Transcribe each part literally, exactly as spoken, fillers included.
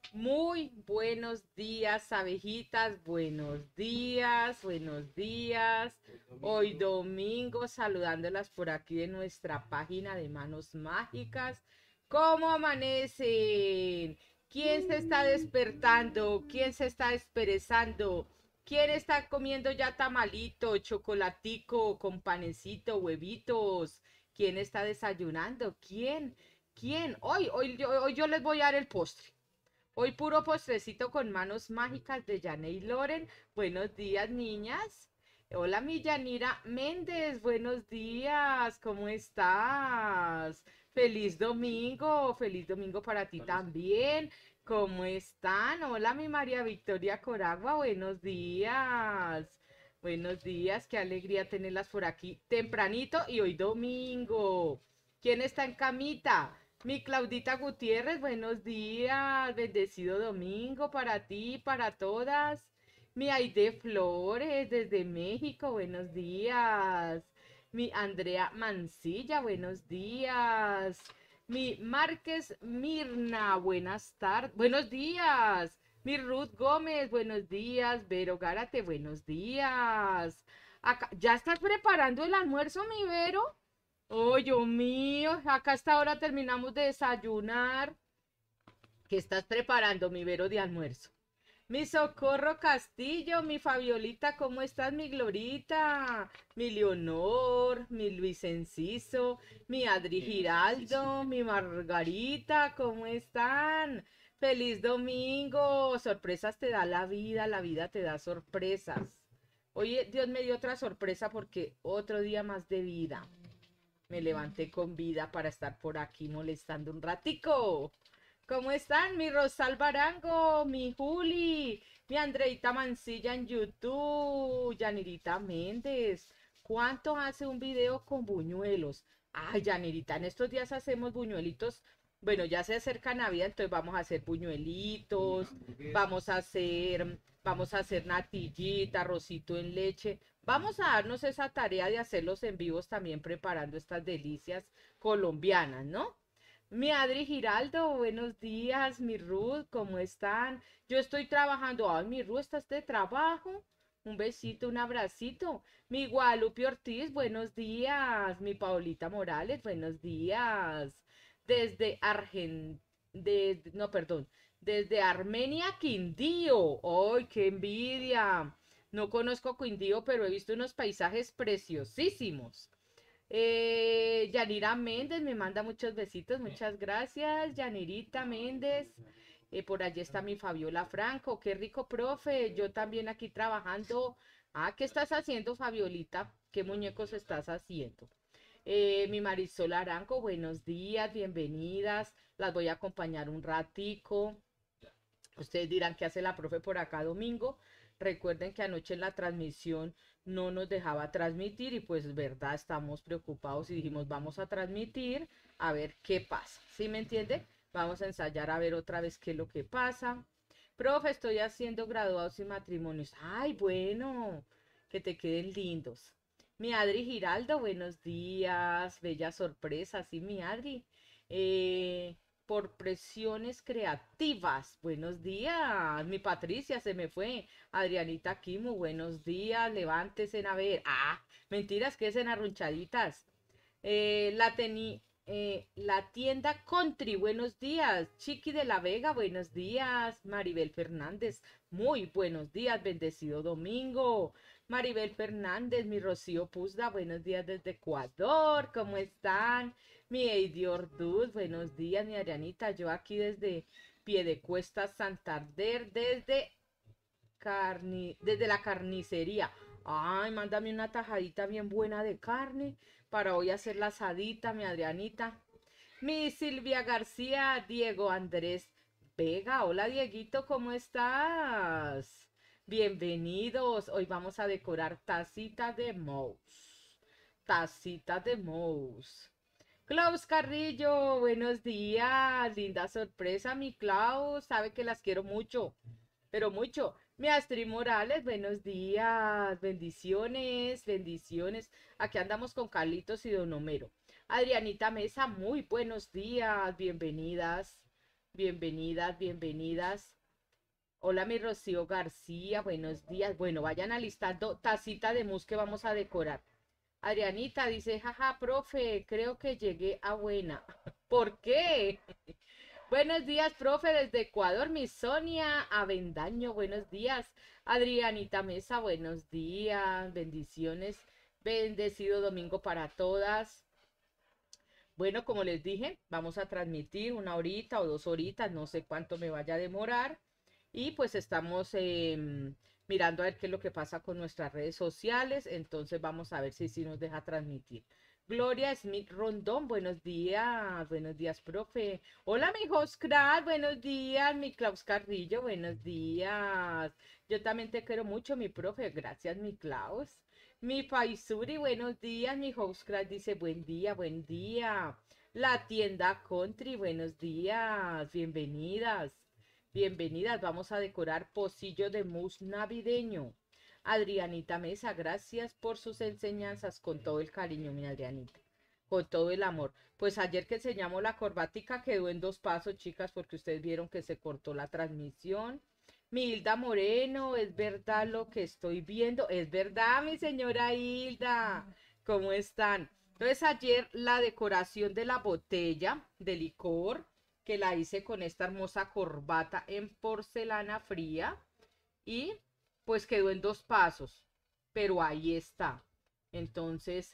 Muy buenos días, abejitas. Buenos días, buenos días. Hoy domingo, saludándolas por aquí de nuestra página de Manos Mágicas. ¿Cómo amanecen? ¿Quién se está despertando? ¿Quién se está desperezando? ¿Quién está comiendo ya tamalito, chocolatico con panecito, huevitos? ¿Quién está desayunando? ¿Quién? ¿Quién? Hoy, hoy, yo- hoy yo les voy a dar el postre. Hoy puro postrecito con manos mágicas de Janey Loren. Buenos días, niñas. Hola, mi Yanira Méndez. Buenos días. ¿Cómo estás? Feliz domingo. Feliz domingo para ti también. ¿Cómo están? Hola, mi María Victoria Coragua. Buenos días. Buenos días. Qué alegría tenerlas por aquí tempranito y hoy domingo. ¿Quién está en camita? Mi Claudita Gutiérrez, buenos días, bendecido domingo para ti, para todas. Mi Aide Flores desde México, buenos días. Mi Andrea Mancilla, buenos días. Mi Márquez Mirna, buenas tardes, buenos días. Mi Ruth Gómez, buenos días. Vero Gárate, buenos días. Acá, ¿ya estás preparando el almuerzo, mi Vero? Oh, Dios mío, acá hasta ahora terminamos de desayunar. ¿Qué estás preparando, mi Vero, de almuerzo? Mi Socorro Castillo, mi Fabiolita, ¿cómo estás, mi Glorita? Mi Leonor, mi Luis Enciso, mi Adri Giraldo, mi Margarita, ¿cómo están? Feliz domingo. Sorpresas te da la vida, la vida te da sorpresas. Oye, Dios me dio otra sorpresa porque otro día más de vida me levanté con vida para estar por aquí molestando un ratico. ¿Cómo están? Mi Rosal Barango, mi Juli, mi Andreita Mancilla en YouTube, Yanirita Méndez. ¿Cuánto hace un video con buñuelos? Ay, Yanirita, en estos días hacemos buñuelitos. Bueno, ya se acerca Navidad, entonces vamos a hacer buñuelitos, vamos a hacer, vamos a hacer natillita, arrocito en leche. Vamos a darnos esa tarea de hacerlos en vivos también preparando estas delicias colombianas, ¿no? Mi Adri Giraldo, buenos días, mi Ruth, ¿cómo están? Yo estoy trabajando. Ay, mi Ruth, ¿estás de trabajo? Un besito, un abracito. Mi Guadalupe Ortiz, buenos días. Mi Paulita Morales, buenos días. Desde Argen... de- no, perdón. Desde Armenia, Quindío. ¡Ay, qué envidia! No conozco Quindío, pero he visto unos paisajes preciosísimos. Eh, Yanira Méndez me manda muchos besitos, muchas gracias. Yanirita Méndez. Eh, por allí está mi Fabiola Franco. Qué rico, profe. Yo también aquí trabajando. Ah, ¿qué estás haciendo, Fabiolita? ¿Qué muñecos estás haciendo? Eh, mi Marisol Arango, buenos días, bienvenidas. Las voy a acompañar un ratico. Ustedes dirán qué hace la profe por acá domingo. Recuerden que anoche en la transmisión no nos dejaba transmitir y pues verdad estamos preocupados y dijimos vamos a transmitir a ver qué pasa. ¿Sí me entiende? Vamos a ensayar a ver otra vez qué es lo que pasa. Profe, estoy haciendo graduados y matrimonios. Ay, bueno, que te queden lindos. Mi Adri Giraldo, buenos días. Bella sorpresa, sí, mi Adri. Eh, por presiones creativas. Buenos días, mi Patricia se me fue. Adrianita Kimu, buenos días, levántese a ver. Ah, mentiras que es en arrunchaditas. Eh, la, teni, eh, la tienda Country, buenos días. Chiqui de la Vega, buenos días. Maribel Fernández, muy buenos días, bendecido domingo. Maribel Fernández, mi Rocío Puzda, buenos días desde Ecuador, ¿cómo están? Mi Eidi Orduz, buenos días, mi Arianita, yo aquí desde Piedecuesta, Santander, desde carni, desde la carnicería. Ay, mándame una tajadita bien buena de carne para hoy hacer la asadita, mi Adrianita. Mi Silvia García, Diego Andrés Vega. Hola, Dieguito, ¿cómo estás? Bienvenidos. Hoy vamos a decorar tacitas de mouse. Tacitas de mouse. Klaus Carrillo, buenos días. Linda sorpresa, mi Klaus. Sabe que las quiero mucho, pero mucho. Mi Astrid Morales, buenos días. Bendiciones, bendiciones. Aquí andamos con Carlitos y Don Homero. Adrianita Mesa, muy buenos días. Bienvenidas. Bienvenidas, bienvenidas. Hola, mi Rocío García, buenos días. Bueno, vayan alistando tacita de mousse que vamos a decorar. Adrianita dice, jaja, profe, creo que llegué a buena. ¿Por qué? Buenos días, profe, desde Ecuador, mi Sonia Avendaño, buenos días. Adrianita Mesa, buenos días, bendiciones, bendecido domingo para todas. Bueno, como les dije, vamos a transmitir una horita o dos horitas, no sé cuánto me vaya a demorar. Y pues estamos eh, mirando a ver qué es lo que pasa con nuestras redes sociales, entonces vamos a ver si sí nos deja transmitir. Gloria Smith Rondón, buenos días, buenos días, profe. Hola, mi Joscrat, buenos días, mi Klaus Carrillo, buenos días. Yo también te quiero mucho, mi profe, gracias, mi Klaus. Mi Faisuri, buenos días, mi Joscrat dice, buen día, buen día. La tienda Country, buenos días, bienvenidas. Bienvenidas, vamos a decorar pocillo de mousse navideño. Adrianita Mesa, gracias por sus enseñanzas, con todo el cariño, mi Adrianita, con todo el amor. Pues ayer que enseñamos la corbatica quedó en dos pasos, chicas, porque ustedes vieron que se cortó la transmisión. Mi Hilda Moreno, es verdad lo que estoy viendo, es verdad, mi señora Hilda, ¿cómo están? Entonces ayer la decoración de la botella de licor, que la hice con esta hermosa corbata en porcelana fría y pues quedó en dos pasos, pero ahí está. Entonces,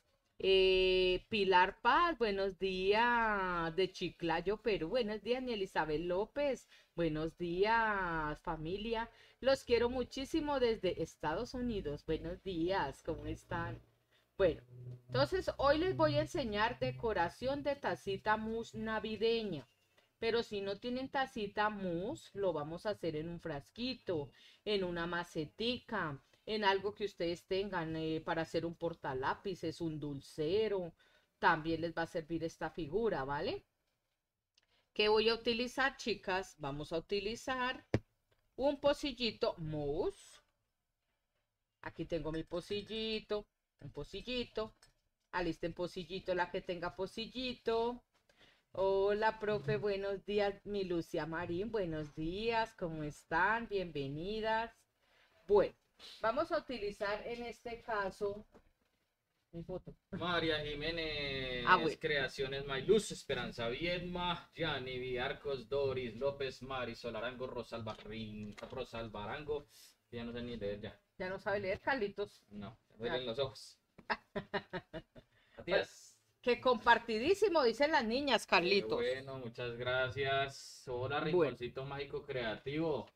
eh, Pilar Paz, buenos días, de Chiclayo, Perú, buenos días, ni Elizabeth López, buenos días, familia, los quiero muchísimo desde Estados Unidos, buenos días, ¿cómo están? Bueno, entonces hoy les voy a enseñar decoración de tacita mousse navideña. Pero si no tienen tacita mousse, lo vamos a hacer en un frasquito, en una macetica, en algo que ustedes tengan eh, para hacer un portalápices, un dulcero. También les va a servir esta figura, ¿vale? ¿Qué voy a utilizar, chicas? Vamos a utilizar un pocillito mousse. Aquí tengo mi pocillito, un pocillito. Alisten pocillito la que tenga pocillito. Hola, profe, buenos días, mi Lucia Marín, buenos días, ¿cómo están? Bienvenidas. Bueno, vamos a utilizar en este caso mi foto. María Jiménez, Ah, bueno. Creaciones Mayluz, Esperanza Viedma, Gianni Viarcos, Doris, López, Marisol Arango, Rosalbarín, Rosalbarango, ya no sé ni leer ya. Ya no sabe leer, Carlitos. No, me duelen los ojos. Bueno, Matías. que compartidísimo, dicen las niñas, Qué Carlitos. bueno, muchas gracias. Hola, Bueno. Rinconcito Mágico Creativo.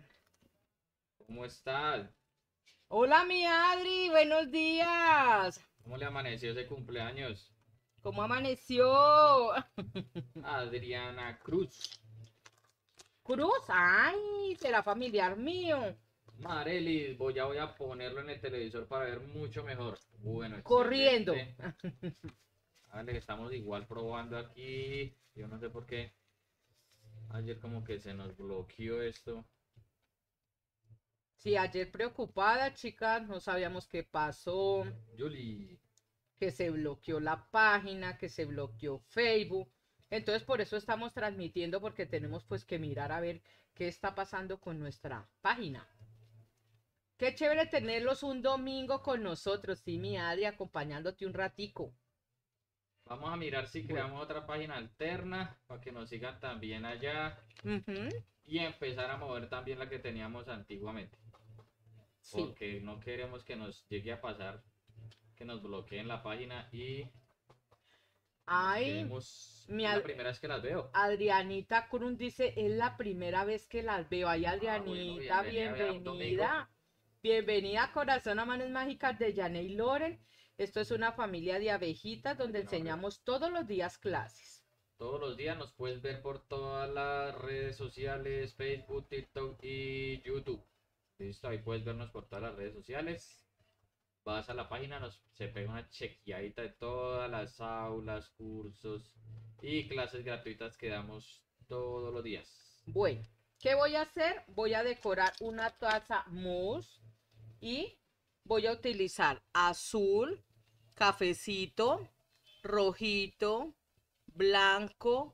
¿Cómo estás? Hola, mi Adri, buenos días. ¿Cómo le amaneció ese cumpleaños? ¿Cómo amaneció? Adriana Cruz. Cruz, ay, será familiar mío. Marelis, voy, ya voy a ponerlo en el televisor para ver mucho mejor. Bueno, Corriendo. excelente. Vale, estamos igual probando aquí. Yo no sé por qué. Ayer como que se nos bloqueó esto. Sí, ayer preocupada, chicas, no sabíamos qué pasó, Yuli. que se bloqueó la página, que se bloqueó Facebook. Entonces, por eso estamos transmitiendo, porque tenemos pues que mirar a ver qué está pasando con nuestra página. Qué chévere tenerlos un domingo con nosotros, sí, mi Adri, acompañándote un ratico. Vamos a mirar si Bueno. creamos otra página alterna para que nos sigan también allá. Uh-huh. Y empezar a mover también la que teníamos antiguamente. Sí. Porque no queremos que nos llegue a pasar que nos bloqueen la página y Ay, quedemos... mi Es Ad- la primera vez que las veo. Adrianita Cruz dice, es la primera vez que las veo. Ay, Adrianita, Ah, bueno, bienvenida, vea, un bienvenida. Bienvenida a Corazón a Manos Mágicas de Janey Loren. Esto es una familia de abejitas donde Bueno, enseñamos todos los días clases. Todos los días nos puedes ver por todas las redes sociales, Facebook, TikTok y YouTube. Listo, ahí puedes vernos por todas las redes sociales. Vas a la página, nos, se pega una chequeadita de todas las aulas, cursos y clases gratuitas que damos todos los días. Bueno, ¿qué voy a hacer? Voy a decorar una taza mousse y voy a utilizar azul, cafecito, rojito, blanco,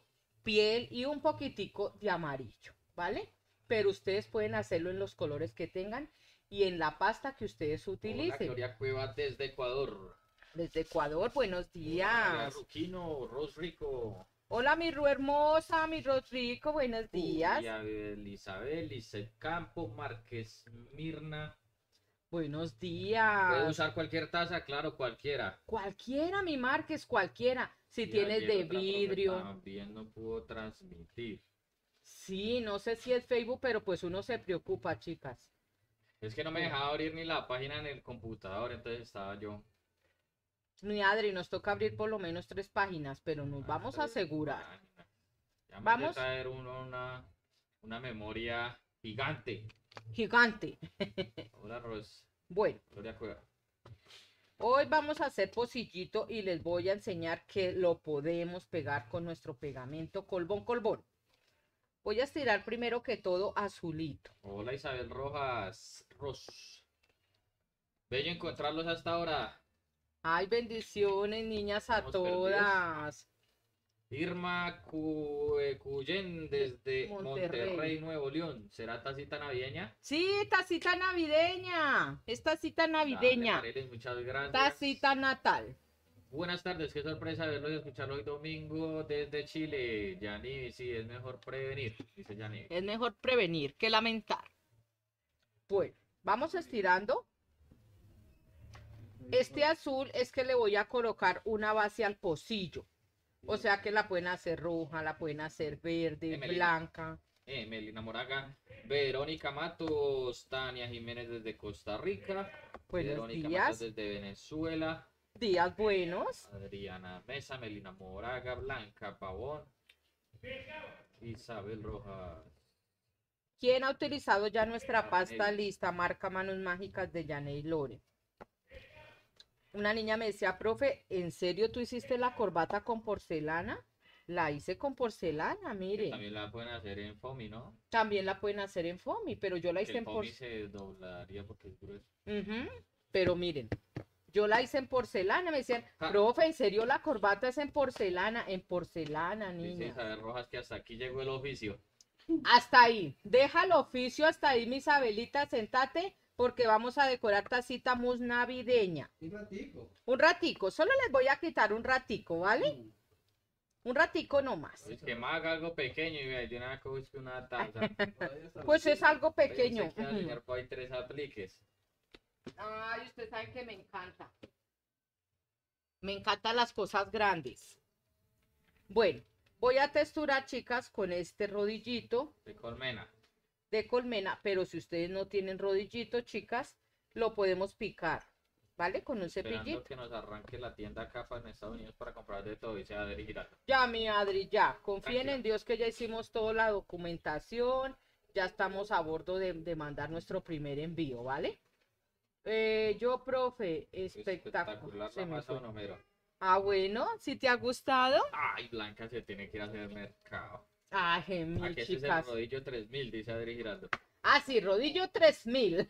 piel y un poquitico de amarillo, ¿vale? Pero ustedes pueden hacerlo en los colores que tengan y en la pasta que ustedes Hola, utilicen. Gloria Cueva desde Ecuador. Desde Ecuador, buenos María días. Ruquino, Ros Rico. Hola, mi Ru hermosa, mi Rodrigo, buenos días. Julia Elizabeth, Lisset Campo, Márquez Mirna. Buenos Puede días. usar cualquier taza, claro, cualquiera. Cualquiera, mi Márquez, cualquiera. Si Y tienes ayer de otra profe vidrio. también no pudo transmitir. Sí, no sé si es Facebook, pero pues uno se preocupa, chicas. Es que no me dejaba abrir ni la página en el computador, entonces estaba yo. Mi Adri, nos toca abrir por lo menos tres páginas, pero nos vamos a Tres asegurar. páginas. Ya me Vamos. hace traer uno una, una memoria gigante. Gigante. Hola, Ros. Bueno, Gloria Cueva. hoy vamos a hacer pocillito y les voy a enseñar que lo podemos pegar con nuestro pegamento colbón colbón. Voy a estirar primero que todo azulito. Hola, Isabel Rojas. Ros. Bello encontrarlos hasta ahora. Ay, bendiciones, niñas, a Estamos todas. Irma Cu- eh, Cuyen desde Monterrey. Monterrey. Nuevo León. ¿Será tacita navideña? Sí, tacita navideña. Es tacita navideña. Dale, Marilis, muchas gracias. Tacita natal. Buenas tardes, qué sorpresa verlos y escucharlo hoy domingo desde Chile. Yani, sí, es mejor prevenir, dice Yani. Es mejor prevenir que lamentar. Bueno, vamos estirando. Este azul es que le voy a colocar una base al pocillo. O sea que la pueden hacer roja, la pueden hacer verde, Emelina. blanca. Eh, Melina Moraga, Verónica Matos, Tania Jiménez desde Costa Rica, Buenos Verónica días. Matos desde Venezuela, Días buenos. Adriana Mesa, Melina Moraga, Blanca Pavón, Isabel Rojas. ¿Quién ha utilizado ya nuestra pasta lista, marca Manos Mágicas de Yaney Lore? Una niña me decía, profe, ¿en serio tú hiciste la corbata con porcelana? La hice con porcelana, mire. También la pueden hacer en foamy, ¿no? También la pueden hacer en foamy, pero yo la Que hice el en foamy porcelana. se doblaría porque es grueso. Pero miren, yo la hice en porcelana. Me decían, Ja. profe, ¿en serio la corbata es en porcelana? En porcelana, Dice niña. Isabel Rojas que hasta aquí llegó el oficio. Hasta ahí. Deja el oficio hasta ahí, mi Isabelita, sentate, porque vamos a decorar tacita mus navideña. Un ratico. Un ratico, solo les voy a quitar un ratico, ¿vale? Un ratico nomás. Es que más haga algo pequeño y vea, de una cosa que una taza. Pues es algo pequeño. Pensé que al señor Boy tres apliques. Ay, usted sabe que me encanta. Me encantan las cosas grandes. Bueno, voy a texturar, chicas, con este rodillito De colmena. de colmena, pero si ustedes no tienen rodillito, chicas, lo podemos picar, ¿vale? Con un Esperando cepillito. que nos arranque la tienda acá para en Estados Unidos para comprar de todo y sea de Giraldo. Ya, mi Adri, ya. Confíen Tranquila. en Dios que ya hicimos toda la documentación. Ya estamos a bordo de, de mandar nuestro primer envío, ¿vale? Eh, yo, profe, espectacular. Espectacular Se la me masa fue. o número. Ah, bueno, si te ha gustado. Ay, Blanca se tiene que ir a hacer mercado. Ay, mi Aquí este es el chicas. rodillo tres mil, dice Adri Giraldo. Ah, sí, rodillo tres mil.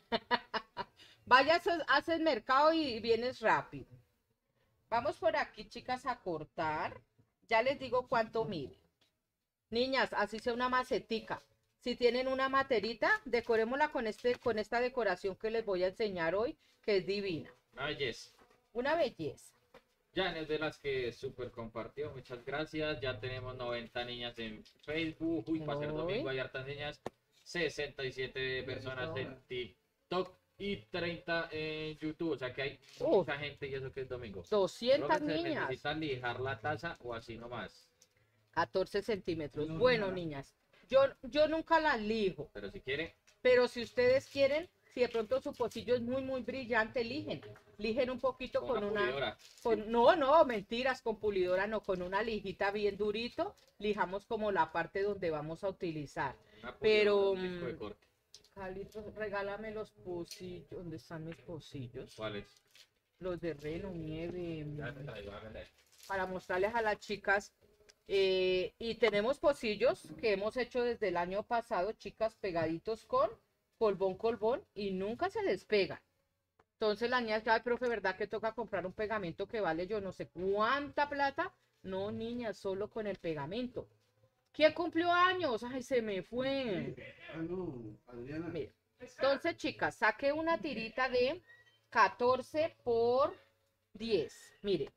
Vayas, haces mercado y vienes rápido. Vamos por aquí, chicas, a cortar. Ya les digo cuánto mide. Niñas, así sea una macetica. Si tienen una materita, decorémosla con, este, con esta decoración que les voy a enseñar hoy, que es divina. Una belleza. Una belleza. Janet de las que súper compartió, muchas gracias. Ya tenemos noventa niñas en Facebook. Uy, para ser Uy. domingo hay hartas niñas. sesenta y siete personas en TikTok y treinta en YouTube. O sea que hay Uf. mucha gente y eso que es domingo. doscientas Profe, ¿se niñas. necesita lijar la taza o así nomás? catorce centímetros. No, Bueno, nada. niñas, yo, yo nunca las lijo. Pero si quiere, Pero si ustedes quieren, si de pronto su pocillo es muy, muy brillante, lijen. Lijen un poquito con con una una... pulidora. Con, no, no, mentiras, con pulidora no, con una lijita bien durito, lijamos como la parte donde vamos a utilizar. Una pulidora, Pero, un disco de mm, corte. Carlitos, regálame los pocillos. ¿Dónde están mis pocillos? ¿Cuáles? Los de reno, nieve, mm, Ya te la digo, hágale. para mostrarles a las chicas. Eh, y tenemos pocillos que hemos hecho desde el año pasado, chicas, pegaditos con colbón, colbón, y nunca se despega. Entonces la niña, ay, profe, ¿verdad que toca comprar un pegamento que vale yo no sé cuánta plata? No, niña, solo con el pegamento. ¿Quién cumplió años? Ay, se me fue. Ah, no, Adriana. Mire, entonces, chicas, saqué una tirita de catorce por diez. Mire,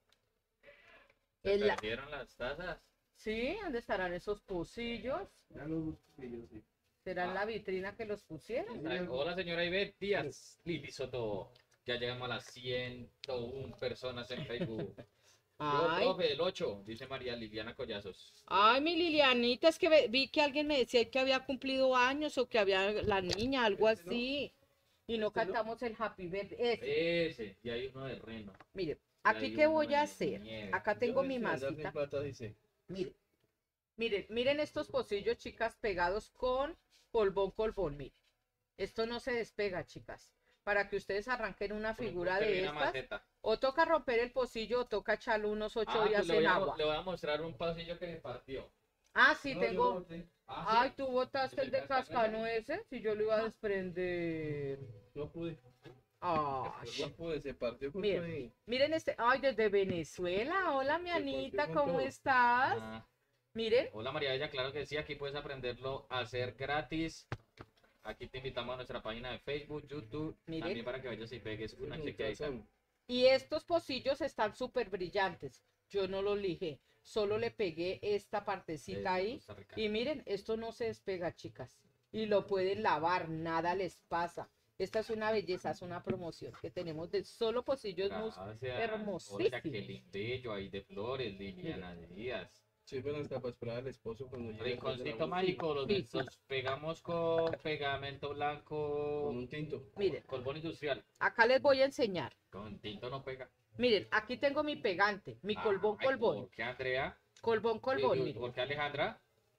¿Se el- perdieron las tazas? ¿sí? ¿Dónde estarán esos pocillos? Ya lo busco que yo sí. ¿Será en Ah. la vitrina que los pusieron? Ay, hola, señora Ivette Díaz, Lili Soto. Ya llegamos a las ciento una personas en Facebook. Yo, Ay, profe, el ocho, dice María Liliana Collazos. ay, mi Lilianita, es que ve- vi que alguien me decía que había cumplido años o que había la niña, algo ¿Este no? así. Y no ¿Este no? cantamos el Happy Birthday. Ese. Ese, y hay uno de reno. Mire, y aquí hay qué uno voy de a hacer. nieve. Acá tengo Yo mi este andar sin masita. plata, dice. Mire, miren, miren estos pocillos, chicas, pegados con colbón, colbón. Mire, esto no se despega, chicas. Para que ustedes arranquen una Con un figura corte de bien a estas, maceta. o toca romper el pocillo o toca echarlo unos ocho Ah, días pues le en voy, a, agua. le voy a mostrar un pasillo que se partió. Ah, sí, No, yo tengo. lo boté. Ah, Ay, ¿sí? tú botaste ¿Es el de el cascanueces? cascanueces, si yo lo iba a desprender. No pude. Ay, No pude, se partió justo Miren. ahí. miren este, ay, desde Venezuela. Hola, mi Se partió Anita, con ¿cómo todo. estás? Ah, Miren, hola María Bella, claro que sí, aquí puedes aprenderlo a hacer gratis. Aquí te invitamos a nuestra página de Facebook, YouTube, Mire. también para que vayas y pegues una Un chequeadita. tazón. y estos pocillos están súper brillantes. Yo no los lijé, solo le pegué esta partecita Es ahí. Costa Rica. Y miren, esto no se despega, chicas. Y lo pueden lavar, nada les pasa. Esta es una belleza, es una promoción que tenemos de solo pocillos mus- Gracias. hermosísimos. Hola Jacqueline Bello, ahí de Flores, Liliana Díaz. Sí, pero hasta para esperar al esposo cuando llegue. Rinconcito mágico, los, Sí. los pegamos con pegamento blanco, Con un tinto. Miren, colbón industrial. acá les voy a enseñar. Con tinto no pega. Miren, aquí tengo mi pegante, mi colbón, Ay, colbón. ¿por qué Andrea? Colbón, colbón, Eh, miren. ¿Por qué Alejandra?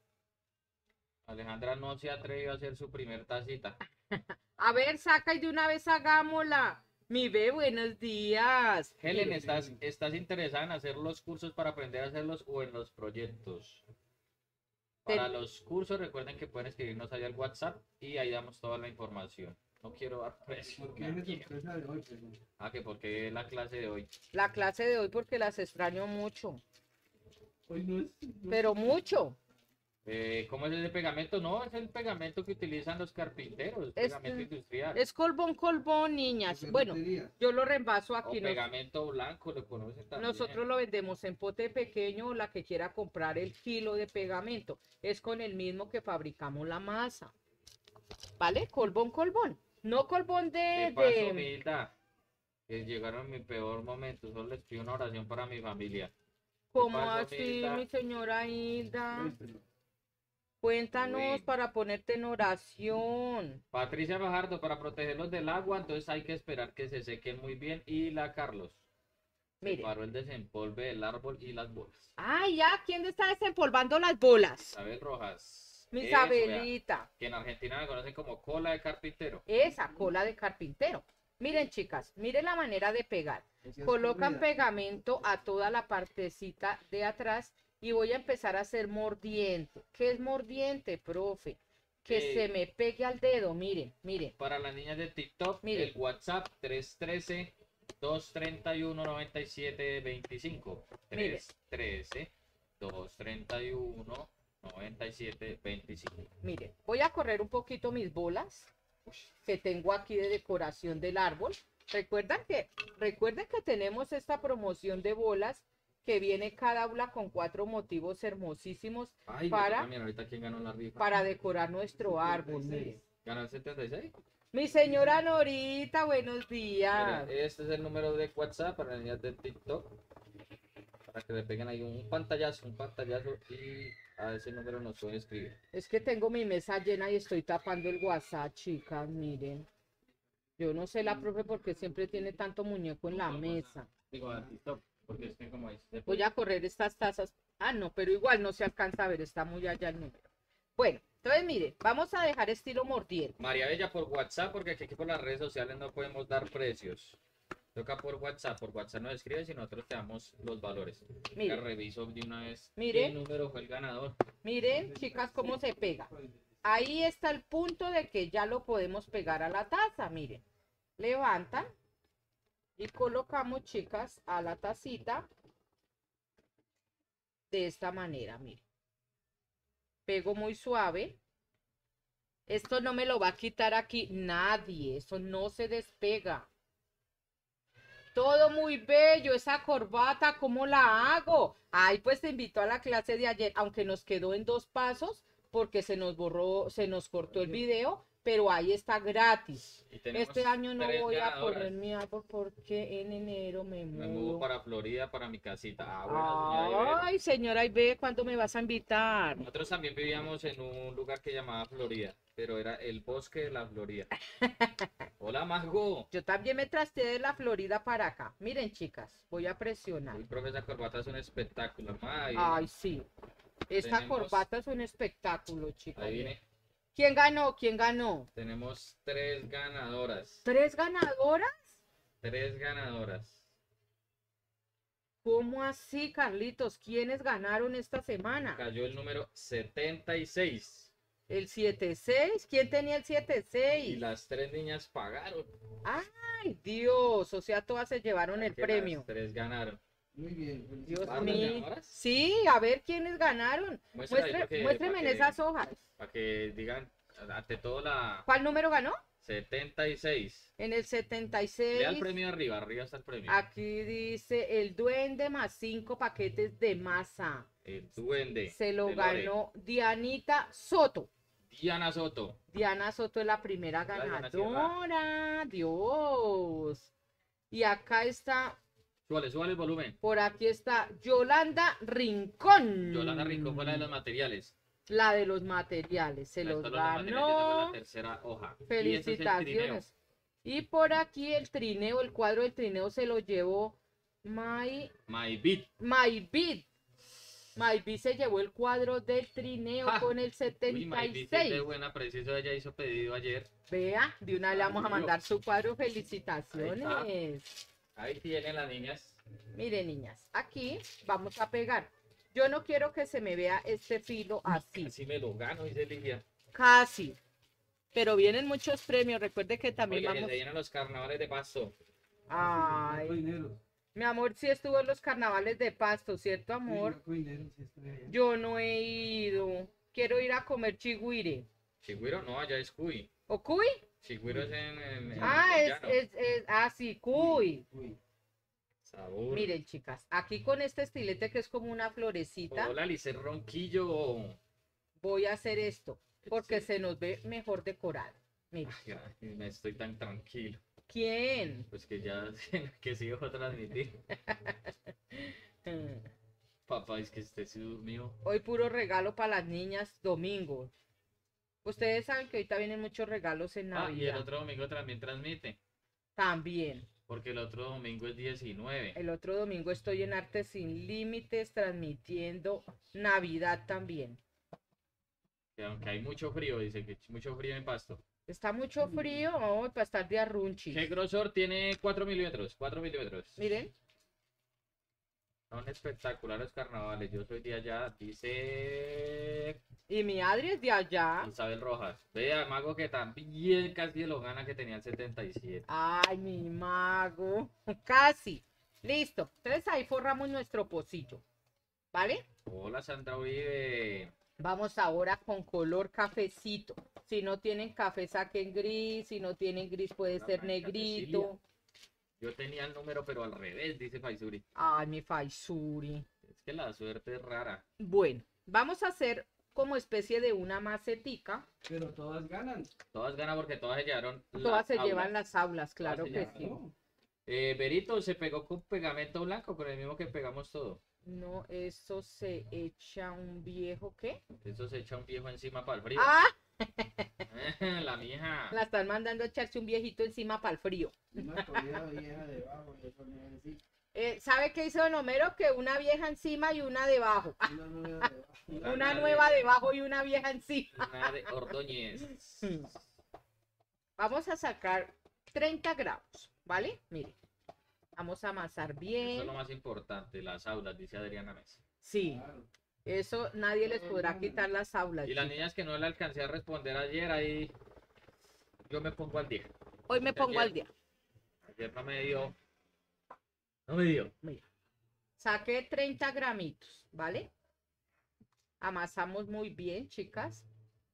Alejandra no se atrevió a hacer su primer tacita. A ver, saca y de una vez hagámosla. Mi ve, buenos días. Helen, Miren, ¿estás, ¿estás interesada en hacer los cursos para aprender a hacerlos o en los proyectos? Para Ten- los cursos recuerden que pueden escribirnos ahí al WhatsApp y ahí damos toda la información. No quiero dar precio. ¿Por qué me viene quiero. sorpresa de hoy? Pues, no? Ah, que porque la clase de hoy. la clase de hoy porque las extraño mucho, Hoy no es. no- pero mucho. Eh, ¿Cómo es ese pegamento? No, es el pegamento que utilizan los carpinteros, Es- pegamento industrial. Es colbón, colbón, niñas. Bueno, ferretería. yo lo reembazo O aquí. nos- pegamento blanco, lo conocen también. Nosotros lo vendemos en pote pequeño o la que quiera comprar el kilo de pegamento. Es con el mismo que fabricamos la masa. ¿Vale? Colbón, colbón. No colbón de... De paso, de- humildad. Que llegaron en mi peor momento. Solo les pido una oración para mi familia. ¿Cómo paso, así, Hilda? mi señora Hilda? Este no. Cuéntanos Bueno. para ponerte en oración. Patricia Fajardo, para protegerlos del agua, entonces hay que esperar que se sequen muy bien. Y la Carlos. Mire. Paró el desempolve del árbol y las bolas. Ay, ya, ¿quién está desempolvando las bolas? Isabel Rojas. Mi Eso, Isabelita. vea, que en Argentina me conocen como cola de carpintero. Esa cola de carpintero. Miren, chicas, miren la manera de pegar. Decías Colocan corrida. pegamento a toda la partecita de atrás y voy a empezar a hacer mordiente. ¿Qué es mordiente, profe? Que Eh. se me pegue al dedo, miren, miren. Para las niñas de TikTok, Mire. el WhatsApp tres uno tres, dos tres uno, nueve siete dos cinco. Mire. tres uno tres, dos tres uno, nueve siete dos cinco. Miren, voy a correr un poquito mis bolas que tengo aquí de decoración del árbol. Recuerdan que, recuerden que tenemos esta promoción de bolas que viene cada una con cuatro motivos hermosísimos Ay, Para- para... Mira, ahorita quién ganó la rifa. para decorar nuestro árbol. Miren. ¿Ganó el setenta y seis? Mi señora Norita, buenos Mira, días. este es el número de WhatsApp para las niñas de TikTok. Para que le peguen ahí un pantallazo, un pantallazo y a ese número nos pueden escribir. Es que tengo mi mesa llena y estoy tapando el WhatsApp, chicas, miren. Yo no sé la profe porque siempre tiene tanto muñeco en la mesa. Digo, a TikTok, porque es que como es. Voy a correr estas tazas. Ah, no, pero igual no se alcanza a ver, está muy allá el número. Bueno, entonces mire, vamos a dejar estilo mordiente. María Bella por WhatsApp, porque aquí por las redes sociales no podemos dar precios. Toca por WhatsApp, por WhatsApp nos escribes y nosotros te damos los valores. Ya Mire, reviso de una vez Mire. qué número fue el ganador. miren, chicas, cómo se pega. Ahí está el punto de que ya lo podemos pegar a la taza, miren. Levantan y colocamos, chicas, a la tacita de esta manera, miren. Pego muy suave. Esto no me lo va a quitar aquí nadie. Eso no se despega. Todo muy bello. Esa corbata, ¿cómo la hago? Ay, pues te invito a la clase de ayer, aunque nos quedó en dos pasos porque se nos borró, se nos cortó el video, pero ahí está gratis. Y tenemos Este año no tres voy a ganadoras. poner mi árbol porque en enero me Me mudo. mudo para Florida, para mi casita. Ah, bueno, señora Ibel. Ay, señora Ibe, ¿cuándo me vas a invitar? Nosotros también vivíamos en un lugar que llamaba Florida, pero era el bosque de la Florida. Hola, Mago. Yo también me trasteé de la Florida para acá. Miren, chicas, voy a presionar. Uy, profe, esa corbata es un espectáculo. Ay, Ay, sí. Esta Tenemos- corbata es un espectáculo, chicas. ahí viene. ¿Quién ganó? ¿Quién ganó? Tenemos tres ganadoras. ¿Tres ganadoras? Tres ganadoras. ¿Cómo así, Carlitos? ¿Quiénes ganaron esta semana? Cayó el número setenta y seis. ¿El siete seis? ¿Quién tenía el siete Y seis? las tres niñas pagaron. Ay, Dios, o sea, todas se llevaron el Que premio. Las tres ganaron. Muy bien. Dios ¿Van las mío. ganadoras? Sí, a ver quiénes ganaron. Muestra ahí Muestre- porque- muéstreme para en que- esas hojas. Para que digan, ante todo, la ¿Cuál número ganó? setenta y seis. En el setenta y Lea el seis. premio arriba, arriba está el premio. Aquí dice el duende más cinco paquetes de masa. El duende. Se lo de Lore. ganó Dianita Soto. Diana Soto. Diana Soto es la primera La Diana ganadora. Dios. Y acá está, Súbale, súbale el volumen. por aquí está Yolanda Rincón. Yolanda Rincón fue la de los materiales. La de los materiales. Se La los de los materiales, esa fue ganó. la tercera hoja. Y ese es el trineo. Felicitaciones. Y por aquí el trineo, el cuadro del trineo se lo llevó My, My Beat. My Beat. My Beat se llevó el cuadro del trineo Ja. con el Uy, My setenta y Beat es seis. de buena, preciso. Ella hizo pedido ayer. Vea, de una vez le vamos a Ay, mandar su cuadro. Ahí Felicitaciones. Ahí tienen las niñas. Miren, niñas, aquí vamos a pegar. Yo no quiero que se me vea este filo así. Así me lo gano, dice Ligia. Casi. Pero vienen muchos premios. Recuerde que también Oiga, vamos. se vienen los carnavales de Pasto. Ay, Dinero. mi amor, sí estuvo en los carnavales de Pasto, ¿cierto, amor? Dinero, sí estoy allá. Yo no he ido. Quiero ir a comer chigüire. Chigüiro no, allá es cuy. ¿O cuy? Chigüiro es en, en, en Ah, el es, llano. es, es, ah, sí, cuy. Uy. Sabor. Miren, chicas, aquí con este estilete que es como una florecita, Hola, Lice Ronquillo. voy a hacer esto, porque se nos ve mejor decorado. Miren, Ay, ay, me estoy tan tranquilo. ¿quién? Pues que ya que sigo a transmitir. Mm. Papá, es que este sí durmió. Hoy puro regalo para las niñas, domingo. Ustedes saben que ahorita vienen muchos regalos en Ah, y el Navidad. otro domingo también transmite. También. Porque el otro domingo es diecinueve. El otro domingo estoy en Arte Sin Límites transmitiendo Navidad también. Que aunque hay mucho frío, dice que mucho frío en Pasto. Está mucho frío, hoy para estar de arrunchis. ¿Qué grosor tiene? cuatro milímetros. cuatro milímetros. Miren, Son espectaculares carnavales. Yo soy de allá, dice y mi Adri es de allá. Isabel Rojas. Vea, Mago, que también casi lo gana, que tenía el setenta y siete. Ay, mi mago. Casi. Listo. Entonces ahí forramos nuestro pocillo. ¿Vale? Hola, Sandra Uribe. Vamos ahora con color cafecito. Si no tienen café, saquen gris. Si no tienen gris, puede Una ser blanca negrito. Yo tenía el número, pero al revés, dice Faisuri. Ay, mi Faisuri. Es que la suerte es rara. Bueno, vamos a hacer como especie de una macetica. Pero todas ganan. Todas ganan porque todas se llevaron. Todas se las llevan aulas. las aulas, claro se que llevan, sí. ¿No? Eh, Berito se pegó con pegamento blanco, con el mismo que pegamos todo. No, eso se echa un viejo, ¿qué? Eso se echa un viejo encima para el frío. Ah, La mija. la están mandando a echarse un viejito encima para el frío. Una comida vieja debajo. Eso no es así. Eh, ¿sabe qué hizo Don Homero? Que una vieja encima y una debajo. Ah, Una nueva debajo. La una de- nueva debajo y una vieja encima. Una de Ordóñez. Vamos a sacar treinta gramos, ¿vale? Mire, vamos a amasar Eso bien. es lo más importante, las aulas, dice Adriana Mesa. Sí, Claro. eso nadie les podrá quitar las aulas. Y las chicos. niñas que no le alcancé a responder ayer, ahí yo me pongo al día. Hoy me pongo al día. Ayer no me dio. No me dio. Mira, saqué treinta gramitos, ¿vale? Amasamos muy bien, chicas.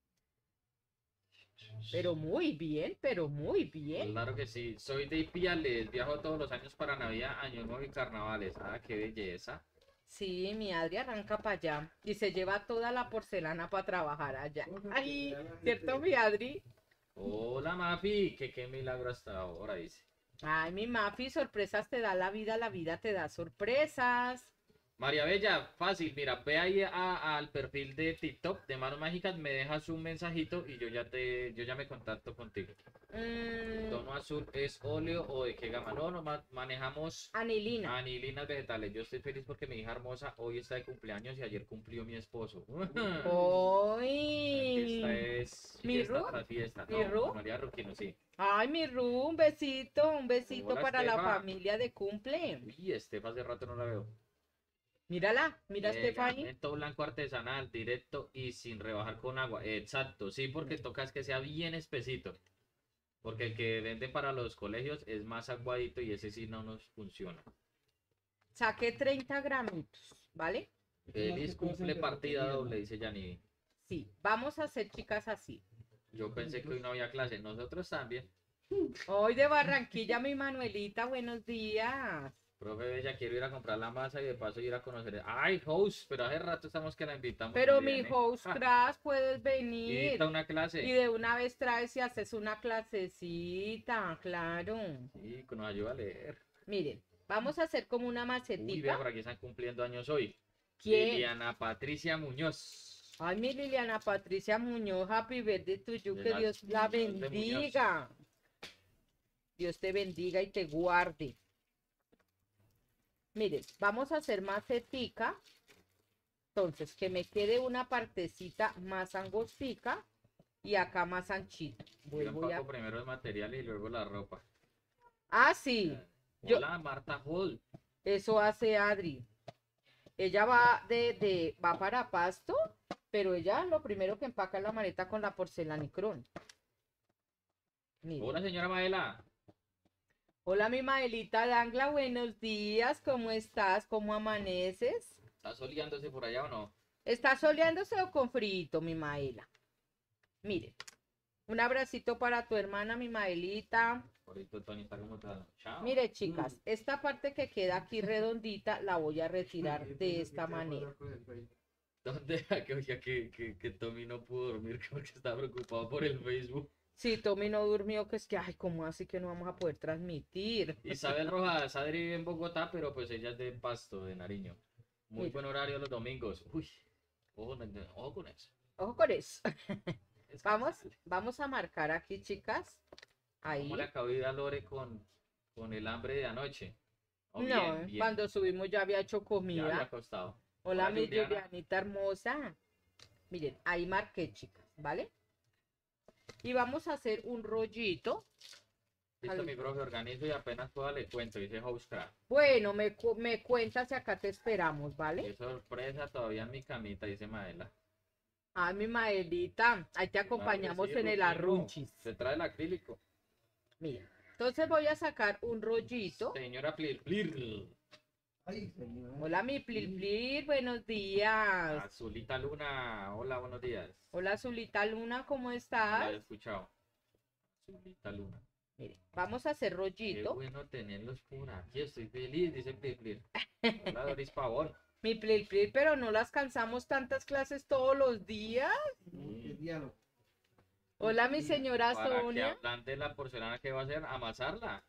Pero muy bien, pero muy bien. Claro que sí. Soy de Ipiales. Viajo todos los años para Navidad, Año Nuevo y Carnavales. Ah, qué belleza. Sí, mi Adri arranca para allá y se lleva toda la porcelana para trabajar allá. Ay, ¿cierto, mi Adri? Hola, Mafi. Que qué milagro hasta ahora, dice. Ay, mi Mafi, sorpresas te da la vida, la vida te da sorpresas. María Bella, fácil, mira, ve ahí a- al perfil de TikTok de Manos Mágicas, me dejas un mensajito y yo ya te, yo ya me contacto contigo. Mm, ¿Tono azul es óleo o de qué gama? No, no, ma- manejamos anilina. anilinas vegetales. Yo estoy feliz porque mi hija hermosa hoy está de cumpleaños y ayer cumplió mi esposo. Esta ¡Ay! es ¿Mi fiesta Ru? tras fiesta. ¿Mi No, Ru? María Ruquino, sí. Ay, mi Ru, un besito, un besito Hola, para la Estefa. familia de cumple. Uy, Estefa hace rato no la veo. Mírala, mira, Stephanie. Pegamento blanco artesanal, directo y sin rebajar con agua. Exacto, sí, porque tocas que sea bien espesito. Porque el que venden para los colegios es más aguadito y ese sí no nos funciona. Saqué treinta gramitos, ¿vale? Feliz cumple partida doble, dice Yanni. Sí, vamos a hacer, chicas, así. Yo pensé que hoy no había clase, nosotros también. Hoy de Barranquilla, mi Manuelita, buenos días. Profe Bella, quiero ir a comprar la masa y de paso ir a conocer. Ay, host, pero hace rato estamos que la invitamos. Pero no mi viene. host Ah, Crash, puedes y venir. dicta una clase. Y de una vez traes y haces una clasecita, claro. Sí, que nos ayuda a leer. Miren, vamos a hacer como una Uy, vea, macetica. por aquí están cumpliendo años hoy. ¿Quién? Liliana Patricia Muñoz. Ay, mi Liliana Patricia Muñoz, happy birthday to you, De que las Dios la Muñoz de Muñoz. bendiga. Dios te bendiga y te guarde. Miren, vamos a hacer macetica. Entonces, que me quede una partecita más angostica y acá más anchita. Yo Vuelvo empaco ya. primero el material y luego la ropa. Ah, sí, yo- Hola, Marta Hall. eso hace Adri. Ella va de, de, va para Pasto, pero ella lo primero que empaca es la maleta con la porcelanicrón. Miren. Hola, señora Maela. Hola, mi Maelita Dangla, buenos días, ¿cómo estás? ¿Cómo amaneces? ¿Está soleándose por allá o no? ¿Está soleándose o con frío, mi Maela? Mire, un abracito para tu hermana, mi Maelita. Ahorita Tony está como está. Chao. Mire, chicas, esta parte que queda aquí redondita la voy a retirar de esta manera. ¿Dónde? Que, oiga, que, que, que Tommy no pudo dormir porque está preocupado por el Facebook. Sí, Tommy no durmió, que es que, ay, ¿cómo así que no vamos a poder transmitir? Isabel Rojas, Adri vive en Bogotá, pero pues ella es de Pasto, de Nariño. Muy Mira. buen horario los domingos. Uy, ojo, con- ojo con eso. Ojo con eso. Es Vamos, cansable. vamos a marcar aquí, chicas. Ahí. ¿Cómo le acabó de ir a Lore con, con el hambre de anoche? Oh, No, bien, bien. cuando subimos ya había hecho Ya comida. había costado. Hola, Hola, mi Juliana. Julianita hermosa. Miren, ahí marqué, chicas, ¿vale? Y vamos a hacer un rollito. Listo, Al- mi profe, organizo y apenas pueda le cuento, dice Hostcraft. Bueno, me, cu- me cuentas y acá te esperamos, ¿vale? Qué sorpresa, todavía en mi camita, dice Maela. Ay, mi Maelita, ahí te acompañamos Claro que sí, en el Rufino. arrunchis. Se trae el acrílico. Mira, entonces voy a sacar un rollito. Señora Plir, Plir. Ay, señora. Hola, mi Plil Plil, buenos días. Azulita Luna, hola, buenos días. Hola, Zulita Luna, ¿cómo No la he estás? escuchado. Azulita Luna. Mire, vamos a hacer Qué rollito. bueno tenerlos por aquí, estoy feliz, dice Plir Plir. Hola, Doris Pavón. Mi Plil Plil, pero no las cansamos tantas clases todos los días. ¿Qué diálogo? Hola, mi señora Para que Sonia. hablan de la porcelana, ¿qué va a hacer? ¿Amasarla?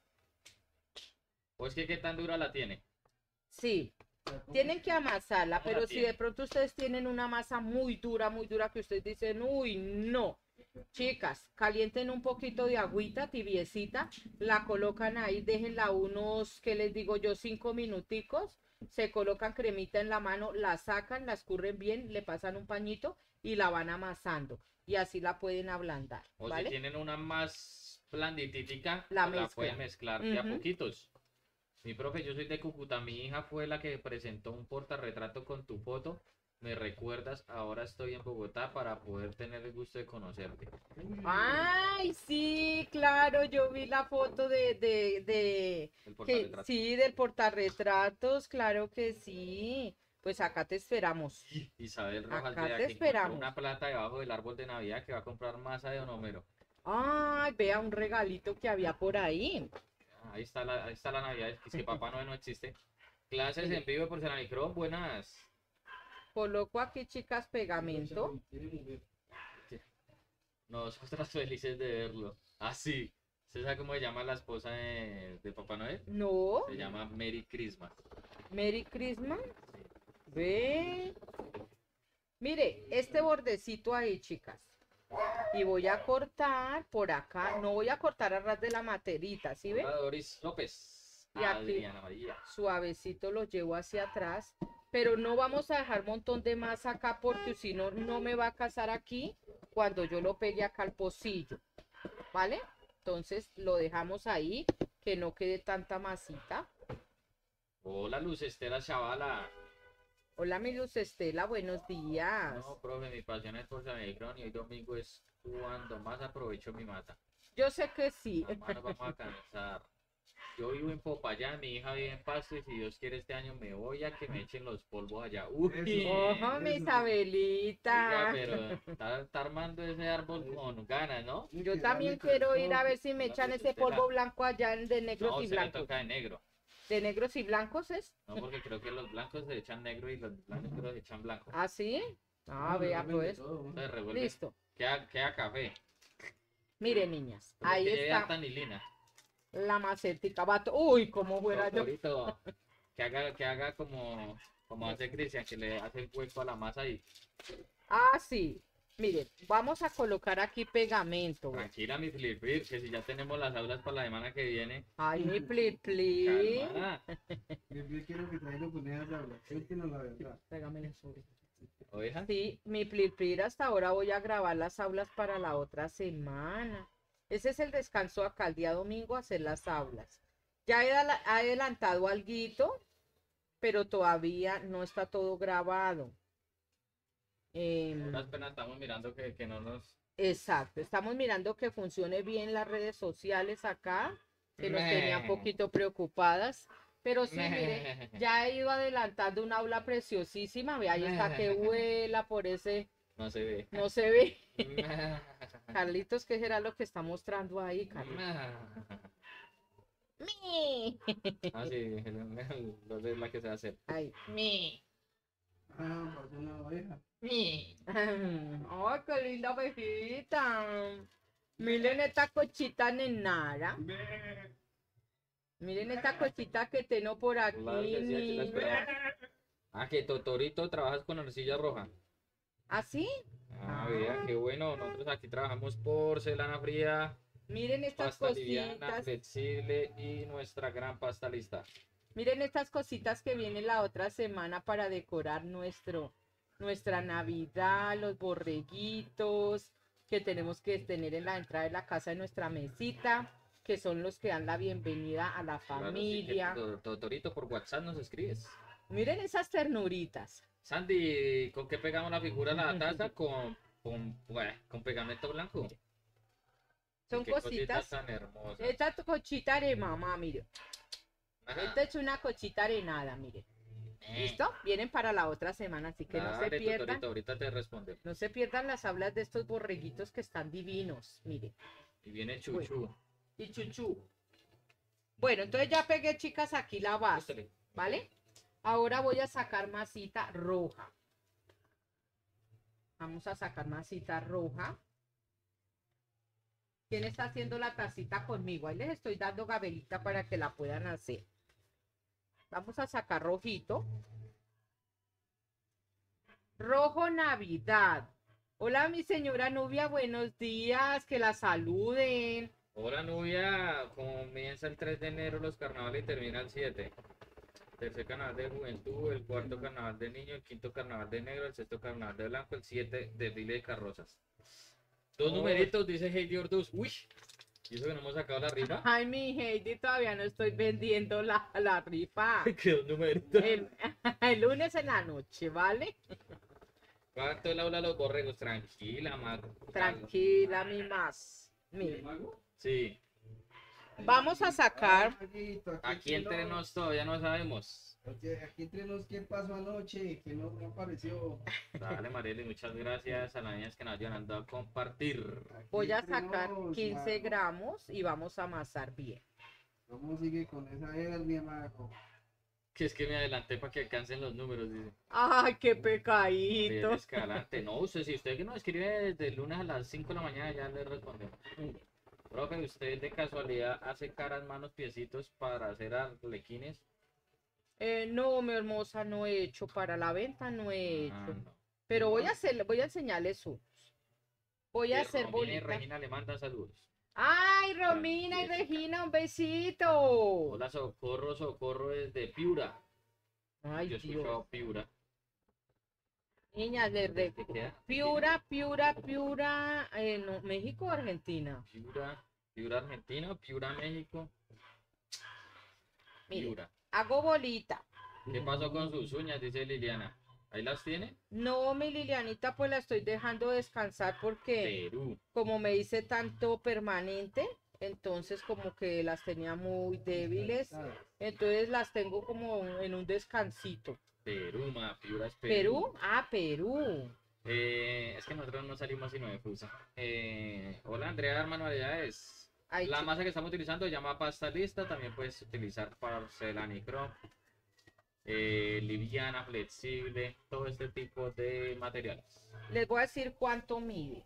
¿O es que qué tan dura la tiene? Sí, tienen que amasarla, ¿Cómo la pero si tiene? de pronto ustedes tienen una masa muy dura, muy dura, que ustedes dicen, uy, no. Chicas, calienten un poquito de agüita tibiecita, la colocan ahí, déjenla unos, ¿qué les digo yo? Cinco minuticos, se colocan cremita en la mano, la sacan, la escurren bien, le pasan un pañito y la van amasando. Y así la pueden ablandar, O si ¿vale? tienen una más blanditítica, La pues la mezcla. pueden mezclar de a Ujú. poquitos. Mi profe, yo soy de Cúcuta, mi hija fue la que presentó un portarretrato con tu foto. ¿Me recuerdas? Ahora estoy en Bogotá para poder tener el gusto de conocerte. Ay, sí, claro, yo vi la foto de, de, de, El que, portarretrato. sí, del portarretratos, claro que sí. Pues acá te esperamos. Isabel Rojas, Acá vea, te que encontró esperamos. una plata debajo del árbol de Navidad que va a comprar masa de Don Homero. Ay, vea un regalito que había por ahí. Ah, Ahí está la, ahí está la Navidad, es que Papá Noel no existe. Clases Mire. en vivo de Porcelanicrón, buenas. Coloco aquí, chicas, pegamento. Nosotras felices de verlo. Ah, sí. ¿Usted sabe cómo se llama la esposa de, de Papá Noel? No, Se llama Merry Christmas. Merry Christmas. Ve. Mire, este bordecito ahí, chicas. Y voy a cortar por acá. No voy a cortar a ras de la materita, ¿sí ve? Hola, Doris López. Y aquí- Adriana María. Suavecito lo llevo hacia atrás. Pero no vamos a dejar montón de masa acá porque si no, no me va a casar aquí cuando yo lo pegue acá al pocillo. ¿Vale? Entonces lo dejamos ahí, que no quede tanta masita. Hola, Luz Estela Chavala. Hola, mi Luz Estela, buenos días. No, profe, mi pasión es Porcelanicrón y hoy domingo es cuando más aprovecho mi mata. Yo sé que sí. Mamá, nos vamos a cansar. Yo vivo en Popayán, mi hija vive en Pasto y si Dios quiere este año me voy a que me echen los polvos allá. Uy, Eso. Ojo, mi Eso. Isabelita. oiga, pero está, está armando ese árbol con ganas, ¿no? Yo también quiero ir a ver si me Hola, echan Luz ese Estela. polvo blanco allá en- de negros No, y se le blancos. toca de negro. ¿De negros y blancos es? No, porque creo que los blancos se echan negro y los blancos se echan blanco. ¿Ah, sí? Ah, vea pues. Entonces revuelve. Listo. Queda, queda café. Miren, niñas, Como ahí que lleve está harta anilina. la macetica. Vato. Uy, como fuera yo. Doctorito, que haga, que haga como, como hace Cristian, que le hace el hueco a la masa y Ah, sí. Miren, vamos a colocar aquí pegamento. tranquila mi Filipir, que si ya tenemos las aulas para la semana que viene. Ay, mi pli pli. Calmada. Yo quiero que traigan con esa tabla. Cuéntenos la verdad. Pégame el sobre. Oiga, Sí, mi plirplir hasta ahora voy a grabar las aulas para la otra semana. Ese es el descanso acá, el día domingo hacer las aulas. Ya he adela- adelantado alguito, pero todavía no está todo grabado. Em, unas penas estamos mirando que, que no nos... exacto, estamos mirando que funcione bien las redes sociales acá, que nos tenían un Meh. poquito preocupadas. Pero sí, mire, ya he ido adelantando una aula preciosísima. Ve, ahí está que vuela por ese, No se ve. no se ve. Carlitos, ¿qué será lo que está mostrando ahí, Carlitos? Mi. Ah, sí, el- el- el- es la que se va a hacer. Ay, mi. Ah, pasó una oveja. Mi. Ay, qué linda ovejita. Miren esta cochita nenara. Miren esta cochita que tengo por aquí. Claro que sí, aquí la niña. esperaba. Ah, que Totorito trabajas con arcilla roja. ¿Ah, sí? Ah, vea, qué bueno. Nosotros aquí trabajamos porcelana fría, Miren estas pasta liviana, cositas. flexible y nuestra gran pasta lista. Miren estas cositas que vienen la otra semana para decorar nuestro, nuestra Navidad, los borreguitos que tenemos que tener en la entrada de la casa de nuestra mesita, que son los que dan la bienvenida a la Claro, sí, que familia. To- Totorito por WhatsApp nos escribes. Miren esas ternuritas. Sandy, ¿con qué pegamos la figura a la taza? Con, con, bueno, con pegamento blanco. Son Qué cositas. tan hermosas. Esta cochita de mamá, mire. Ajá. Esta es una cochita arenada, mire. Eh, ¿Listo? Vienen para la otra semana, así que no se dale, pierdan. Totorito, ahorita te responde. No se pierdan las hablas de estos borreguitos que están divinos, mire. Y viene Chuchu. Y chuchu. Bueno, entonces ya pegué, chicas, aquí la base, Búscale. ¿vale? Ahora voy a sacar masita roja. Vamos a sacar masita roja. ¿Quién está haciendo la tacita conmigo? Ahí les estoy dando gabelita para que la puedan hacer. Vamos a sacar rojito. Rojo Navidad. Hola, mi señora Nubia, buenos días, que la saluden. Hola Nubia, comienza el tres de enero los carnavales y termina el siete. Tercer carnaval de juventud, el cuarto carnaval de niño, el quinto carnaval de negro, el sexto carnaval de blanco, el siete desfile de carrozas. Dos Oh. numeritos, dice Heidi Orduz. Uy, ¿y eso que no hemos sacado la rifa? Ay, mi Heidi, todavía no estoy vendiendo la, la rifa. ¿Qué dos numeritos? El, el lunes en la noche, ¿vale? ¿Cuánto el aula de los borregos? Tranquila, Mago. Tranquila, mi más. Mi. Sí. Vamos a sacar, Amiguito, Aquí entre nos todavía no sabemos. Oye, aquí entre nos, ¿qué pasó anoche? Que no, no apareció. Dale, Marieli, muchas gracias a las niñas que nos ayudan a compartir. Aquí voy a entre sacar nos, quince mago. gramos y vamos a amasar bien. ¿Cómo sigue con esa hernia, mago? Que es que me adelanté para que alcancen los números, dice. Ay, qué Bien pecadito. escalante. No, usted, si usted que nos escribe desde el lunes a las cinco de la mañana, ya le respondemos. Profe, ¿usted de casualidad hace caras, manos, piecitos para hacer arlequines? Eh, no, mi hermosa, no he hecho. Para la venta no he Ah, hecho. no. Pero voy a hacer, voy a enseñarles unos. Voy a Que hacer Romina y bolitas. Regina le manda saludos. Ay, Romina y Jessica. Regina, un besito. Hola, Socorro, Socorro desde Piura. Ay, Yo he Dios. escuchado Piura. Niñas de re... ¿Qué queda? Piura, Piura, Piura, eh, no, México o Argentina. Piura, Piura Argentina, Piura México. Mire, Piura. hago bolita. ¿Qué pasó con sus uñas? Dice Liliana. ¿Ahí las tiene? No, mi Lilianita, pues la estoy dejando descansar porque Perú. como me hice tanto permanente, entonces como que las tenía muy débiles. Entonces las tengo como en un descansito. Perú, ma, Piura es ¿Perú? Perú. Ah, Perú. Eh, es que nosotros no salimos sino de Fusa. Eh, hola Andrea, manualidades. Ay, La chica. masa que estamos utilizando se llama pasta lista. También puedes utilizar porcelanicro, eh, liviana, flexible, todo este tipo de materiales. Les voy a decir cuánto mide.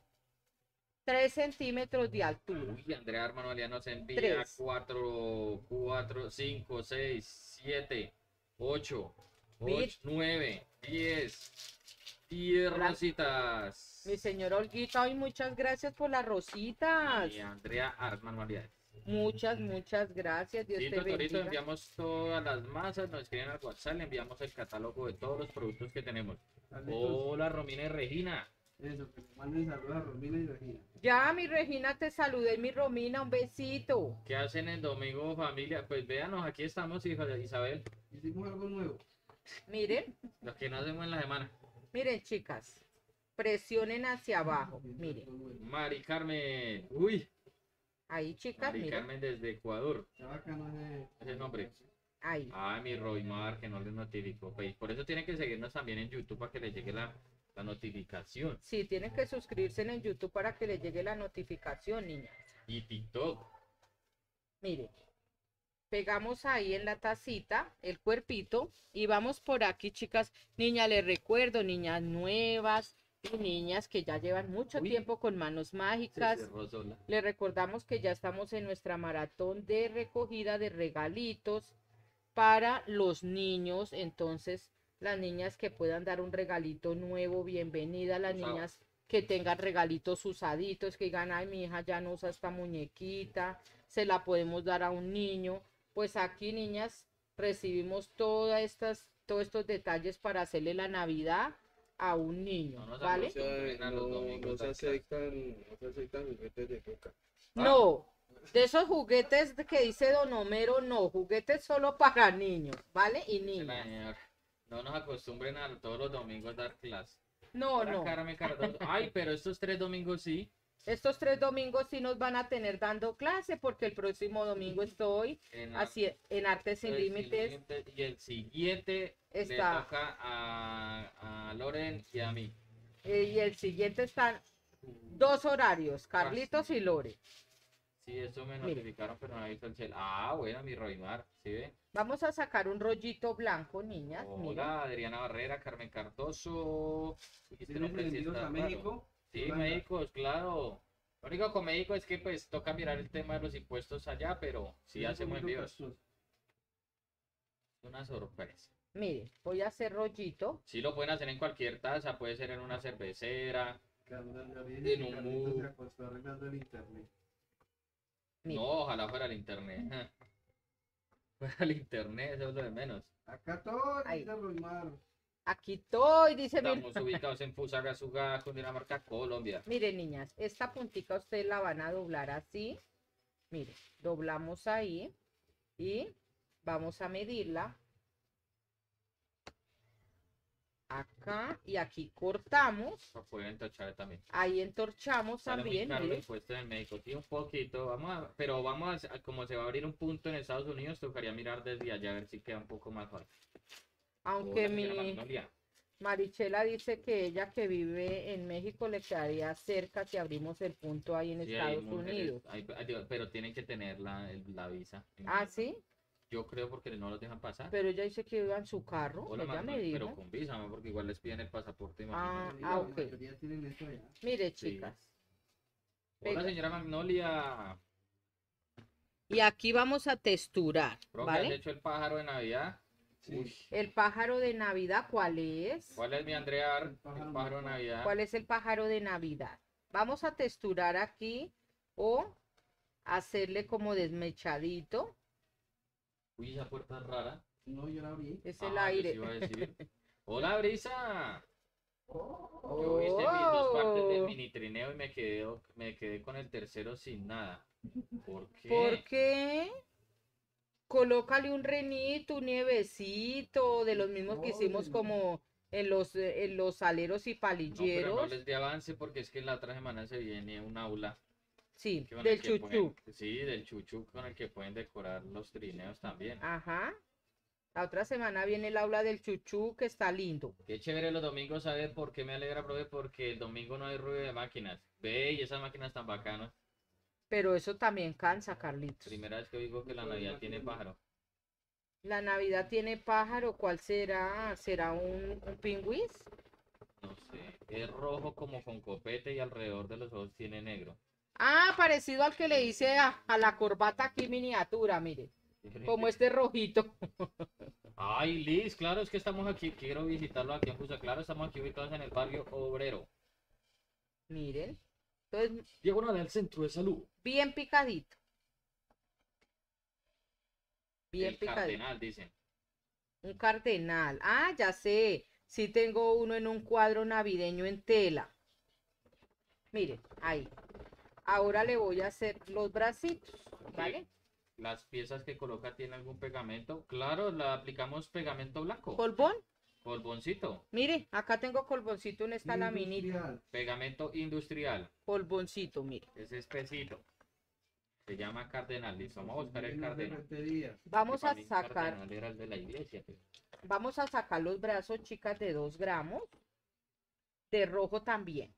Tres centímetros de altura. Uy, Andrea Manualidad nos envía Tres. cuatro, cuatro, cinco, seis, siete, ocho, Mir- ocho, nueve, diez, diez Gra- rositas. Mi señor Olguita, ay, muchas gracias por las rositas. Y Andrea Art Manualidades. Muchas, muchas gracias. Dios Sí, te Totorito, bendiga. enviamos todas las masas, nos escriben al WhatsApp, le enviamos el catálogo de todos los productos que tenemos. Carlitos, Hola, Romina y Regina. eso, que le manden saludos a Romina y Regina. Ya, mi Regina, te saludé, mi Romina, un besito. ¿Qué hacen el domingo, familia? Pues véanos, aquí estamos, hija de Isabel. Hicimos algo nuevo. Miren, Los que no hacemos en la semana. miren, chicas. Presionen hacia abajo. Miren, Algo nuevo. Mari Carmen. Uy, ahí, chicas, Mari miren. Carmen desde Ecuador. Está bacano ese... Ese nombre. Ahí. Ah, mi Roymar, que no les notificó. Pues por eso tienen que seguirnos también en YouTube para que les llegue la, la notificación. Sí, tienen que suscribirse en YouTube para que les llegue la notificación, niña. Y TikTok. Miren, pegamos ahí en la tacita el cuerpito y vamos por aquí, chicas. Niña, les recuerdo, niñas nuevas y niñas que ya llevan mucho Uy. tiempo con manos Se mágicas. cerró sola. Les recordamos que ya estamos en nuestra maratón de recogida de regalitos para los niños. Entonces, las niñas que puedan dar un regalito nuevo, bienvenida. Las Usado. niñas que tengan regalitos usaditos, que digan, ay, mi hija ya no usa esta muñequita, se la podemos dar a un niño. Pues aquí, niñas, recibimos todas estas, todos estos detalles para hacerle la Navidad a un niño, No nos ¿vale? acostumbren a los domingos a clase. no se aceptan juguetes de coca. No, de esos juguetes que dice Don Homero, no, juguetes solo para niños, ¿vale? Y niñas. Señor, no nos acostumbren a todos los domingos dar clase. No, Hola, no. Carmen Cardoso. Ay, pero estos tres domingos sí. Estos tres domingos sí nos van a tener dando clase porque el próximo domingo estoy En así en Artes Sin el Límites. siguiente- y el siguiente Está. le toca a, a Loren y a mí. eh, y el siguiente están dos horarios, Carlitos y Lore. Sí, eso me Mire. notificaron, pero no he visto el cel. Ah, bueno, mi Roymar, ¿sí ve? Vamos a sacar un rollito blanco, niñas. Miren. Hola, Adriana Barrera, Carmen Cardoso. Este ¿Tienes nombre sí envíos está a raro. México? Sí, Holanda. México, claro. Lo único con México es que pues toca mirar el tema de los impuestos allá, pero sí Es un hacemos poquito envíos. costoso. Es una sorpresa. Miren, voy a hacer rollito. Sí lo pueden hacer en cualquier taza, puede ser en una cervecera. Carlos Gabriel En dice que un Carlitos mu- se acostó arreglando el internet. Miren. No, ojalá fuera el internet. Fuera el internet, eso es lo de menos. Acá todo Ahí. dice Roymar. Aquí estoy, dice mi Estamos ubicados en Fusagasugá, Cundinamarca, Colombia. Miren, niñas, esta puntica ustedes la van a doblar así. Miren, doblamos ahí y vamos a medirla. acá y aquí cortamos. Para poder entorchar también. Ahí entorchamos Sale muy también, caro el mire. impuesto en el médico, sí, un poquito, vamos a, pero vamos a, como se va a abrir un punto en Estados Unidos, tocaría mirar desde allá a ver si queda un poco más fácil. Aunque Hola, señora mi Magnolia. Marichela dice que ella que vive en México le quedaría cerca si abrimos el punto ahí en Sí, hay Estados mujeres, Unidos. hay- hay- pero tienen que tener la, el- la visa. Ah, ¿sí? Yo creo porque no los dejan pasar. Pero ella dice que iba en su carro, Hola, ella me Magnolia, pero dijo. con visa, ¿no? Porque igual les piden el pasaporte, Ah, imagínate. ah, ok. La mayoría tienen eso ya. Mire, Sí. chicas. Hola, Venga. señora Magnolia. Y aquí vamos a texturar, Bro, ¿qué has ¿vale? hecho el pájaro de Navidad? Sí. Uy, El pájaro de Navidad, ¿cuál es? ¿cuál es mi Andrea? El El pájaro pájaro de normal. Navidad. ¿Cuál es el pájaro de Navidad? Vamos a texturar aquí o hacerle como desmechadito. Uy, esa puerta es rara. No, yo la abrí. Es el Ah, yo aire. sí iba a decir. Hola, Brisa. Oh, Yo viste mis dos partes del Oh. mini trineo y me quedé, me quedé con el tercero sin nada. ¿Por qué? ¿Por qué? Colócale un renito, un nievecito, de los mismos que hicimos Órale. como en los, eh, en los aleros y No, pero no palilleros. les de avance porque es que la otra semana se viene un aula. Sí, con el del que chuchú. pueden- sí, del chuchú con el que pueden decorar los trineos también. Ajá. La otra semana viene el aula del chuchú que está lindo. Qué chévere los domingos, ¿sabe por qué me alegra, profe? Porque el domingo no hay ruido de máquinas. Ve, y esas máquinas tan bacanas. Pero eso también cansa, Carlitos. Primera vez que digo que la Navidad tiene pájaro. La Navidad tiene pájaro, ¿cuál será? ¿Será un, un pingüis? No sé. Es rojo como con copete y alrededor de los ojos tiene negro. Ah, parecido al que le hice a, a la corbata aquí miniatura, mire. Como este rojito. Ay, Liz, claro, es que estamos aquí. Quiero visitarlo aquí en Fusa. Claro, estamos aquí ubicados en el barrio Obrero. Miren. Entonces, Diagonal del centro de salud. bien picadito. Bien El picadito. cardenal, dicen. Un cardenal. Ah, ya sé. Sí tengo uno en un cuadro navideño en tela. Miren, ahí. Ahora le voy a hacer los bracitos, ¿vale? Las piezas que coloca tienen algún pegamento. Claro, la aplicamos pegamento blanco. Colbón. Colboncito. Mire, acá tengo colboncito en esta laminita. Industrial. Pegamento industrial. Colboncito, mire. Es espesito. Se llama cardenal. Listo, vamos a buscar el Menos de cardenal. repetidas. Vamos Que para a mí sacar, cardenal era el de la iglesia. pues. vamos a sacar los brazos, chicas, de dos gramos. De rojo también.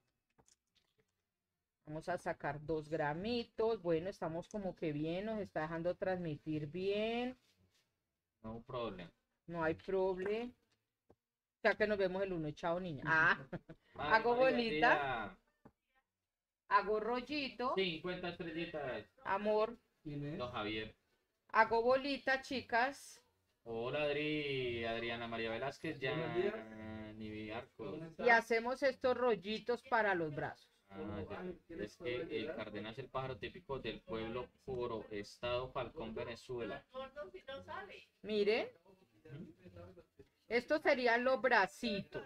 Vamos a sacar dos gramitos. Bueno, estamos como que bien, nos está dejando transmitir bien. No problem. No hay problema. Ya que nos vemos el uno, chao niña. Ah, Ay, Hago María bolita. Tía, hago rollito, cincuenta estrellitas. amor. ¿Quién es? Don Javier. Hago bolita, chicas. Hola, Adri. Adriana María Velázquez. Ya. Buenos días. Ni Arcos. ¿Dónde está? Y hacemos estos rollitos para los brazos. Ah, ya. Es que el cardenal es el pájaro típico del pueblo Foro, Estado Falcón, Venezuela. Miren. Estos serían los bracitos.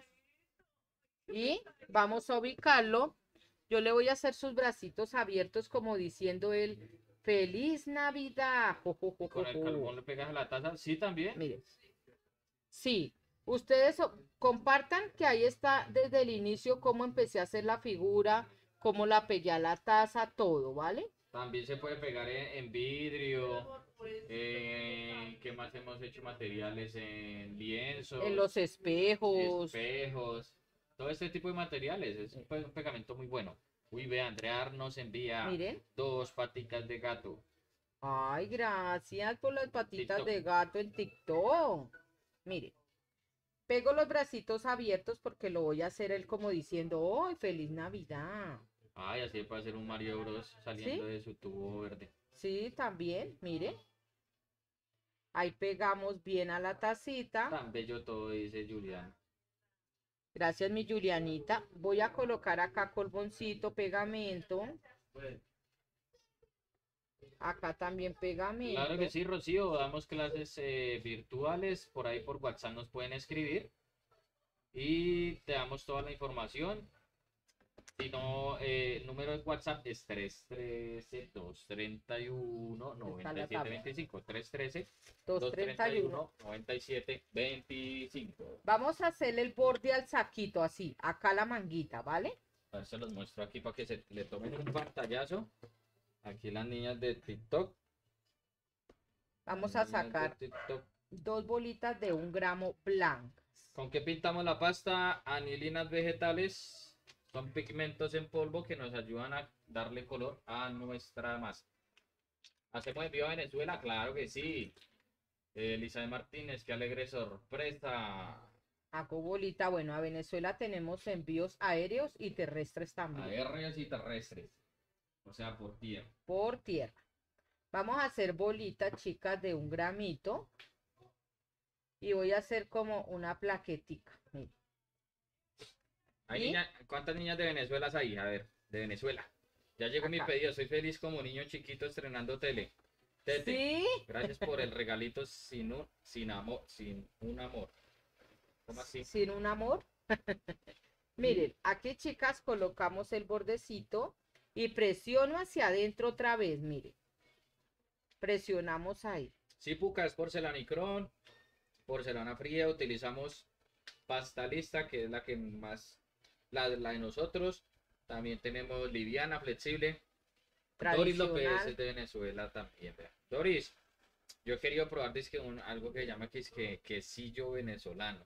Y vamos a ubicarlo. Yo le voy a hacer sus bracitos abiertos como diciendo él, ¡Feliz Navidad! Jo, jo, jo, Con el jo, jo. carbón le pegas a la taza. Sí, también. Miren. Sí, ustedes o- compartan que ahí está desde el inicio cómo empecé a hacer la figura, cómo la pegué a la taza, todo, ¿vale? También se puede pegar en, en vidrio. Eh, ¿qué más hemos hecho? Materiales en lienzos, En los espejos. espejos. Todo este tipo de materiales. Es un pe- un pegamento muy bueno. Uy, ve, Andrea nos envía Miren. dos paticas de gato. Ay, gracias por las patitas TikTok. de gato en TikTok. Mire, pego los bracitos abiertos porque lo voy a hacer él como diciendo, ¡ay, feliz Navidad! Ay, así puede hacer un Mario Bros saliendo ¿Sí? de su tubo verde. Sí, también, mire. Ahí pegamos bien a la tacita. Tan bello todo, dice Julián. Gracias, mi Julianita. Voy a colocar acá colboncito, pegamento. Acá también pegamento. Claro que sí, Rocío, damos clases eh, virtuales, por ahí por WhatsApp nos pueden escribir y te damos toda la información. Si no, eh, el número de WhatsApp es tres uno tres, dos tres uno, nueve Está la siete tabla. dos cinco. tres uno tres, dos dos tres treinta y uno. uno, nueve siete dos cinco. Vamos a hacerle el borde al saquito así, acá la manguita, ¿vale? A ver, se los muestro aquí para que se le tomen un pantallazo. Aquí las niñas de TikTok. Vamos Las a niñas de sacar TikTok. dos bolitas de un gramo blancas. ¿Con qué pintamos la pasta? Anilinas vegetales. Son pigmentos en polvo que nos ayudan a darle color a nuestra masa. ¿Hacemos envío a Venezuela? Claro que sí. Eh, Elizabeth Martínez, qué alegre sorpresa. Hago bolita, bueno, a Venezuela tenemos envíos aéreos y terrestres también, Aéreos y terrestres. O sea, por tierra. por tierra. Vamos a hacer bolitas, chicas, de un gramito. Y voy a hacer como una plaquetica. Miren. ¿Hay ¿Y? niña- ¿Cuántas niñas de Venezuela hay? A ver, de Venezuela. Ya llegó mi Acá. pedido. Soy feliz como niño chiquito estrenando tele. Tete. ¿Sí? Gracias por el regalito sin un, sin amor, sin un amor. ¿Cómo así? Sin un amor. Miren, aquí, chicas, colocamos el bordecito y presiono hacia adentro otra vez, miren. Presionamos ahí. Sí, Puca, es porcelanicrón, porcelana fría. Utilizamos pasta lista, que es la que más, la, la de nosotros. También tenemos liviana, flexible. Doris López Tradicional. es de Venezuela también. Vea. Doris, yo he querido probar dizque, un, algo que se llama que es que quesillo venezolano.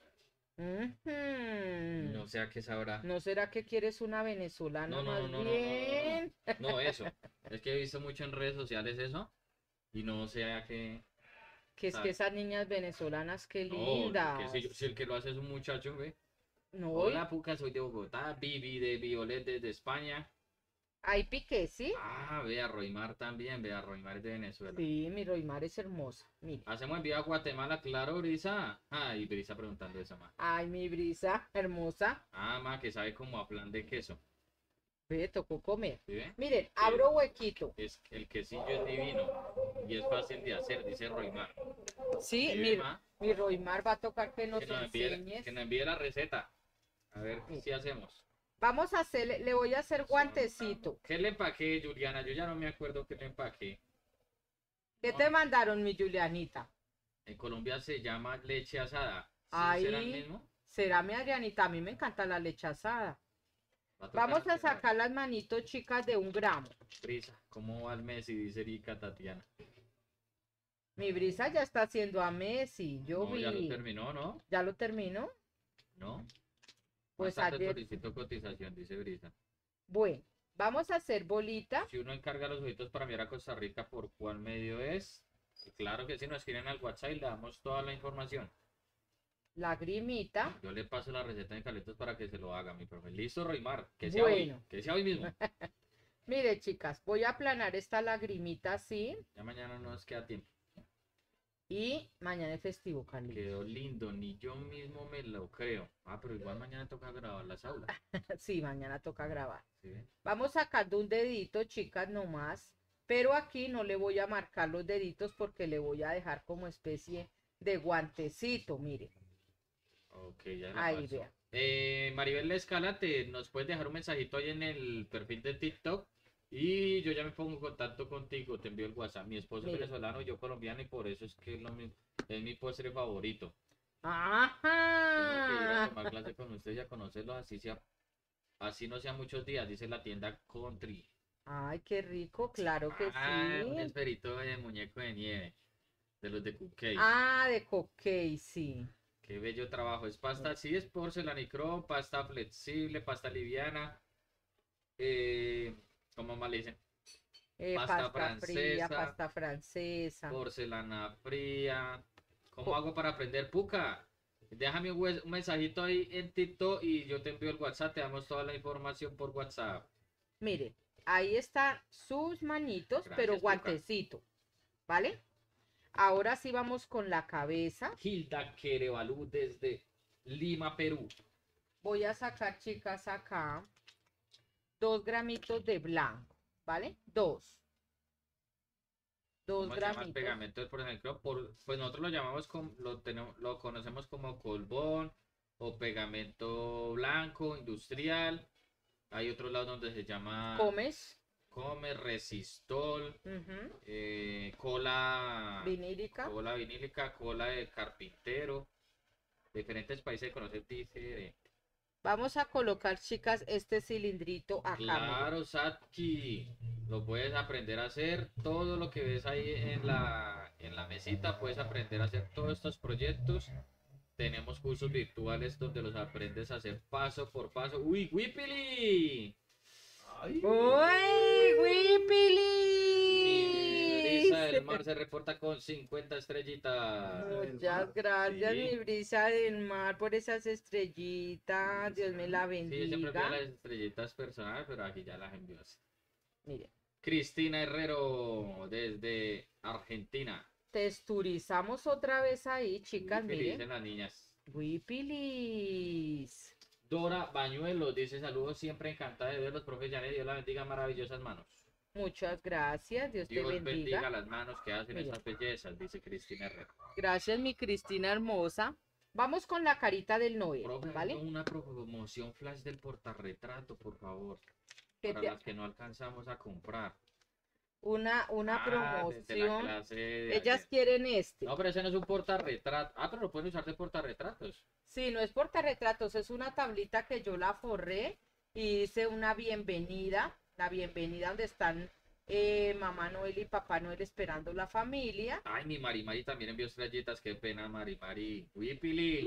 Ujú. No sé a qué sabrá. ¿No será que quieres una venezolana No, no, más no, no, no, no, no, bien? No, eso. Es que he visto mucho en redes sociales eso. Y no sé a qué. Que es Ah. que esas niñas venezolanas, qué No, lindas. qué sé yo, si el que lo hace es un muchacho, ve. No, Hola, Puca, soy de Bogotá. Vivi de Violet desde España. hay pique, ¿sí? Ah, vea, Roymar también. Vea, Roymar es de Venezuela. Sí, mi Roimar es hermosa. Mire. Hacemos envío a Guatemala, claro, Brisa. Ah, y Brisa preguntando eso, ma. Ay, mi brisa, hermosa. Ah, ma, que sabe como a plan de queso. Ve, tocó comer. ¿Sí ve? Miren, abro huequito. Es, el quesillo es divino. Y es fácil de hacer, dice Roymar. Sí, ¿Sí ve, mi, ma? mi Roimar va a tocar que nos Que nos, envíe, enseñes. que nos envíe la receta. A ver Sí. si hacemos. Vamos a hacerle, le voy a hacer guantecito. ¿Qué le empaqué, Juliana? Yo ya no me acuerdo qué le empaqué. ¿Qué te mandaron, mi Julianita? En Colombia se llama leche asada. ¿Sí Ahí. será el mismo? Será mi Adrianita, a mí me encanta la leche asada. Va a tocar Vamos a hacer sacar las manitos chicas de un gramo. Brisa, ¿cómo va el Messi? Dice Erika Tatiana. Mi brisa ya está haciendo a Messi, yo No, vi. ya lo terminó, ¿no? ¿Ya lo terminó? ¿No? Pues Más tarde ayer. solicito cotización, dice Brisa. Bueno, vamos a hacer bolita. Si uno encarga los ojitos para enviar a Costa Rica, ¿por cuál medio es? Claro que sí, nos escriben al WhatsApp y le damos toda la información. Lagrimita. Yo le paso la receta de caletos para que se lo haga, mi profe. Listo, Roymar. Que sea Bueno. hoy. Que sea hoy mismo. Mire, chicas, voy a aplanar esta lagrimita así. Ya mañana no nos queda tiempo. Y mañana es festivo, Carly. Quedó lindo, ni yo mismo me lo creo. Ah, pero igual mañana toca grabar las aulas. Sí, mañana toca grabar. ¿Sí ven? Vamos sacando un dedito, chicas, nomás. Pero aquí no le voy a marcar los deditos porque le voy a dejar como especie de guantecito, mire. Ok, ya la Ahí, paso. vea. Eh, Maribel Escalate, nos puedes dejar un mensajito ahí en el perfil de TikTok y yo ya me pongo en contacto contigo, te envío el WhatsApp. Mi esposo es Mire. venezolano, yo colombiano y por eso es que es, lo mi- es mi postre favorito. Tengo que ir a Ajá. tomar clase con ustedes y a conocerlos así sea, así no sea muchos días, dice la tienda Country. Ay, qué rico, claro que Ah, un sí. esperito de muñeco de nieve, de los de Cupcake. Ah, de coquey, sí. Qué bello trabajo. Es pasta, sí, es porcelanicrón, pasta flexible, pasta liviana. Eh, ¿cómo más le dicen? Eh, Pasta pasta fría, francesa. pasta francesa. Porcelana fría. ¿Cómo Po- hago para aprender Puca? Déjame un, hue- un mensajito ahí en TikTok y yo te envío el WhatsApp. Te damos toda la información por WhatsApp. Mire, ahí están sus manitos, Gracias, pero Cuca. guantecito, ¿vale? Ahora sí vamos con la cabeza. Hilda Querevalú desde Lima, Perú. Voy a sacar, chicas, acá dos gramitos de blanco, ¿vale? Dos. Dos ¿Cómo se llama el gramitos. pegamento del porcelanicrón? Por, pues nosotros lo llamamos como, lo tenemos, lo conocemos como colbón o pegamento blanco industrial. hay otro lado donde se llama Comes. Come, Resistol, Ujú. eh, cola, Vinílica. cola vinílica, cola de carpintero. Diferentes países conocen diferente. Vamos a colocar, chicas, este cilindrito acá. miren. Claro, Satki, lo puedes aprender a hacer. Todo lo que ves ahí en la, en la mesita, puedes aprender a hacer todos estos proyectos. Tenemos cursos virtuales donde los aprendes a hacer paso por paso. ¡Uy, Whippily! Ay, ¡Uy, Mi brisa del Whippily! mar se reporta con cincuenta estrellitas. Muchas gracias, Sí. mi brisa del mar, por esas estrellitas. Dios me la Sí, yo siempre pido bendiga. las estrellitas personales, pero aquí ya las envío así. Miren, Cristina Herrero, desde Argentina. texturizamos otra vez ahí, chicas, Whippily, miren. dicen las niñas. Whippilis. Dora Bañuelos dice saludos, siempre encantada de verlos, profe Janet, Dios la bendiga, maravillosas manos. Muchas gracias, Dios te Dios bendiga bendiga. las manos que hacen Mira. estas bellezas, dice Cristina Herrero. Gracias, mi Cristina hermosa. Vamos con la carita del Noel, Profe, ¿vale? haga una promoción flash del portarretrato, por favor, Que para te- las que no alcanzamos a comprar. Una, una Ah, desde la promoción. clase de Ellas ayer. quieren este. No, pero ese no es un portarretrato. Ah, pero lo pueden usar de portarretratos. Sí, no es portarretratos, es una tablita que yo la forré y hice una bienvenida, la bienvenida donde están eh, Mamá Noel y Papá Noel esperando la familia. Ay, mi Mari Mari también envió estrellitas, qué pena, Mari Mari. Whippily.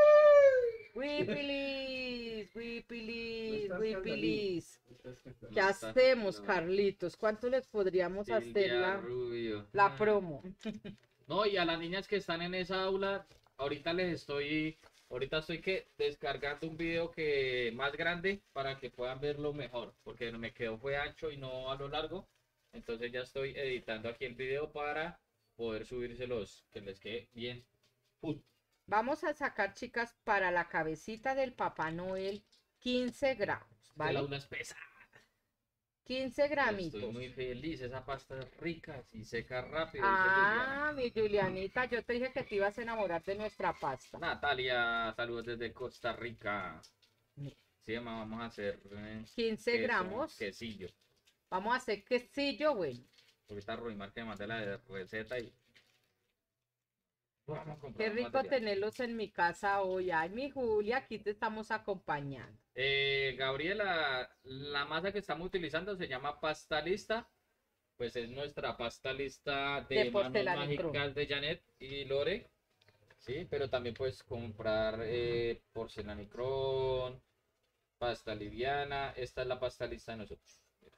Wipilis, Wipilis, estás, Wipilis. estás cantando. ¿Qué No está- hacemos, no. Carlitos? ¿Cuánto les podríamos hacer Silvia la, Rubio. la Ah. promo? No, y a las niñas que están en esa aula, ahorita les estoy, ahorita estoy que descargando un video que más grande para que puedan verlo mejor, porque me quedó fue ancho y no a lo largo. Entonces ya estoy editando aquí el video para poder subírselos, que les quede bien. full. Vamos a sacar, chicas, para la cabecita del Papá Noel quince gramos, El ¿vale? aula es pesada. quince gramitos. Estoy muy feliz, esa pasta es rica y seca rápido. dice Ah, mi Julianita, yo te dije que te ibas a enamorar de nuestra pasta. Juliana. Natalia, saludos desde Costa Rica. Mira. Sí, mamá, vamos a hacer eh, quince queso, gramos. quesillo. Vamos a hacer quesillo, bueno. Ahorita Roimar que me mandé la receta y vamos a comprar Qué los rico materiales. tenerlos en mi casa hoy. Ay, mi Julia, aquí te estamos acompañando. Eh, Gabriela, la masa que estamos utilizando se llama pasta lista. Pues es nuestra pasta lista de, De manos porcelanicrón. mágicas de Janet y Lore. Sí, pero también puedes comprar eh, porcelanicrón, pasta liviana. Esta es la pasta lista de nosotros.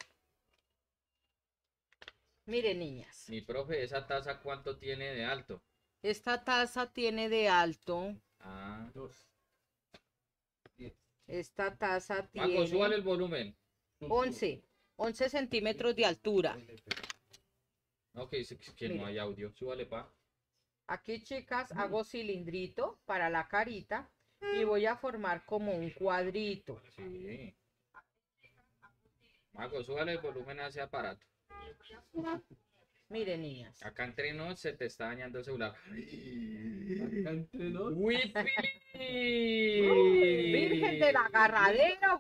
Miren, niñas, Mi profe, ¿esa taza cuánto tiene de alto? esta taza tiene de alto, Ah, Dos. Diez. esta taza Paco, súbale tiene el volumen. once, once centímetros de altura. Ok, sí, que no Mire. hay audio. Súbale, pa. Aquí, chicas, hago cilindrito para la carita y voy a formar como un cuadrito. Sí. Mago, súbale el volumen a ese aparato. Miren, niñas. Acá entre nos se te está dañando el celular. Acá entre nos. ¡Whippily! Virgen del agarradero,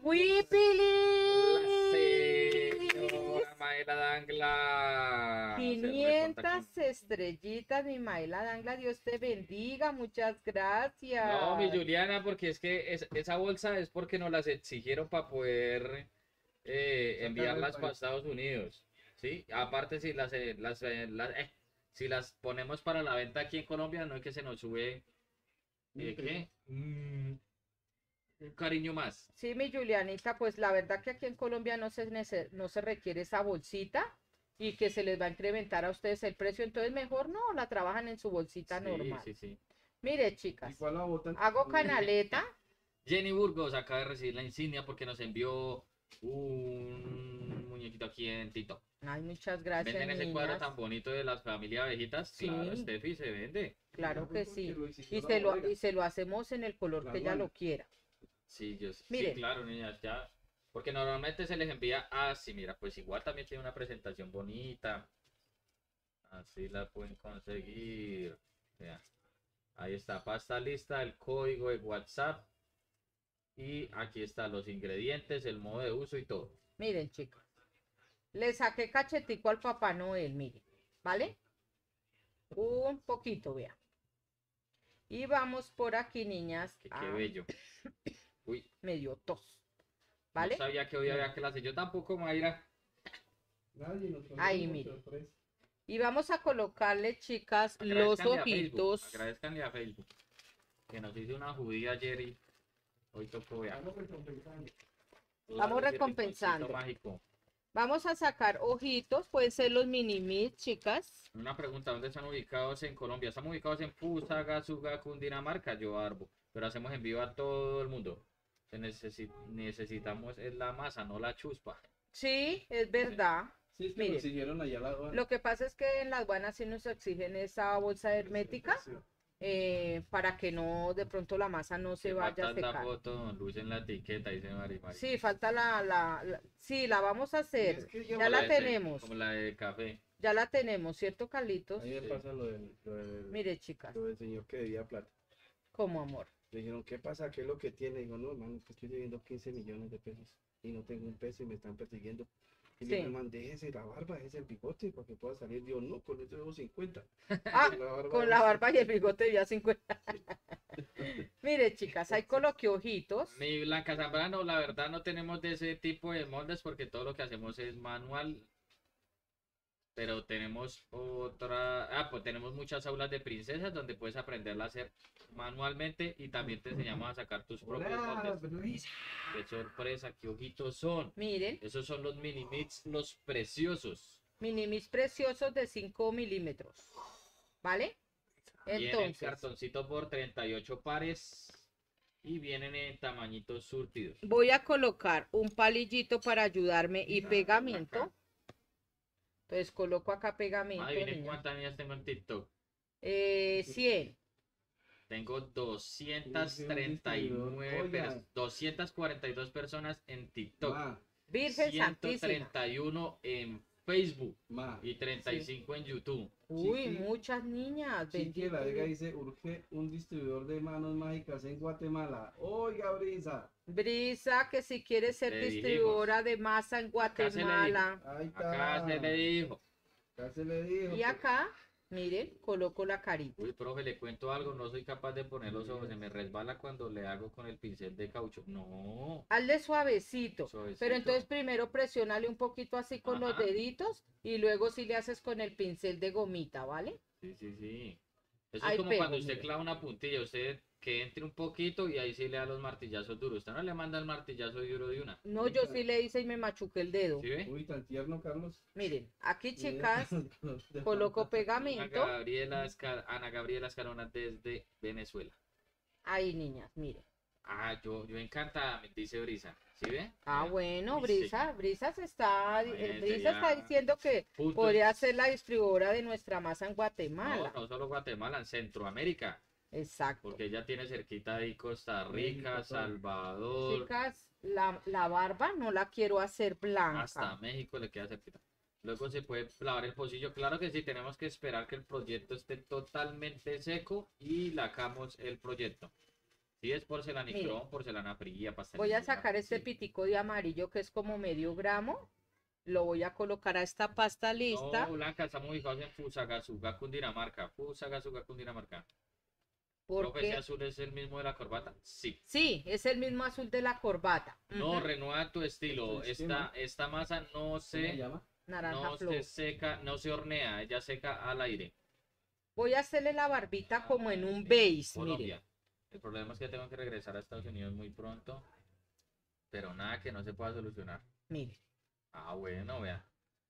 Whippily. Señora Maela Dangla. Se quinientas reporta estrellitas, mi Maela Dangla, Dios te bendiga, muchas con- gracias. No, mi Juliana, porque es que es- esa bolsa es porque nos las exigieron para poder eh, Sacar enviarlas del para país. Estados Unidos. ¿Sí? Aparte, si las, eh, las, eh, las- eh, si las ponemos para la venta aquí en Colombia, no es que se nos sube. eh, ¿Qué? Mm, un cariño más. Sí, mi Julianita, pues la verdad que aquí en Colombia no se, nece- no se requiere esa bolsita y que se les va a incrementar a ustedes el precio, entonces mejor no, la trabajan en su bolsita Sí, normal. sí, sí. Mire, chicas, Igual la botan. hago canaleta, Jenny Burgos acaba de recibir la insignia porque nos envió un muñequito aquí en Tito. ay, muchas gracias, ¿Venden ese cuadro niñas. tan bonito de las familias abejitas? Sí. Claro, Steffi, se vende. Claro que sí, Porque lo exigió y la se lo, bodega. y se lo hacemos en el color La que ella aduana. lo quiera. Sí, yo sí, Miren. claro, niñas, ya. Porque normalmente se les envía así, mira, pues igual también tiene una presentación bonita. Así la pueden conseguir. Vea. Ahí está, pasta lista, el código de WhatsApp. Y aquí están los ingredientes, el modo de uso y todo. Miren, chicos. Le saqué cachetico al Papá Noel, miren. ¿Vale? Un poquito, vea. Y vamos por aquí, niñas. Que qué a bello. Uy, medio tos. no ¿Vale? sabía que hoy había clase. Yo tampoco, Mayra. Nadie nos conoce Ahí, por mire. sorpresa. Y vamos a colocarle, chicas, los Agradezcanle a Facebook, ojitos. agradezcanle a Facebook. Que nos hizo una judía ayer y hoy tocó, vea. Estamos recompensando. Vamos Ese recompensando. rinconcito mágico. Vamos a sacar ojitos, pueden ser los mini mid, chicas. Una pregunta, ¿dónde están ubicados en Colombia? Estamos ubicados en Fusagasugá, Cundinamarca, yo Arbo, pero hacemos envío a todo el mundo. Se necesi- necesitamos es la masa, no la chuspa. Sí, es verdad. Sí, es que Mire. nos siguieron allá a la aduana. Lo que pasa es que en las aduanas sí nos exigen esa bolsa hermética eh, para que no, de pronto la masa no se Que vaya a falta la secar. foto, don Luis en la etiqueta, dice Mari Mari. Sí, falta la, la, la- sí, la vamos a hacer. Es que yo- Ya Como la de ese- tenemos. Como la de café. Ya la tenemos, ¿cierto, Carlitos? Ahí me Sí. pasa lo del, lo del, Mire, chicas, lo del señor que debía plata. como amor. Le dijeron, ¿qué pasa? ¿Qué es lo que tiene? Digo, no, hermano, que estoy debiendo quince millones de pesos y no tengo un peso y me están persiguiendo. Y le Sí. dije, man, déjese la barba, déjese el bigote para que pueda salir. Dios, no, con eso debo cincuenta. Ah, Con la barba con debo la cien. barba y el bigote ya cincuenta. Mire, chicas, ahí coloqué ojitos. Mi Blanca Zambrano, la verdad no tenemos de ese tipo de moldes porque todo lo que hacemos es manual. Pero tenemos otra, ah, pues tenemos muchas aulas de princesas donde puedes aprenderla a hacer manualmente y también te enseñamos a sacar tus propios Hola, moldes. Luis. Qué sorpresa, qué ojitos son. Miren, Esos son los mini mix, los preciosos. minimis preciosos de cinco milímetros. ¿Vale? Vienen Entonces, cartoncito por treinta y ocho pares y vienen en tamañitos surtidos. voy a colocar un palillito para ayudarme y pegamento. Entonces coloco acá pegamento. Adivinen niñas. cuántas niñas tengo en TikTok. Eh, cien. Tengo doscientas treinta y nueve, Oigan. pers- doscientas cuarenta y dos personas en TikTok, Ma, Virgen Santísima. ciento treinta y uno en Facebook ma. y treinta y cinco en YouTube. Uy, Chiqui- muchas niñas. Chiqui bendito la Vega Dios. dice, urge un distribuidor de manos mágicas en Guatemala. Oiga, Brisa. Brisa, que si quiere ser Le distribuidora de masa en Acá se le Guatemala. Ahí está. Acá se le dijo. Acá se le dijo. Y acá, miren, coloco la carita. Uy, profe, le cuento algo, no soy capaz de poner los ojos, se me resbala cuando le hago con el pincel de caucho. No, Hazle suavecito. suavecito. Pero entonces primero presiónale un poquito así con los Ajá. deditos y luego si le haces con el pincel de gomita, ¿vale? Sí, sí, sí. Eso Ahí es como pego, cuando usted mire. clava una puntilla, usted que entre un poquito y ahí sí le da los martillazos duros. Usted no le manda el martillazo duro de una. No, yo sí le hice y me machuqué el dedo. ¿Sí ve? Uy, tan tierno, Carlos. Miren, aquí Mira. chicas, coloco Ana pegamento. Gabriela, Esca- Ana Gabriela Escarona desde Venezuela. Ahí, niñas, miren. Ah, yo, yo encantada, me dice Brisa. ¿Sí ve? Ah, Vea. bueno, Uy, Brisa, Brisa se está, eh, Imagínese Brisa está ya. diciendo que Puntos. podría ser la distribuidora de nuestra masa en No, Guatemala. no solo Guatemala, en Centroamérica. Exacto. Porque ella tiene cerquita ahí Costa Rica, México, todo. Salvador, Chicas, la, la barba no la quiero hacer blanca. hasta México le queda cerquita. Luego se puede lavar el pocillo. Claro que sí, tenemos que esperar que el proyecto esté totalmente seco y lacamos el proyecto. Si es porcelanicrón, Mire. porcelana fría, pastel. Voy a sacar este pitico de amarillo que es como medio gramo. Lo voy a colocar a esta pasta lista. No, Blanca, estamos ubicados en Fusagasugá, Cundinamarca. Fusagasugá, Cundinamarca. Profe, ese Porque azul es el mismo de la corbata. Sí. sí, es el mismo azul de la corbata. No, Ujú. renueva tu estilo. Este Esta, esquema. esta masa no ¿Cómo se se, llama? Naranja no flor. se seca, no se hornea, ella seca al aire. Voy a hacerle la barbita como en un En beige, Colombia. miren. El problema es que tengo que regresar a Estados Unidos muy pronto. Pero nada que no se pueda solucionar. Miren. Ah, bueno, vea.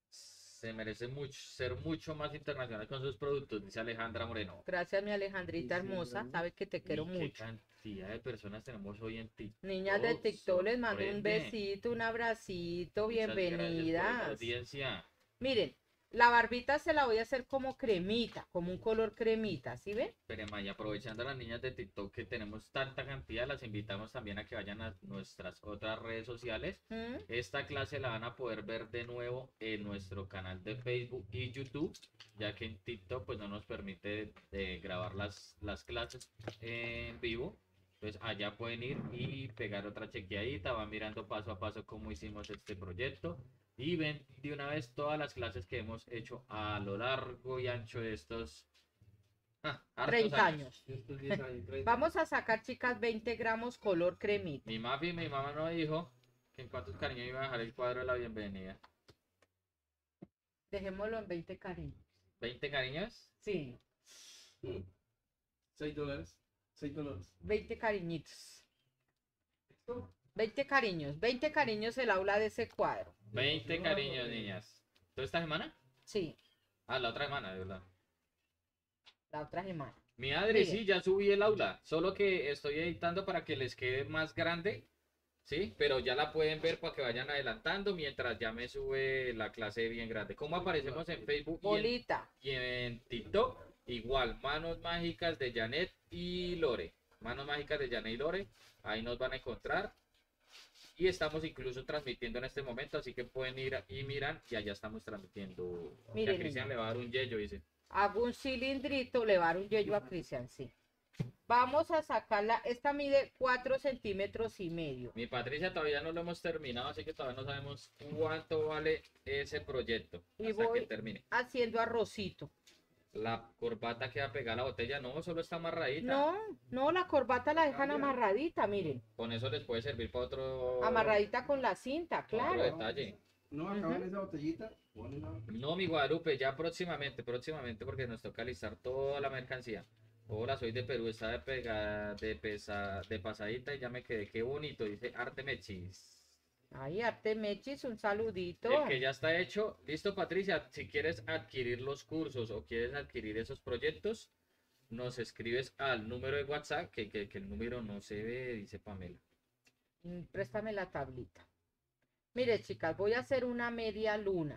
Se merece mucho, ser mucho más internacional con sus productos, dice Alejandra Moreno. Gracias, mi Alejandrita Sí, sí, hermosa. ¿verdad? Sabes que te quiero Y qué mucho. cantidad de personas tenemos hoy en TikTok. Niñas de TikTok, les mando un sorprende. besito, un abracito, Muchas gracias por la bienvenidas. audiencia. Miren, la barbita se la voy a hacer como cremita, como un color cremita, ¿sí ven? Pero Maya, aprovechando a las niñas de TikTok que tenemos tanta cantidad, las invitamos también a que vayan a nuestras otras redes sociales. ¿Mm? Esta clase la van a poder ver de nuevo en nuestro canal de Facebook y YouTube, ya que en TikTok pues no nos permite eh, grabar las, las clases en vivo. Entonces allá pueden ir y pegar otra chequeadita, van mirando paso a paso cómo hicimos este proyecto y ven de una vez todas las clases que hemos hecho a lo largo y ancho de estos ah, hartos treinta años. años. Estos diez años, treinta. Vamos a sacar, chicas, veinte gramos color cremita. Mi mami, mi mamá no dijo que en cuántos cariños iba a dejar el cuadro de la bienvenida. Dejémoslo en veinte cariños. ¿veinte cariños? Sí, seis dólares. seis dólares. veinte cariñitos. veinte cariños. veinte cariños el aula de ese cuadro. veinte cariños, niñas. ¿Toda esta semana? Sí, Ah, la otra semana, de verdad. la otra semana. Mi Adri, Mire. sí, ya subí el aula, solo que estoy editando para que les quede más grande, ¿sí? Pero ya la pueden ver para que vayan adelantando mientras ya me sube la clase bien grande. ¿Cómo aparecemos en Facebook y en, Bolita. y en TikTok? Igual, Manos Mágicas de Janet y Lore. Manos Mágicas de Janet y Lore, ahí nos van a encontrar. Y estamos incluso transmitiendo en este momento, así que pueden ir y miran, y allá estamos transmitiendo. Miren, Y a Cristian niña. le va a dar un yello, dice. Hago un cilindrito, le va a dar un yello a Cristian, sí. Vamos a sacarla, esta mide cuatro centímetros y medio. Mi Patricia todavía no lo hemos terminado, así que todavía no sabemos cuánto vale ese proyecto Y hasta voy- que termine. Haciendo arrocito. La corbata queda pegada a la botella, no, solo está amarradita. No, no, la corbata la dejan Cambia. amarradita, miren. Con eso les puede servir para otro, Amarradita con la cinta, otro claro. detalle. No acaban esa botellita. Ponen a- No, mi Guadalupe, ya próximamente, próximamente, porque nos toca listar toda la mercancía. Hola, soy de Perú, está de pegada, de pesa, de pasadita y ya me quedé. Qué bonito, dice Arte Mechis. Ay, Arte Mechis, un saludito. El que ya está hecho, listo, Patricia. Si quieres adquirir los cursos o quieres adquirir esos proyectos, nos escribes al número de WhatsApp, que, que, que el número no se ve, dice Pamela. Mm, Préstame la tablita. Mire, chicas, voy a hacer una media luna.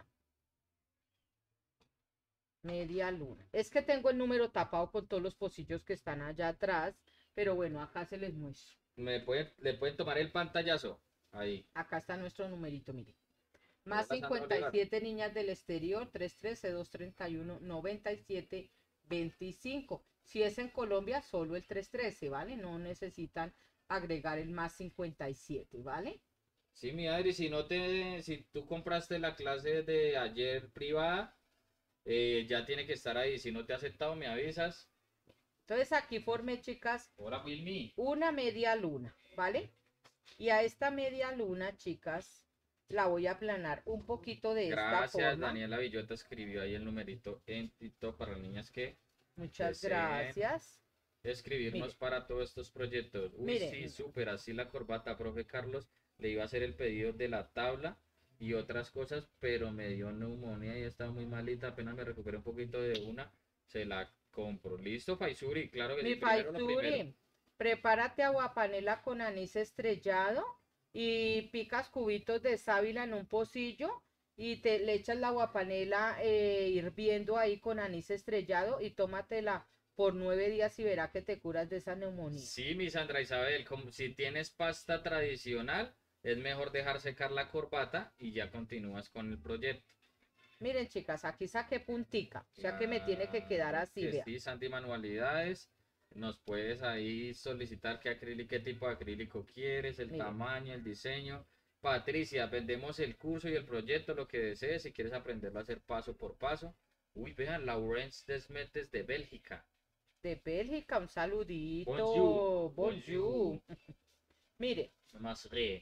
Media luna. Es que tengo el número tapado con todos los pocillos que están allá atrás, pero bueno, acá se les muestro. Me pueden, le pueden tomar el pantallazo. Ahí. Acá está nuestro numerito, mire. Más Hola, Sandra cincuenta y siete niñas del exterior, trescientos trece, doscientos treinta y uno, noventa y siete, veinticinco. Si es en Colombia, solo el trescientos trece, ¿vale? No necesitan agregar el más cincuenta y siete, ¿vale? Sí, mi Adri, si no te, si tú compraste la clase de ayer privada, eh, ya tiene que estar ahí. Si no te ha aceptado, me avisas. Entonces aquí formé, chicas, Hola, Wilmy. una media luna, ¿vale? Y a esta media luna, chicas, la voy a aplanar un poquito de esta Gracias, forma. Daniela Villota escribió ahí el numerito en TikTok para las niñas que Muchas deseen gracias. escribirnos Mire. para todos estos proyectos. Uy, Mire. sí, súper, así la corbata, profe Carlos, le iba a hacer el pedido de la tabla y otras cosas, pero me dio neumonía y estaba muy malita, apenas me recuperé un poquito de una, se la compro. Listo, Faisuri, claro que Mi sí, primero lo primero. Faisuri, prepárate aguapanela con anís estrellado y picas cubitos de sábila en un pocillo y te le echas la aguapanela eh, hirviendo ahí con anís estrellado y tómatela por nueve días y verá que te curas de esa neumonía. Sí, mi Sandra Isabel, como si tienes pasta tradicional, es mejor dejar secar la corbata y ya continúas con el proyecto. Miren, chicas, aquí saqué puntica, o sea que me tiene que quedar Claro así, que vea. sí, Santi Manualidades, nos puedes ahí solicitar qué acrílico, qué tipo de acrílico quieres, el Mire. tamaño, el diseño. Patricia, vendemos el curso y el proyecto, lo que desees, si quieres aprenderlo a hacer paso por paso. Uy, vean, Laurence Desmetes de Bélgica. De Bélgica, un saludito. Bonjour, Bonjour. Mire, Más re.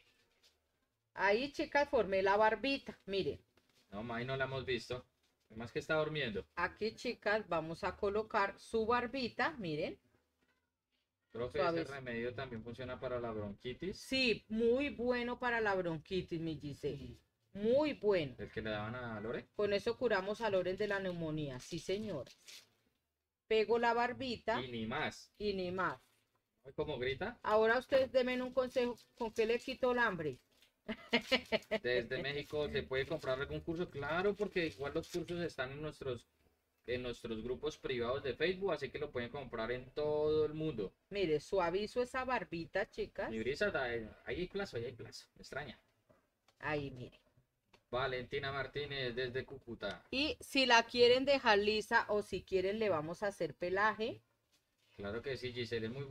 ahí, chicas, formé la barbita, mire. No, May no la hemos visto. Más que está durmiendo. Aquí, chicas, vamos a colocar su barbita, miren. Profe, Suaves. ese remedio también funciona para la bronquitis. Sí, muy bueno para la bronquitis, mi Giselle. Muy bueno. El que le daban a Lore. Con eso curamos a Loren de la neumonía. Sí, señor. Pego la barbita Y ni más. y ni más. Ay, ¿cómo grita? Ahora ustedes denme un consejo. ¿Con qué le quito el hambre? Desde México se puede comprar algún curso, claro, porque igual los cursos están en nuestros en nuestros grupos privados de Facebook, así que lo pueden comprar en todo el mundo. Mire, suavizo esa barbita, chicas. Mi brisa, da- ahí hay plazo, ahí hay plazo, me extraña. Ahí, mire. Valentina Martínez desde Cúcuta. Y si la quieren dejar lisa o si quieren le vamos a hacer pelaje. Claro que sí, Giselle, es muy bueno.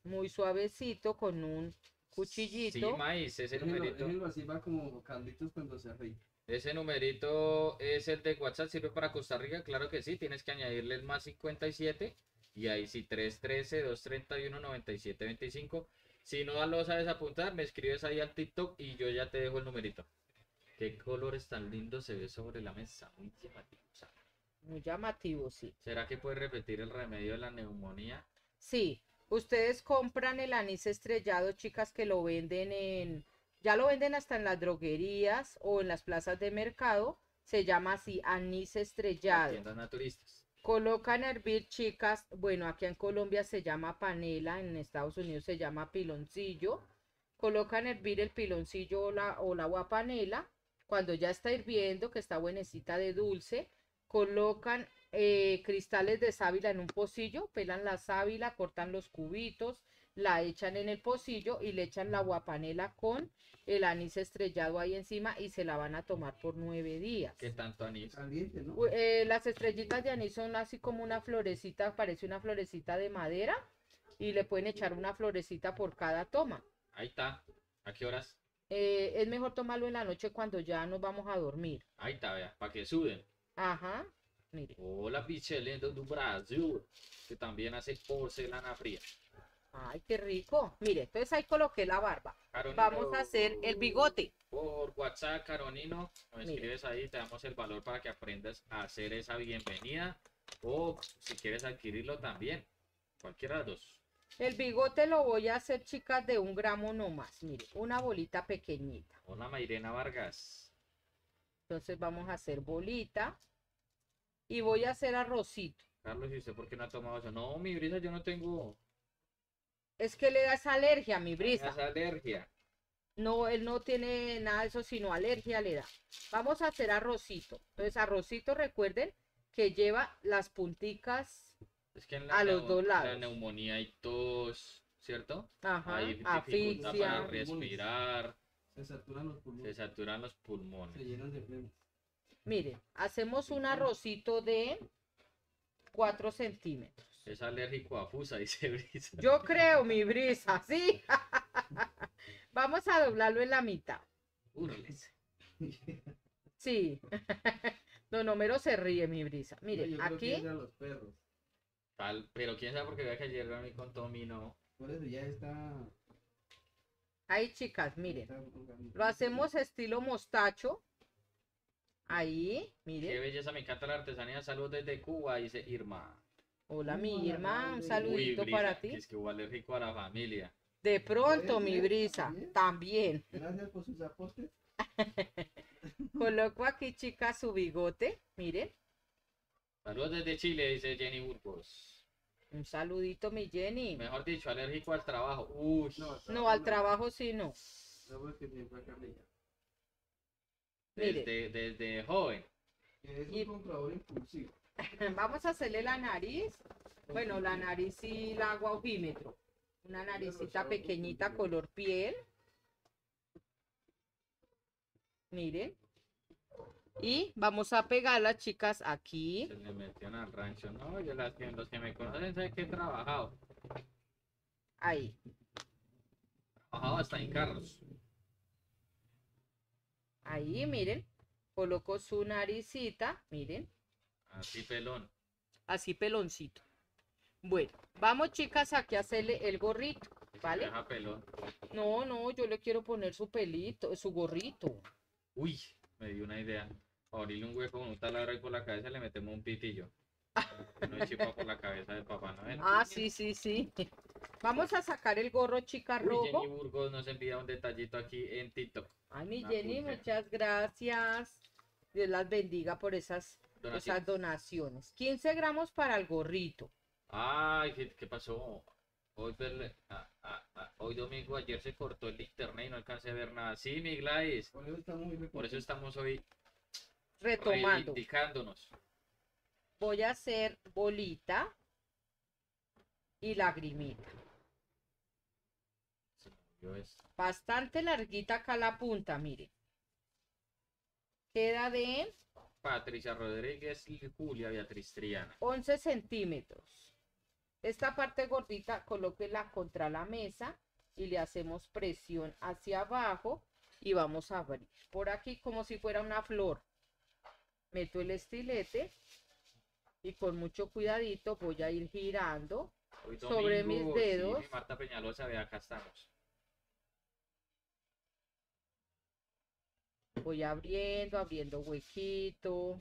muy suavecito con un cuchillito. Sí, maíz, ese Déjenlo, numerito. déjenlo así, va como Carlitos cuando se ríe. Ese numerito es el de WhatsApp, sirve para Costa Rica, claro que sí, tienes que añadirle el más cincuenta y siete y ahí sí trescientos trece, doscientos treinta y uno, noventa y siete veinticinco. Si no lo sabes apuntar, me escribes ahí al TikTok y yo ya te dejo el numerito. Qué colores tan lindos se ve sobre la mesa, muy llamativo. Muy llamativo, sí. ¿Será que puedes repetir el remedio de la neumonía? Sí, ustedes compran el anís estrellado, chicas, que lo venden en, ya lo venden hasta en las droguerías o en las plazas de mercado. Se llama así, anís Las estrellado. tiendas naturistas. Colocan a hervir, chicas, bueno, aquí en Colombia se llama panela, en Estados Unidos se llama piloncillo. Colocan a hervir el piloncillo o la, o la guapanela. Cuando ya está hirviendo, que está buenecita de dulce, colocan eh, cristales de sábila en un pocillo, pelan la sábila, cortan los cubitos, la echan en el pocillo y le echan la guapanela con el anís estrellado ahí encima y se la van a tomar por nueve días. ¿Qué tanto anís? Caliente, ¿no? U- eh, las estrellitas de anís son así como una florecita, parece una florecita de madera y le pueden echar una florecita por cada toma. Ahí está. ¿A qué horas? Eh, es mejor tomarlo en la noche cuando ya nos vamos a dormir. Ahí está, vea, para que suden. Ajá, mire. Hola, Pichelendo do Brasil, que también hace porcelana fría. Ay, qué rico. Mire, entonces ahí coloqué la barba. Caronino, Vamos a hacer el bigote. por WhatsApp, Caronino, nos Mira. escribes ahí, te damos el valor para que aprendas a hacer esa bienvenida. O si quieres adquirirlo también, cualquiera de los dos. El bigote lo voy a hacer, chicas, de un gramo no más. Mire, una bolita pequeñita. Hola, Mairena Vargas. Entonces vamos a hacer bolita. Y voy a hacer arrocito. Carlos, ¿y usted por qué no ha tomado eso? No, mi brisa, yo no tengo Es que le da esa alergia a mi brisa. esa alergia. No, él no tiene nada de eso, sino alergia le da. Vamos a hacer arrocito. Entonces, arrocito, recuerden que lleva las punticas. Es que en la, A los neu- dos lados. la neumonía hay tos, ¿cierto? Ajá, Hay dificultad asfixia. para respirar, Se saturan los se pulmones, saturan los se pulmones. llenan de flema. Miren, hacemos un arrocito de cuatro centímetros. Es alérgico a fusa, dice Brisa. Yo creo, mi brisa, ¿sí? Vamos a doblarlo en la mitad. Úrlese. Sí. Don Homero se ríe, mi brisa. Yo Miren, creo que aquí, eran los perros. Tal, pero quién sabe porque vea que ayer a mí con Tommy no. Por eso ya está. ahí, chicas, miren. está organizado. Lo hacemos estilo mostacho. Ahí, Qué miren. belleza, me encanta la artesanía. Saludos desde Cuba, dice Irma. Hola, mi Hola, Irma, un Gaby. saludito Brisa, para que ti. es que hubo alérgico a la familia. De pronto, ¿Ves, mi ves? brisa, ¿También? también. Gracias por sus aportes. Coloco aquí, chicas, su bigote. Miren. Saludos desde Chile, dice Jenny Burgos. Un saludito, mi Jenny. Mejor dicho, alérgico al trabajo. Uy, No, al trabajo sí no. No, porque me fue a Carlilla. Mire. desde, desde joven. Que es un Y- comprador impulsivo. Vamos a hacerle la nariz. Bueno, la nariz sí la hago a ojímetro. Una naricita pequeñita color piel. Miren. Y vamos a pegarlas, chicas, aquí. Se le metieron al rancho. No, yo las que, los que me conocen saben que he trabajado. Ahí. Trabajado hasta en carros. Ahí, miren. Coloco su naricita. Miren. Así pelón. Así peloncito. Bueno, vamos, chicas, aquí a hacerle el gorrito. ¿Vale? Deja pelón. No, no, yo le quiero poner su pelito, su gorrito. Uy, me dio una idea. Para abrirle un hueco con un taladro ahí por la cabeza le metemos un pitillo. Que no es chipa por la cabeza del papá Noel. Ah, sí, sí, sí. Vamos a sacar el gorro, chica, Uy, Jenny rojo. Burgos nos envía un detallito aquí en TikTok. Ay, mi Una Jenny, pulsera. muchas gracias. Dios las bendiga por esas, Donaciones. esas donaciones. quince gramos para el gorrito. Ay, ¿qué, qué pasó? Hoy, verle- ah, ah, ah, hoy domingo, ayer se cortó el internet y no alcancé a ver nada. Sí, mi Gladys. Por eso estamos muy Por eso estamos hoy Retomando. reivindicándonos. Voy a hacer bolita y lagrimita. Se me olvidó esto. Bastante larguita acá la punta, miren. Queda de Patricia Rodríguez y Julia Beatriz Triana. once centímetros. Esta parte gordita, colóquela contra la mesa y le hacemos presión hacia abajo y vamos a abrir por aquí como si fuera una flor. Meto el estilete y con mucho cuidadito voy a ir girando Hoy sobre mis domingo, dedos. sí, mi Marta Peñalosa, ve acá estamos. Voy abriendo, abriendo huequito.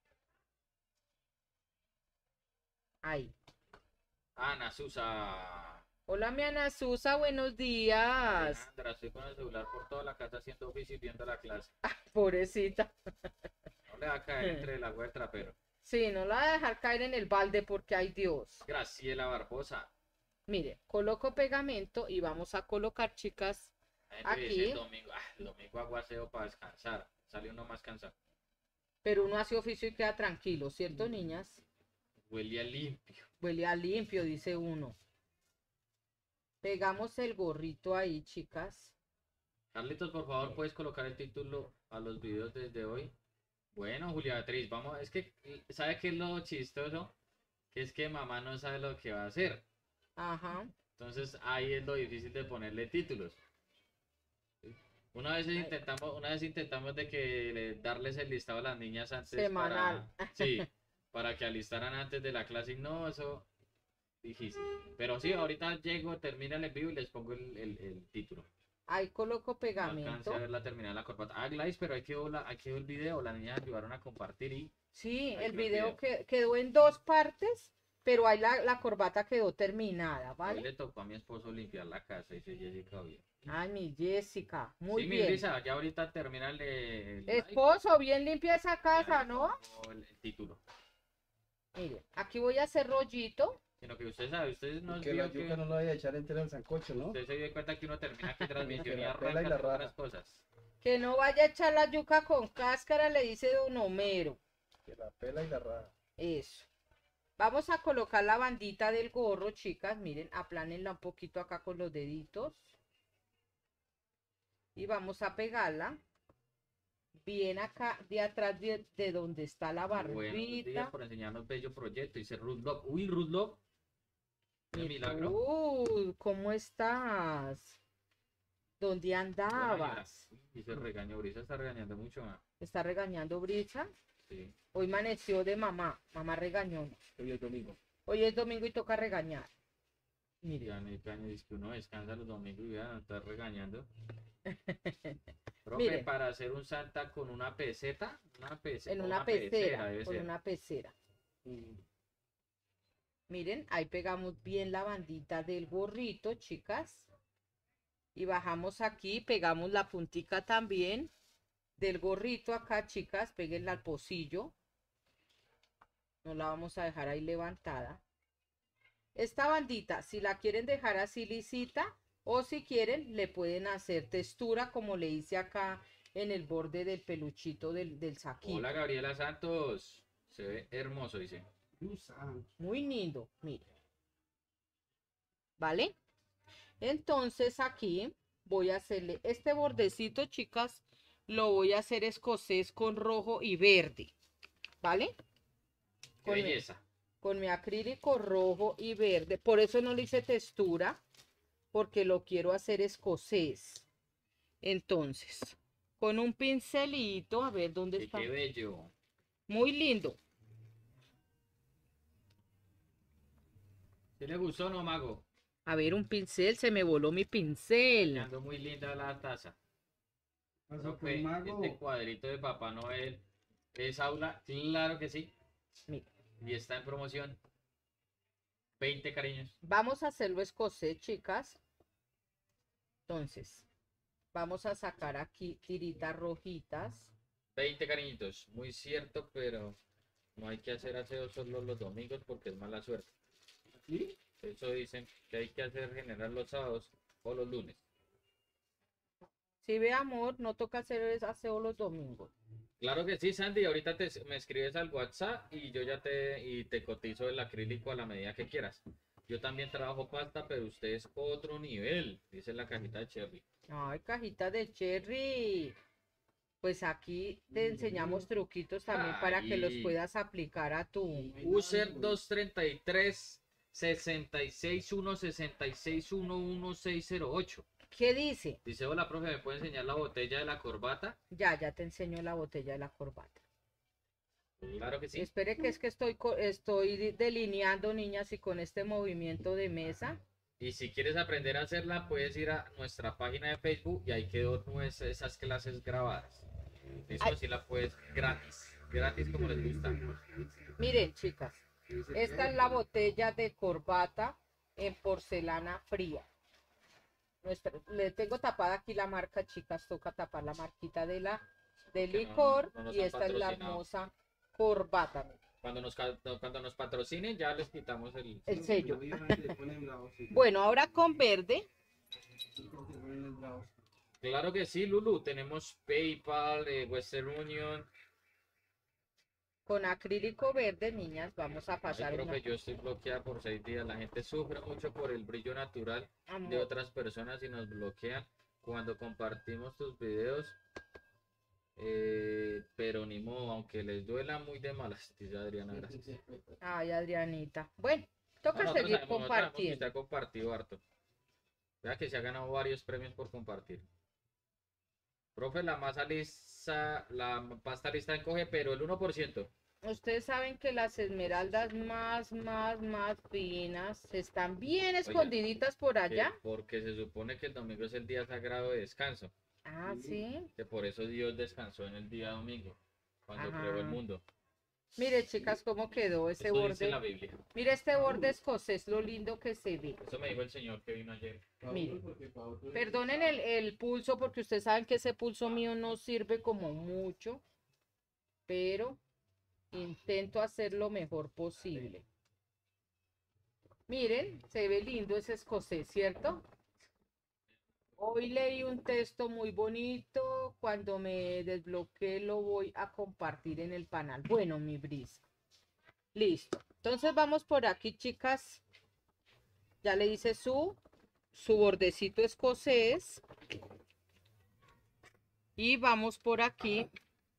Ahí. Ana Susa. Hola, mi Ana Susa, buenos días. Alejandra, estoy con el celular por toda la casa haciendo oficio y viendo la clase. Pobrecita. No le va a caer entre el agua del trapero. Sí, no la voy a dejar caer en el balde porque hay Dios. Graciela Barbosa. Mire, coloco pegamento y vamos a colocar, chicas, La gente dice aquí. el domingo, ah, el domingo aguaceo para descansar. Sale uno más cansado. Pero uno hace oficio y queda tranquilo, ¿cierto, niñas? Huele a limpio. Huele a limpio, dice uno. Pegamos el gorrito ahí, chicas. Carlitos, por favor, ¿puedes colocar el título a los videos desde hoy? Bueno, Julia Beatriz, vamos, es que, ¿sabe qué es lo chistoso? Que es que mamá no sabe lo que va a hacer. Ajá. Entonces ahí es lo difícil de ponerle títulos. Una vez intentamos, una vez intentamos de que le- darles el listado a las niñas antes Semanal. para, sí, para que alistaran antes de la clase y no, eso difícil. Pero sí, ahorita llego, termina el envío y les pongo el, el- el título. Ahí coloco No alcancé pegamento. a ver la terminal de la corbata. Ah, Gladys, pero hay que ver la- hay que ver el video, las niñas ayudaron a compartir y Sí, Ahí el quedó el video video. que, quedó en dos partes, pero ahí la, la corbata quedó terminada, hoy ¿vale? le tocó a mi esposo limpiar la casa, dice Jessica bien. Ay, mi Jessica, muy Sí, mi bien. Brisa, ya ahorita termina el, el live, Esposo, bien limpia esa ya casa, le ¿no? pongo El, el título. Mire, aquí voy a hacer rollito. Sino que usted sabe, usted no Que la vio yuca que no la vaya a echar entera al sancocho, ¿no? usted se dio cuenta que uno termina aquí transmisión Que y la pela y arranca la a hacer otras raja. cosas. Que no vaya a echar la yuca con cáscara, le dice don Homero. Que la pela y la raja. Eso. Vamos a colocar la bandita del gorro, chicas. Miren, aplánenla un poquito acá con los deditos. Y vamos a pegarla bien acá de atrás de, de donde está la Buenos días barbita. por enseñarnos bello proyecto, dice Ruth Love. Uy, Ruth Love. Qué Y milagro. tú, ¿cómo estás? ¿Dónde Buena vibra. andabas? Dice regaño, Brisa está regañando mucho más. ¿Está regañando Brisa? Sí. Hoy amaneció de mamá. Mamá regañó. Hoy es domingo. Hoy es domingo y toca regañar. Mire. Ya me caña, dice que uno descansa los domingos y ya no está regañando. Profe, Mire. para hacer un santa con una peseta, una pece- En o una pecera. debe Con ser. una pecera. Mm. Miren, ahí pegamos bien la bandita del gorrito, chicas. Y bajamos aquí, pegamos la puntica también del gorrito acá, chicas. Péguenla al pocillo. No la vamos a dejar ahí levantada. Esta bandita, si la quieren dejar así lisita, o si quieren, le pueden hacer textura como le hice acá en el borde del peluchito del, del saquito. Hola Gabriela Santos, se ve hermoso, dice. Usa. Muy lindo, mire. ¿Vale? Entonces aquí voy a hacerle este bordecito, chicas, lo voy a hacer escocés con rojo y verde. ¿Vale? Qué Con mi- belleza. con mi acrílico rojo y verde. Por eso no le hice textura, porque lo quiero hacer escocés. Entonces, con un pincelito, a ver dónde Qué, está. qué bello. Muy lindo. ¿Sí le gustó o no, Mago? A ver, un pincel, se me voló mi pincel. Quedando muy linda la taza. Pasó Profe, por mago. este cuadrito de Papá Noel es aula, claro que sí. Mira, Y está en promoción. veinte cariños. vamos a hacerlo escocés, chicas. Entonces, vamos a sacar aquí tiritas rojitas. veinte cariñitos. Muy cierto, pero no hay que hacer aseo solo los domingos porque es mala suerte. ¿Sí? Eso dicen que hay que hacer general los sábados o los lunes. Si ve, amor, no toca hacer aseo los domingos. Claro que sí, Sandy. Ahorita te, me escribes al WhatsApp y yo ya te, y te cotizo el acrílico a la medida que quieras. Yo también trabajo pasta, pero usted es otro nivel, dice la cajita de Cherry. Ay, cajita de cherry. Pues aquí te enseñamos truquitos también para que los Ay. puedas aplicar a tu... User dos tres tres sesenta y seis uno sesenta y seis uno uno seis cero ocho. ¿Qué dice? Dice, hola, profe, ¿me puede enseñar la botella de la corbata? Ya, ya te enseño la botella de la corbata. Claro que sí. Espere que es que estoy, co- estoy delineando, niñas, y con este movimiento de mesa. Y si quieres aprender a hacerla, puedes ir a nuestra página de Facebook y ahí quedó nuestra- esas clases grabadas. Eso Ay. así la puedes gratis, gratis como les gusta. Miren, chicas, esta es la botella de corbata en porcelana fría. Nuestra, le tengo tapada aquí la marca, chicas, toca tapar la marquita de la del Que no- licor no nos y han esta es la patrocinado. hermosa corbata, miren, Cuando nos, ca- cuando nos patrocinen ya les quitamos el... el sello. Obviamente ponen bravos, sí. Bueno, ahora con verde, Sí, se ponen bravos. Claro que sí, Lulu. Tenemos PayPal, eh, Western Union. con acrílico verde, niñas, vamos a Ay, pasar una... profe, yo estoy bloqueada por seis días. La gente sufre mucho por el brillo natural de Amor, otras personas y nos bloquean cuando compartimos tus videos. Eh, pero ni modo, aunque les duela muy de malas, dice Adriana, gracias. ay, Adrianita. Bueno, toca No, nosotros seguir sabemos, nosotros sabemos que compartiendo. usted ha compartido harto. Vea que se ha ganado varios premios por compartir. Profe, la masa lisa, la pasta lista encoge, pero el uno por ciento. Ustedes saben que las esmeraldas más, más, más finas están bien escondididitas por Que- allá. porque se supone que el domingo es el día sagrado de descanso. Ah, sí. Que por eso Dios descansó en el día domingo, cuando creó el Ajá. mundo. Mire, chicas, cómo quedó ese Eso dice la borde. Biblia. Mire este borde escocés, lo lindo que se ve. Eso me dijo el señor que vino ayer. Mire, perdonen el, el pulso porque ustedes saben que ese pulso mío no sirve como mucho, pero intento hacer lo mejor posible. Miren, se ve lindo ese escocés, ¿cierto? Hoy leí un texto muy bonito, cuando me desbloqueé lo voy a compartir en el canal. Bueno, mi brisa. Listo. Entonces vamos por aquí, chicas. Ya le hice su, su bordecito escocés. Y vamos por aquí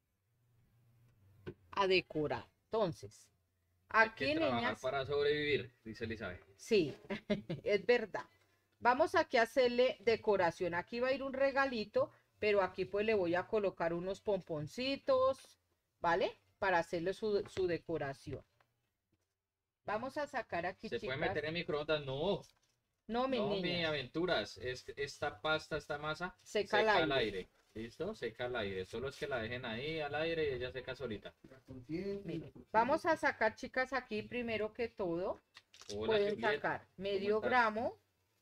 a decorar. Entonces, Hay aquí, que trabajar niñas, para sobrevivir, dice Elizabeth. sí, es verdad. Vamos aquí a hacerle decoración. Aquí va a ir un regalito, pero aquí pues le voy a colocar unos pomponcitos, ¿vale? Para hacerle su, su decoración. Vamos a sacar aquí, ¿Se puede chicas. meter en microondas? No, No, mis no, mi niñas. aventuras. Es, esta pasta, esta masa, Seca al al aire. aire. ¿Listo? Seca al aire. Solo es que la dejen ahí al aire y ella seca solita. Miren, vamos a sacar, chicas, aquí primero que todo. Hola, Pueden Juliet. sacar medio estás? gramo.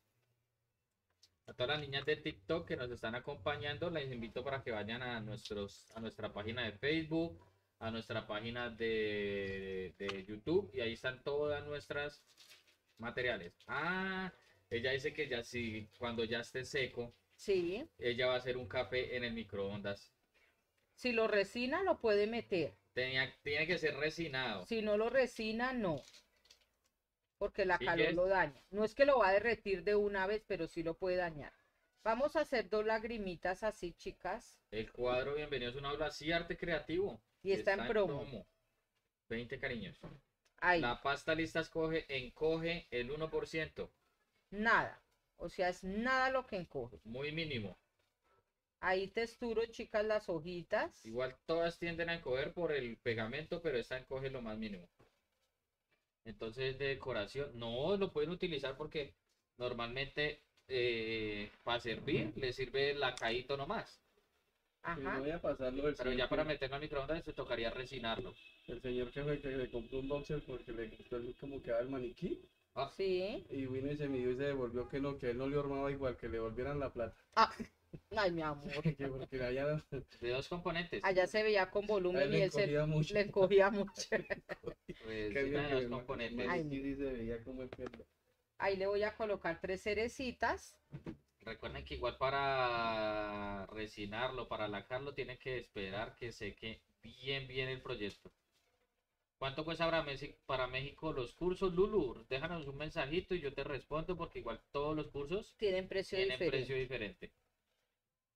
A todas las niñas de TikTok que nos están acompañando, les invito para que vayan a, nuestros, a nuestra página de Facebook, a nuestra página de, de YouTube y ahí están todas nuestras materiales. Ah, ella dice que ya sí, cuando ya esté seco, Sí. ella va a hacer un café en el microondas. Si lo resina, lo puede meter. Tenía, tiene que ser resinado. Si no lo resina, no. Porque la ¿Y calor qué? lo daña. No es que lo va a derretir de una vez, pero sí lo puede dañar. Vamos a hacer dos lagrimitas así, chicas. El cuadro Bienvenidos a una aula, sí, arte creativo. Y está en promo. veinte cariños. Ahí, La pasta lista escoge, encoge el uno por ciento. nada. O sea, es nada lo que encoge. Muy mínimo. Ahí texturo, chicas, las hojitas. Igual todas tienden a encoger por el pegamento, pero esta encoge lo más mínimo. Entonces de decoración, no lo pueden utilizar porque normalmente eh, para servir le sirve el lacadito nomás. Ajá. Voy a pasarlo del Pero señor ya que- para meterlo al microondas se tocaría resinarlo. El señor que fue que le compró un boxer porque le gustó el- como quedaba el maniquí. Ah, Sí. Y vino y se midió y se devolvió que no, que él no le hormaba igual, que le volvieran la plata. Ah, ay, mi amor. Que porque allá, de dos componentes. Allá se veía con a volumen él y le él se encogía mucho. le encogía mucho. Pues Que sí, vio de que dos el componentes. Ay, maniquí sí se veía como el pelo. Ahí le voy a colocar tres cerecitas. Recuerden que igual para resinarlo, para lacarlo, tienen que esperar que seque bien, bien el proyecto. ¿Cuánto cuesta para México, para México los cursos, Lulu? Déjanos un mensajito y yo te respondo porque igual todos los cursos Tienen precio tienen diferente. precio diferente.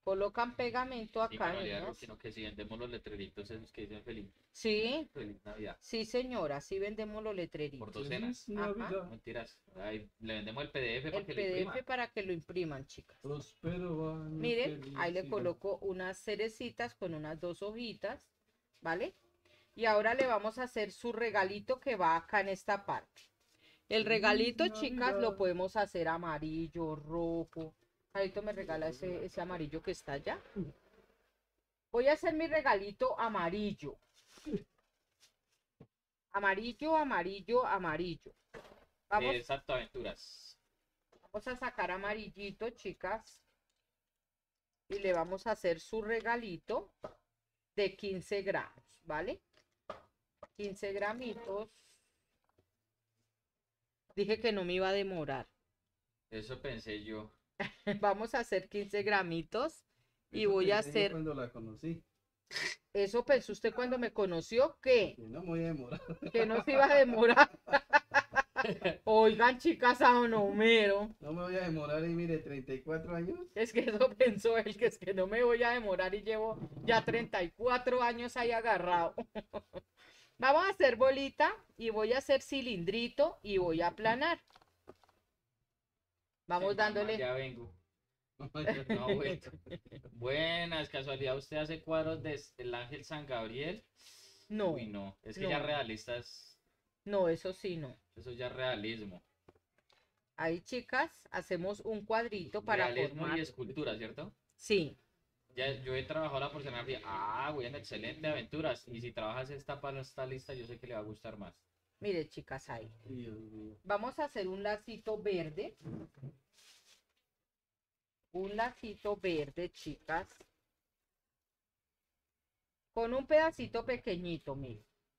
Colocan pegamento Sí, acá, manualidad niñas. rock, sino que si vendemos los letreritos esos que dicen feliz, Sí, feliz Navidad. sí, señora, sí vendemos los Por letreritos. docenas. Feliz Navidad. Mentiras. Ahí le vendemos el P D F para El que lo P D F imprima. para que lo impriman, chicas. Prospero año, Miren, ahí le felicidad. coloco unas cerecitas con unas dos hojitas, ¿vale? Y ahora le vamos a hacer su regalito que va acá en esta parte. El regalito, Feliz chicas, lo Navidad. podemos hacer amarillo, rojo. Carito me regala ese, ese amarillo que está allá. Voy a hacer mi regalito amarillo. Amarillo, amarillo, amarillo. Vamos, Exacto, aventuras. vamos a sacar amarillito, chicas. Y le vamos a hacer su regalito de quince gramos, ¿vale? quince gramitos. Dije que no me iba a demorar. Eso pensé yo. Vamos a hacer quince gramitos. Y Eso voy a pensé yo hacer... cuando la conocí. ¿Eso pensó usted cuando me conoció? ¿Qué? Que no me voy a demorar. Que no se iba a demorar. Oigan, chicas, a don Homero. No me voy a demorar y mire, treinta y cuatro años. Es que eso pensó él, que es que no me voy a demorar y llevo ya treinta y cuatro años ahí agarrado. Vamos a hacer bolita y voy a hacer cilindrito y voy a aplanar. Vamos Sí, mamá, dándole. Ya vengo. No, vuelto. Buenas, casualidad, ¿usted hace cuadros del Ángel San Gabriel? No, Uy, no. Es que no. ya realistas, no, eso sí, no. eso ya es realismo. Ahí, chicas, hacemos un cuadrito para Realismo formar. y escultura, ¿cierto? Sí, Ya, yo he trabajado la porcelanaria. Ah, bueno, excelente, aventuras. Y si trabajas esta para esta lista, yo sé que le va a gustar más. mire, chicas, ahí. Dios mío. Vamos a hacer un lacito verde. Un lacito verde, chicas. Con un pedacito pequeñito, mire.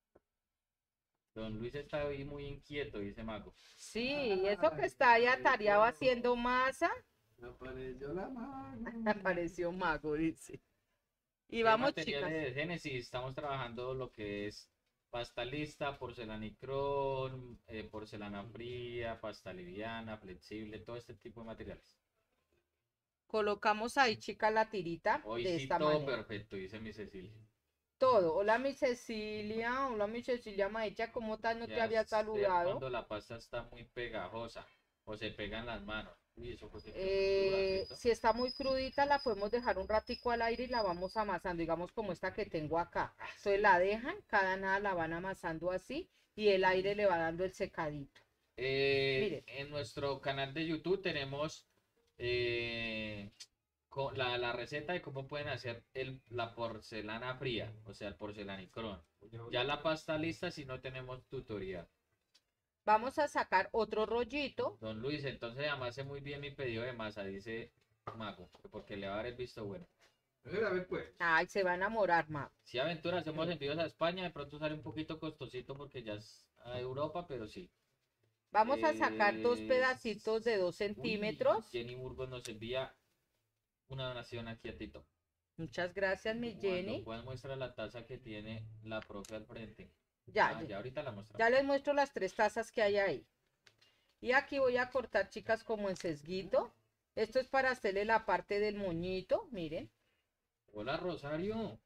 Don Luis está ahí muy inquieto, dice Mago. Sí, eso que está ahí atareado haciendo masa, Apareció la mano. apareció mago, dice. Y ¿Qué vamos, materiales chicas. de Génesis? Estamos trabajando lo que es pasta lista, porcelanicrón, eh, porcelana fría, pasta liviana, flexible, todo este tipo de materiales. Colocamos ahí, chicas, la tirita Hoy de sí esta todo manera. perfecto, dice mi Cecilia. Todo. Hola, mi Cecilia. Hola, mi Cecilia Maecha. ¿Cómo estás? No te Ya había sé saludado. cuando la pasta está muy pegajosa o se pegan las manos. Uy, eso fue que quedó muy Eh, dura, ¿cierto? si está muy crudita, la podemos dejar un ratico al aire y la vamos amasando, digamos como esta que tengo acá. Entonces la dejan, cada nada la van amasando así y el aire le va dando el secadito. Eh, Mire. en nuestro canal de YouTube tenemos eh, co- la, la receta de cómo pueden hacer el, la porcelana fría, o sea, el porcelanicrón. Ya la pasta lista si no tenemos tutorial. Vamos a sacar otro rollito. Don Luis, entonces amase muy bien mi pedido de masa, dice Mago, que porque le va a dar el visto bueno. A ver, pues. Ay, se va a enamorar, ma. Si aventura, hacemos envíos a España, de pronto sale un poquito costosito porque ya es a Europa, pero sí. Vamos a sacar dos Eh, pedacitos de dos Uy, centímetros. Jenny Burgos nos envía una donación aquí a Tito. Muchas gracias, mi Cuando Jenny. puedan mostrar la taza que tiene la profe al frente. Ya, Ah, ya, ya ahorita la mostramos. ya les muestro las tres tazas que hay ahí. Y aquí voy a cortar, chicas, como en sesguito. Esto es para hacerle la parte del moñito, miren. Hola Rosario.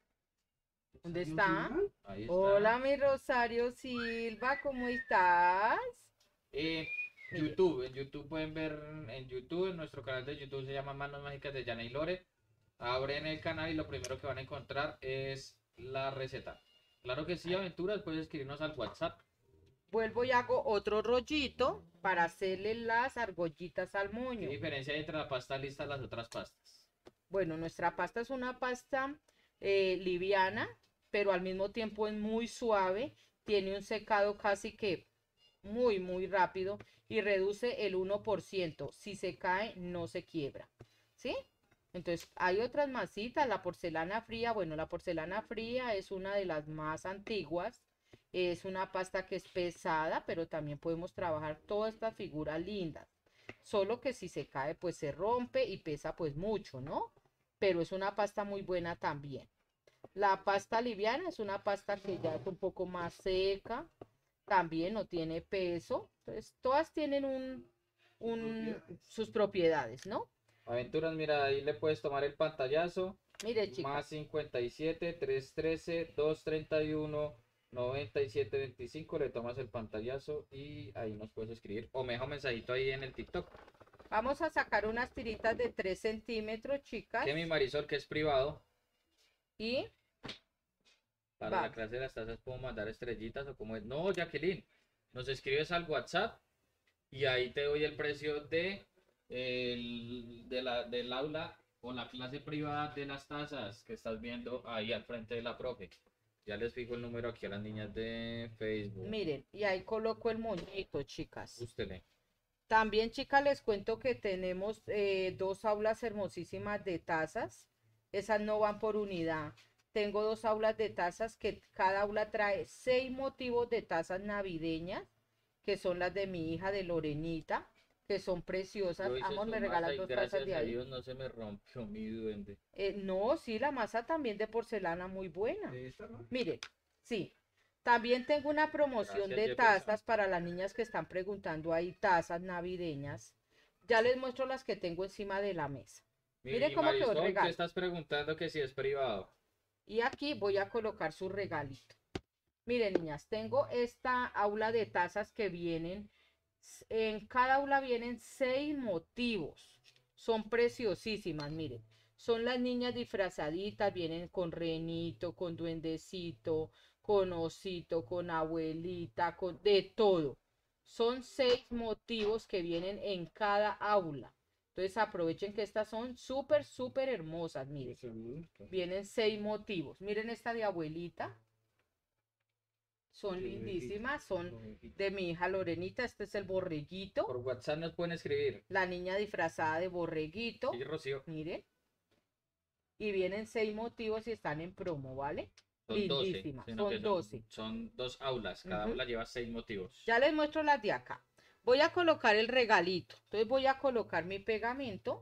¿Dónde está? Ahí está. Hola, mi Rosario Silva, ¿cómo estás? Eh, Mire. YouTube, en YouTube pueden ver, en YouTube, en nuestro canal de YouTube se llama Manos Mágicas de Yana y Lore. Abren el canal y lo primero que van a encontrar es la receta. Claro que sí, aventuras, puedes escribirnos al WhatsApp. Vuelvo y hago otro rollito para hacerle las argollitas al ¿Qué moño. diferencia hay entre la pasta lista y las otras pastas? Bueno, nuestra pasta es una pasta eh, liviana, pero al mismo tiempo es muy suave. Tiene un secado casi que muy, muy rápido y reduce el uno por ciento. Si se cae, no se quiebra. ¿Sí? Entonces, hay otras masitas. La porcelana fría, bueno, la porcelana fría es una de las más antiguas. Es una pasta que es pesada, pero también podemos trabajar todas estas figuras lindas. Solo que si se cae, pues se rompe y pesa pues mucho, ¿no? Pero es una pasta muy buena también. La pasta liviana es una pasta que ya es un poco más seca, también no tiene peso. Entonces, todas tienen un, un, sus propiedades, ¿no? Aventuras, mira, ahí le puedes tomar el pantallazo. Mire, chicas. Más cincuenta y siete, trescientos trece, doscientos treinta y uno, noventa y siete veinticinco. Le tomas el pantallazo y ahí nos puedes escribir. O me deja un mensajito ahí en el TikTok. Vamos a sacar unas tiritas de tres centímetros, chicas. Que mi Marisol, que es privado. Y Para la vamos. clase de las tazas puedo mandar estrellitas o como es. No, Jacqueline, nos escribes al WhatsApp y ahí te doy el precio de, el, de la, del aula o la clase privada de las tazas que estás viendo ahí al frente de la profe. Ya les fijo el número aquí a las niñas de Facebook. Miren, y ahí coloco el moñito, chicas. Ústele. También, chicas, les cuento que tenemos eh, dos aulas hermosísimas de tazas. Esas no van por unidad. Tengo dos aulas de tazas que cada aula trae seis motivos de tazas navideñas, que son las de mi hija de Lorenita, que son preciosas. Yo hice Amor, su me masa regalas y dos tazas gracias de a ahí. Dios no se me rompió mi duende. Eh, no, sí, la masa también de porcelana muy buena. ¿De esta, no? Miren, sí. También tengo una promoción Gracias, de Jefferson. tazas para las niñas que están preguntando ahí, tazas navideñas. Ya les muestro las que tengo encima de la mesa. Mi Mire cómo quedó el Marisol, regalo. ¿qué estás preguntando que si es privado? Y aquí voy a colocar su regalito. Miren, niñas, tengo esta aula de tazas que vienen, en cada aula vienen seis motivos. Son preciosísimas, miren. Son las niñas disfrazaditas, vienen con renito, con duendecito, con osito, con abuelita, con de todo. Son seis motivos que vienen en cada aula. Entonces aprovechen que estas son súper, súper hermosas, miren. Vienen seis motivos. Miren esta de abuelita. Son Sí, lindísimas, son borreguito. de mi hija Lorenita. Este es el borreguito. Por WhatsApp nos pueden escribir. La niña disfrazada de borreguito. Sí, Rocío. Miren. Y vienen seis motivos y están en promo, ¿vale? Son doce, Lindísimas. sino Son que doce. Son dos aulas, cada Ujú. aula lleva seis motivos. Ya les muestro las de acá. Voy a colocar el regalito. Entonces voy a colocar mi pegamento.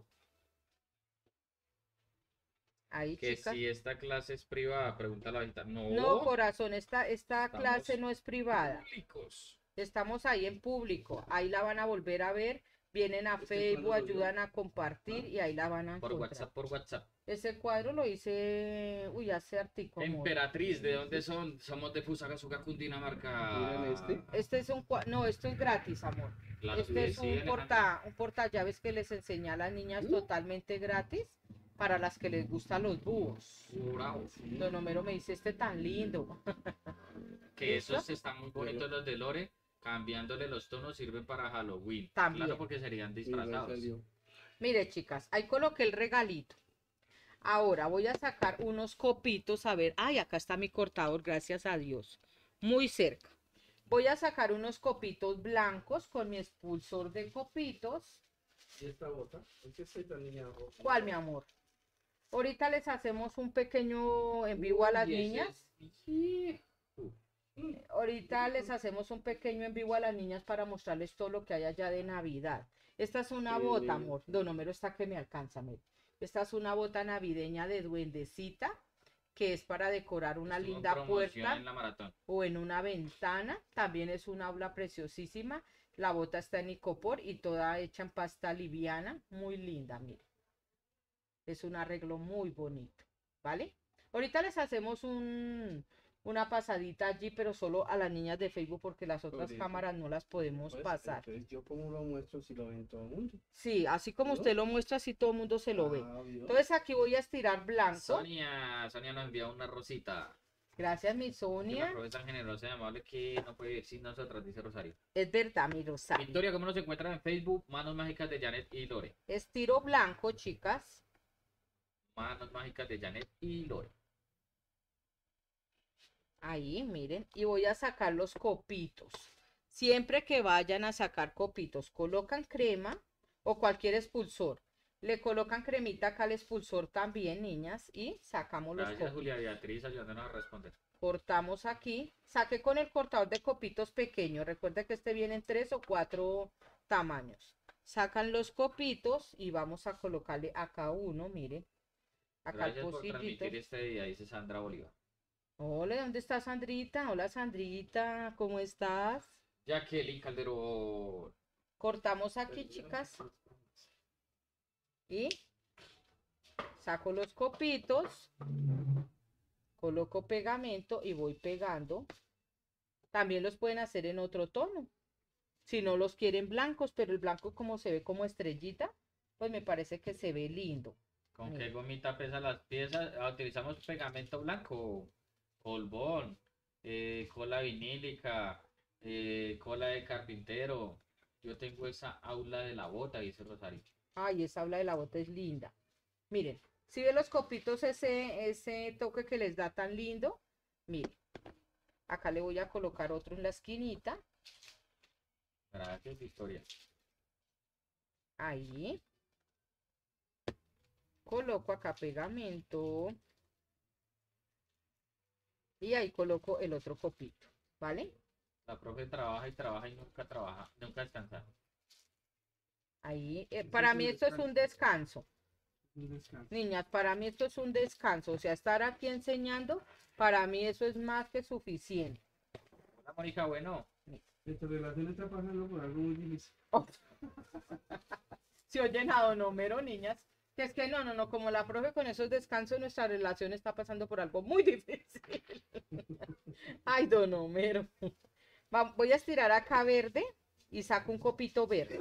Ahí, Que chicas. si esta clase es privada, pregunta la bajita. No, No, corazón, esta, esta Estamos clase no es privada. públicos. Estamos ahí en público. Ahí la van a volver a ver. Vienen a ¿Este Facebook, cuándo lo dio? ayudan a compartir y ahí la van a Por encontrar. WhatsApp, por WhatsApp. Ese cuadro lo hice, uy, hace artico, amor. Emperatriz, ¿de dónde son? Somos de Fusagasugá, Cundinamarca. Miren este. Este es un cuadro, no, esto es gratis, amor. Claro, Este sí, es sí, un Alejandra. porta, un portallaves que les enseña a las niñas Uh. totalmente gratis para las que les gustan los búhos. Bravo. Don Homero me dice, este tan lindo. Que ¿Listo? esos están muy bonitos los de Lore. Cambiándole los tonos sirven para Halloween. También. Claro, porque serían Mira, ahí disfrazados. salió. Mire, chicas, ahí coloqué el regalito. Ahora voy a sacar unos copitos, a ver. Ay, acá está mi cortador, gracias a Dios. Muy cerca. Voy a sacar unos copitos blancos con mi expulsor de copitos. ¿Y esta bota? ¿Por qué soy tan niña roja? ¿Cuál, mi amor? Ahorita les hacemos un pequeño en vivo a las Uy, ese niñas. es- Sí. Ahorita les hacemos un pequeño en vivo a las niñas para mostrarles todo lo que hay allá de Navidad. Esta es una Qué bota, lindo. amor. Don Homero está que me alcanza, mire. Esta es una bota navideña de duendecita, que es para decorar una Estuvo en linda promoción puerta en la maratón. o en una ventana. También es una aula preciosísima. La bota está en icopor y toda hecha en pasta liviana. Muy linda, mire. Es un arreglo muy bonito, ¿vale? Ahorita les hacemos un, una pasadita allí, pero solo a las niñas de Facebook porque las otras Correcto. cámaras no las podemos Pues, pasar. Entonces, ¿yo cómo lo muestro si lo ven todo el mundo? Sí, así como ¿No? usted lo muestra, así todo el mundo se lo ve. Ah, ¿vio? Entonces aquí voy a estirar blanco. Sonia, Sonia nos envía una rosita. Gracias, mi Que la Sonia. profe es tan generosa y amable que no puede vivir sin nosotros, dice Rosario. Es verdad, mi Rosario. Victoria, ¿cómo nos encuentran en Facebook? Manos Mágicas de Janet y Lore. Estiro blanco, chicas. Manos Mágicas de Janet y Lore. Ahí, miren. Y voy a sacar los copitos. Siempre que vayan a sacar copitos, colocan crema o cualquier expulsor. Le colocan cremita acá al expulsor también, niñas, y sacamos los Gracias, copitos. Julia Beatriz, ayudándonos a responder. Cortamos aquí. Saqué con el cortador de copitos pequeño. Recuerda que este viene en tres o cuatro tamaños. Sacan los copitos y vamos a colocarle acá uno, miren. Acá Gracias el por pocillito. transmitir este día, dice Sandra Bolívar. Hola, ¿dónde está Sandrita? Hola, Sandrita, ¿cómo estás? Jacqueline Calderón. Cortamos aquí, chicas. Y saco los copitos, coloco pegamento y voy pegando. También los pueden hacer en otro tono, si no los quieren blancos, pero el blanco como se ve como estrellita, pues me parece que se ve lindo. ¿Con Mira. qué gomita pesan las piezas? Ah, utilizamos pegamento blanco, polvón, eh, cola vinílica, eh, cola de carpintero. Yo tengo esa aula de la bota, dice Rosario. Ay, esa habla de la bota es linda. Miren, si ven los copitos ese, ese toque que les da tan lindo, miren. Acá le voy a colocar otro en la esquinita. Gracias, Victoria. Ahí. Coloco acá pegamento. Y ahí coloco el otro copito, ¿vale? La profe trabaja y trabaja y nunca trabaja, nunca descansa. Ahí. eh, Ese para es un mí esto es un descanso. Un descanso. Niñas, para mí esto es un descanso. O sea, estar aquí enseñando, para mí eso es más que suficiente. Hola, Mónica, bueno. Esta relación está pasando por algo muy difícil. Se oye a don Homero, niñas. Que es que no, no, no, como la profe con esos descansos, nuestra relación está pasando por algo muy difícil. Ay, don Homero. Va- voy a estirar acá verde y saco un copito verde.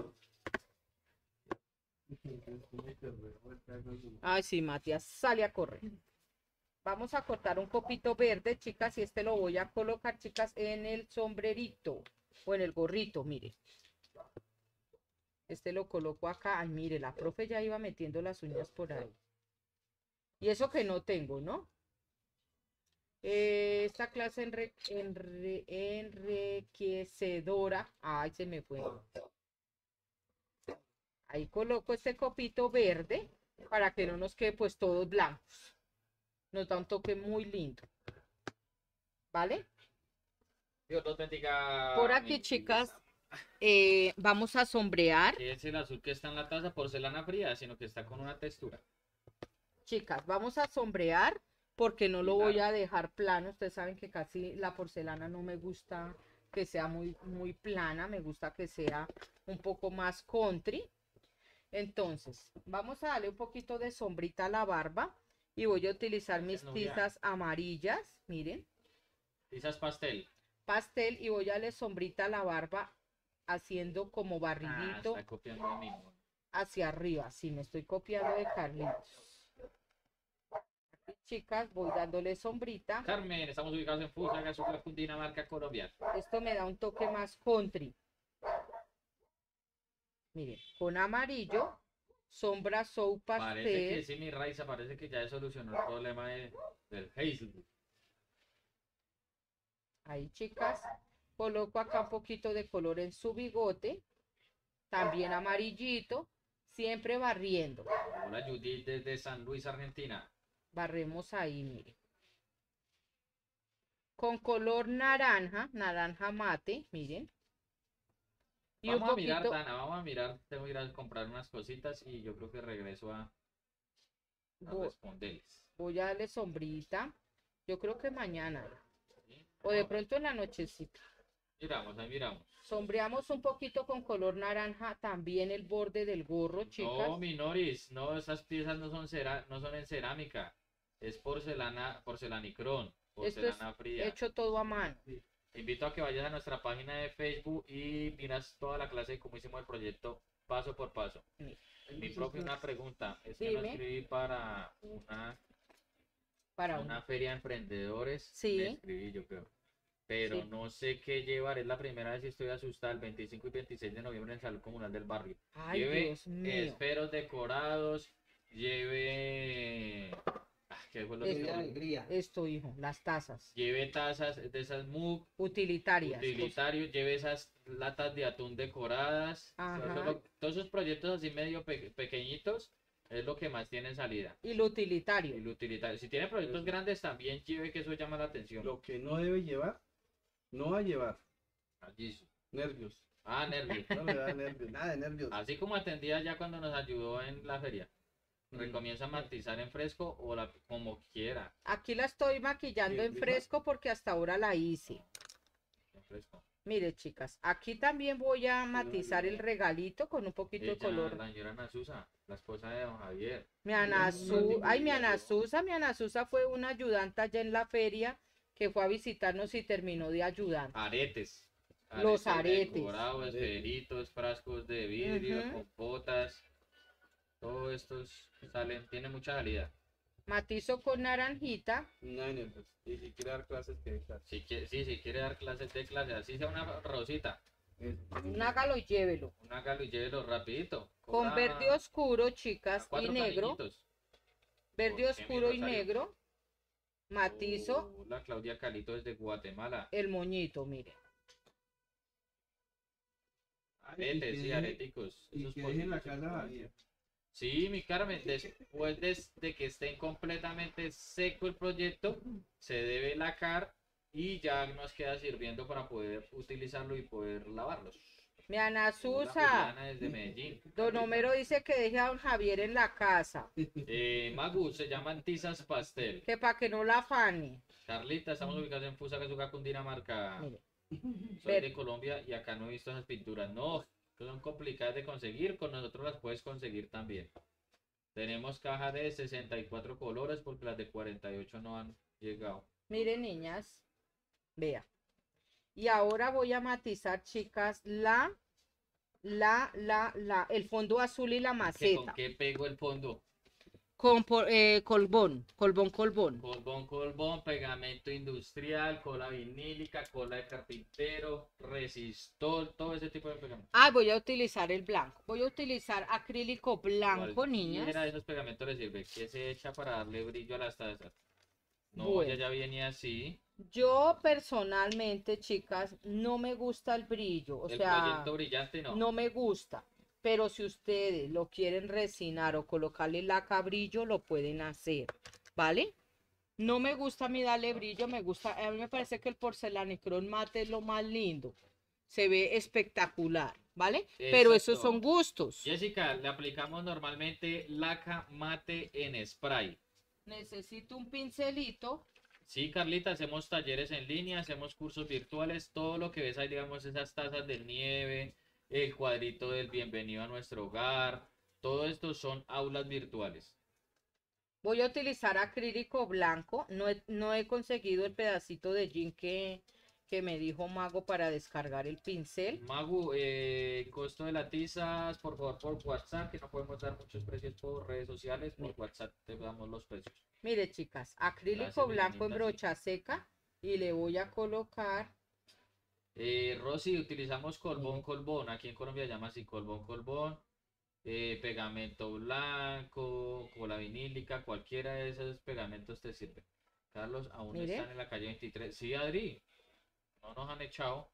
Ay, sí, Matías, sale a correr. Vamos a cortar un copito verde, chicas, y este lo voy a colocar, chicas, en el sombrerito o en el gorrito, mire. Este lo coloco acá. Ay, mire, la profe ya iba metiendo las uñas por ahí. Y eso que no tengo, ¿no? Eh, esta clase enre, enre, enriquecedora. Ay, se me fue. Ahí coloco este copito verde para que no nos quede pues todos blancos. Nos da un toque muy lindo. ¿Vale? Dios los bendiga. Por aquí, mi chicas, belleza. eh, vamos a sombrear. Que es el azul que está en la taza, porcelana fría, sino que está con una textura. Chicas, vamos a sombrear porque no lo Claro. voy a dejar plano. Ustedes saben que casi la porcelana no me gusta que sea muy, muy plana. Me gusta que sea un poco más country. Entonces, vamos a darle un poquito de sombrita a la barba y voy a utilizar mis Gracias, Nuria. tizas amarillas. Miren, Tizas pastel. pastel, y voy a darle sombrita a la barba haciendo como Ah, barridito está copiando de mí. hacia arriba. Sí, me estoy copiando de Carlitos. Aquí, chicas, voy dándole sombrita. Carmen, estamos ubicados en Fusaga, Sucre, Cundinamarca, Colombia. Esto me da un toque más country. Miren, con amarillo, sombra soap Parece que pastel. sí, mi Raiza, parece que ya solucionó el problema de, del Hazelwood. Ahí, chicas, coloco acá un poquito de color en su bigote. También amarillito, siempre barriendo. Hola, Judith, desde San Luis, Argentina. Barremos ahí, miren. Con color naranja, naranja mate, miren. Y Vamos un a mirar, poquito, Dana, vamos a mirar. Tengo que ir a comprar unas cositas y yo creo que regreso a, a vo- responderles. voy a darle sombrita. Yo creo que mañana. ¿Sí? O de Ahora, pronto en la nochecita. miramos, ahí miramos. Sombreamos un poquito con color naranja también el borde del gorro, chicas. No, Minoris, no, esas piezas no son, cera, no son en cerámica. Es porcelana, porcelanicrón, Esto es porcelana fría. hecho todo a mano. Te invito a que vayas a nuestra página de Facebook y miras toda la clase de cómo hicimos el proyecto paso por paso. Mira, Mi profe, una pregunta. Es que no Dime. escribí para una, para una una. feria de emprendedores. Sí. Me escribí, yo creo. Pero Sí. no sé qué llevar. Es la primera vez y estoy asustada. El veinticinco y veintiséis de noviembre en Salud Comunal del Barrio. Ay, Lleve Dios mío. esferos decorados. Lleve. Ah, ¿qué fue lo Esto. que- alegría. Esto, hijo, las tazas Lleve tazas de esas mug. utilitarias. pues, Utilitario, lleve esas latas de atún decoradas. Ajá. Todo lo- todos esos proyectos así medio pe- pequeñitos es lo que más tiene salida. Y lo Y utilitario. lo utilitario. Si tiene proyectos Eso. grandes también lleve, que eso llama la atención. Lo que no debe llevar, no va a llevar Allí. nervios. Ah, nervios. No le da nervios, nada de nervios. Así como atendía ya cuando nos ayudó en la feria. Mm. Recomienza matizar en fresco o la, como quiera. Aquí la estoy maquillando Sí, en misma. fresco porque hasta ahora la hice. En fresco. Mire, chicas, aquí también voy a matizar el regalito con un poquito de Ella, color. la señora Ana Susa, la esposa de don Javier. Mi Ana Su- Ay, mi Ana Susa, mi Ana Susa fue una ayudante allá en la feria que fue a visitarnos y terminó de ayudar. Aretes. Los aretes. Decorados, Aretes. esferitos, frascos de vidrio, Ujú. compotas. Todos estos salen, tiene mucha calidad. Matizo con naranjita. No, no, pues, y si quiere dar clases, que dé clases. Si quiere, sí, si quiere dar clases de clases, así sea una rosita, Es- Hágalo y llévelo. un hágalo y llévelo rapidito. Con Cobra verde oscuro, a chicas, y cuatro negro. cariñitos. Verde ¿Por qué, mi oscuro y Rosario? negro. Matizo Hola, Claudia Calito desde Guatemala. el moñito, mire. Aretes, Y sí, que- areticos. Y esos que deje en la polvitos. casa Javier. Sí, mi Carmen, después de, de que estén completamente seco el proyecto, se debe lacar y ya nos queda sirviendo para poder utilizarlo y poder lavarlos. Mi Ana Hola, Susa. Juliana desde Medellín. Don Homero dice que deje a don Javier en la casa. Eh, Magu, se llaman tizas pastel. Que para que no la afane. Carlita, estamos ubicados en Fusagasugá, Cundinamarca. Mire. Soy Ver. de Colombia y acá no he visto esas pinturas. No, son complicadas de conseguir. Con nosotros las puedes conseguir también. Tenemos caja de sesenta y cuatro colores porque las de cuarenta y ocho no han llegado. Miren, niñas. Vea. Y ahora voy a matizar, chicas, la, la, la, la, el fondo azul y la ¿Qué, ¿Con maceta. qué pego el fondo? Con por- eh, colbón, colbón, colbón. Colbón, colbón, pegamento industrial, cola vinílica, cola de carpintero, resistol, todo ese tipo de pegamento. Ah, voy a utilizar el blanco. Voy a utilizar acrílico blanco, Cualquiera de niñas. esos pegamentos le sirve. ¿Qué se echa para darle brillo a las tazas? No, Bueno. ella ya viene así. Yo personalmente, chicas, no me gusta el brillo. O El sea, proyecto brillante no. no me gusta. Pero si ustedes lo quieren resinar o colocarle laca brillo, lo pueden hacer, ¿vale? No me gusta a mí darle brillo, me gusta, a mí me parece que el porcelanicrón mate es lo más lindo. Se ve espectacular, ¿vale? Pero esos Exacto. son gustos. Jessica, le aplicamos normalmente laca mate en spray. Necesito un pincelito. Sí, Carlita, hacemos talleres en línea, hacemos cursos virtuales, todo lo que ves ahí, digamos, esas tazas de nieve, el cuadrito del bienvenido a nuestro hogar, todo esto son aulas virtuales. Voy a utilizar acrílico blanco. No he, no he conseguido el pedacito de jean que, que me dijo Mago para descargar el pincel. Magu, eh, costo de las tizas, por favor, por WhatsApp, que no podemos dar muchos precios por redes sociales, por WhatsApp te damos los precios. Mire, chicas, acrílico Gracias, mi blanco en niñita, sí. brocha seca y le voy a colocar. Eh, Rosy, utilizamos colbón, colbón, aquí en Colombia se llama así, colbón, colbón, eh, pegamento blanco, cola vinílica, cualquiera de esos pegamentos te sirve. Carlos, aún Mire. están en la calle veintitrés. Sí, Adri, no nos han echado.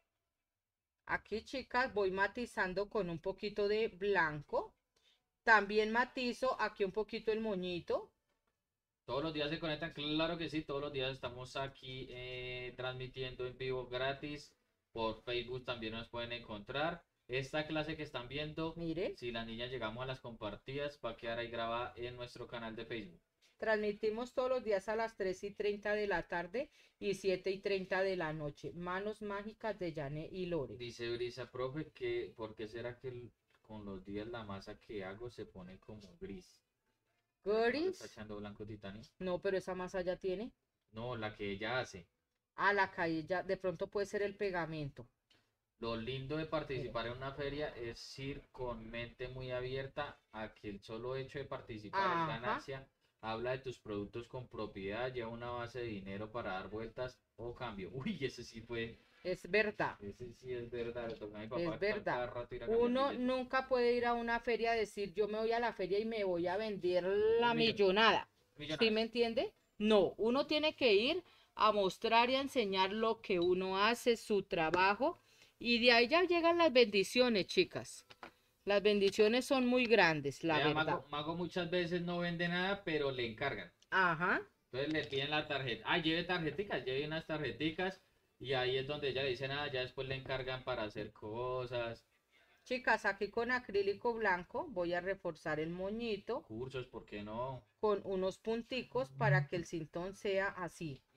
Aquí, chicas, voy matizando con un poquito de blanco. También matizo aquí un poquito el moñito. Todos los días se conectan, claro que sí, todos los días estamos aquí eh, transmitiendo en vivo gratis. Por Facebook también nos pueden encontrar. Esta clase que están viendo, Mire, si las niñas llegamos a las compartidas, va a quedar ahí grabada en nuestro canal de Facebook. transmitimos todos los días a las tres y treinta de la tarde y siete y treinta de la noche. Manos mágicas de Yane y Lore. Dice Brisa, profe, que ¿por qué será que el- con los días la masa que hago se pone como gris? ¿No le ¿Gris? está echando blanco titanio? No, pero esa masa ya tiene. No, la que ella hace. A la calle ya, de pronto puede ser el pegamento. Lo lindo de participar en una feria es ir con mente muy abierta a que el solo hecho de participar Ajá. es ganancia. Habla de tus productos con propiedad, lleva una base de dinero para dar vueltas o cambio. Uy, ese sí fue, Es verdad. ese sí es verdad. Le tocó a mi papá Es cada verdad. rato ir a cambiar Uno billetes. nunca puede ir a una feria a decir yo me voy a la feria y me voy a vender la Un millón. millonada. Millonarios. ¿Sí me entiende? No, uno tiene que ir a mostrar y a enseñar lo que uno hace, su trabajo, y de ahí ya llegan las bendiciones, chicas. Las bendiciones son muy grandes, la Vea, verdad. Mago, Mago muchas veces no vende nada, pero le encargan. Ajá. Entonces le piden la tarjeta. Ah, lleve tarjeticas, lleve unas tarjeticas. Y ahí es donde ella le dice nada, ya después le encargan para hacer cosas, Chicas, aquí con acrílico blanco voy a reforzar el moñito cursos, ¿por qué no? con unos punticos para que el cintón sea así.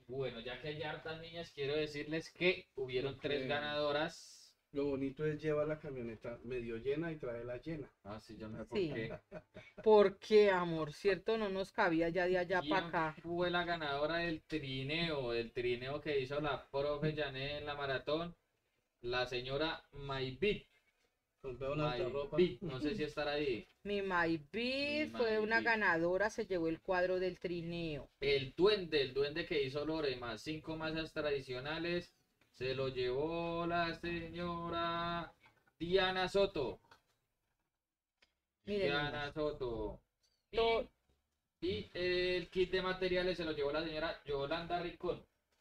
Bueno, ya que hay hartas niñas, quiero decirles que hubieron tres Ok. ganadoras. Lo bonito es llevar la camioneta medio llena y traerla llena. Ah, sí, yo no sé por Sí. qué. ¿Por qué, amor? ¿Cierto? No nos cabía ya de allá para ¿Quién acá. fue la ganadora del trineo? El trineo que hizo la profe Janet en la maratón. La señora Maybit. Compré una alta ropa. Maybit, no sé si estará ahí. Mi Maybi Mi fue una Maybit. ganadora, se llevó el cuadro del trineo. El duende, el duende que hizo Lore, más cinco masas tradicionales, se lo llevó la señora Diana Soto. Miren, Diana niñas. Soto. Y, To- y el kit de materiales se lo llevó la señora Yolanda Ricón.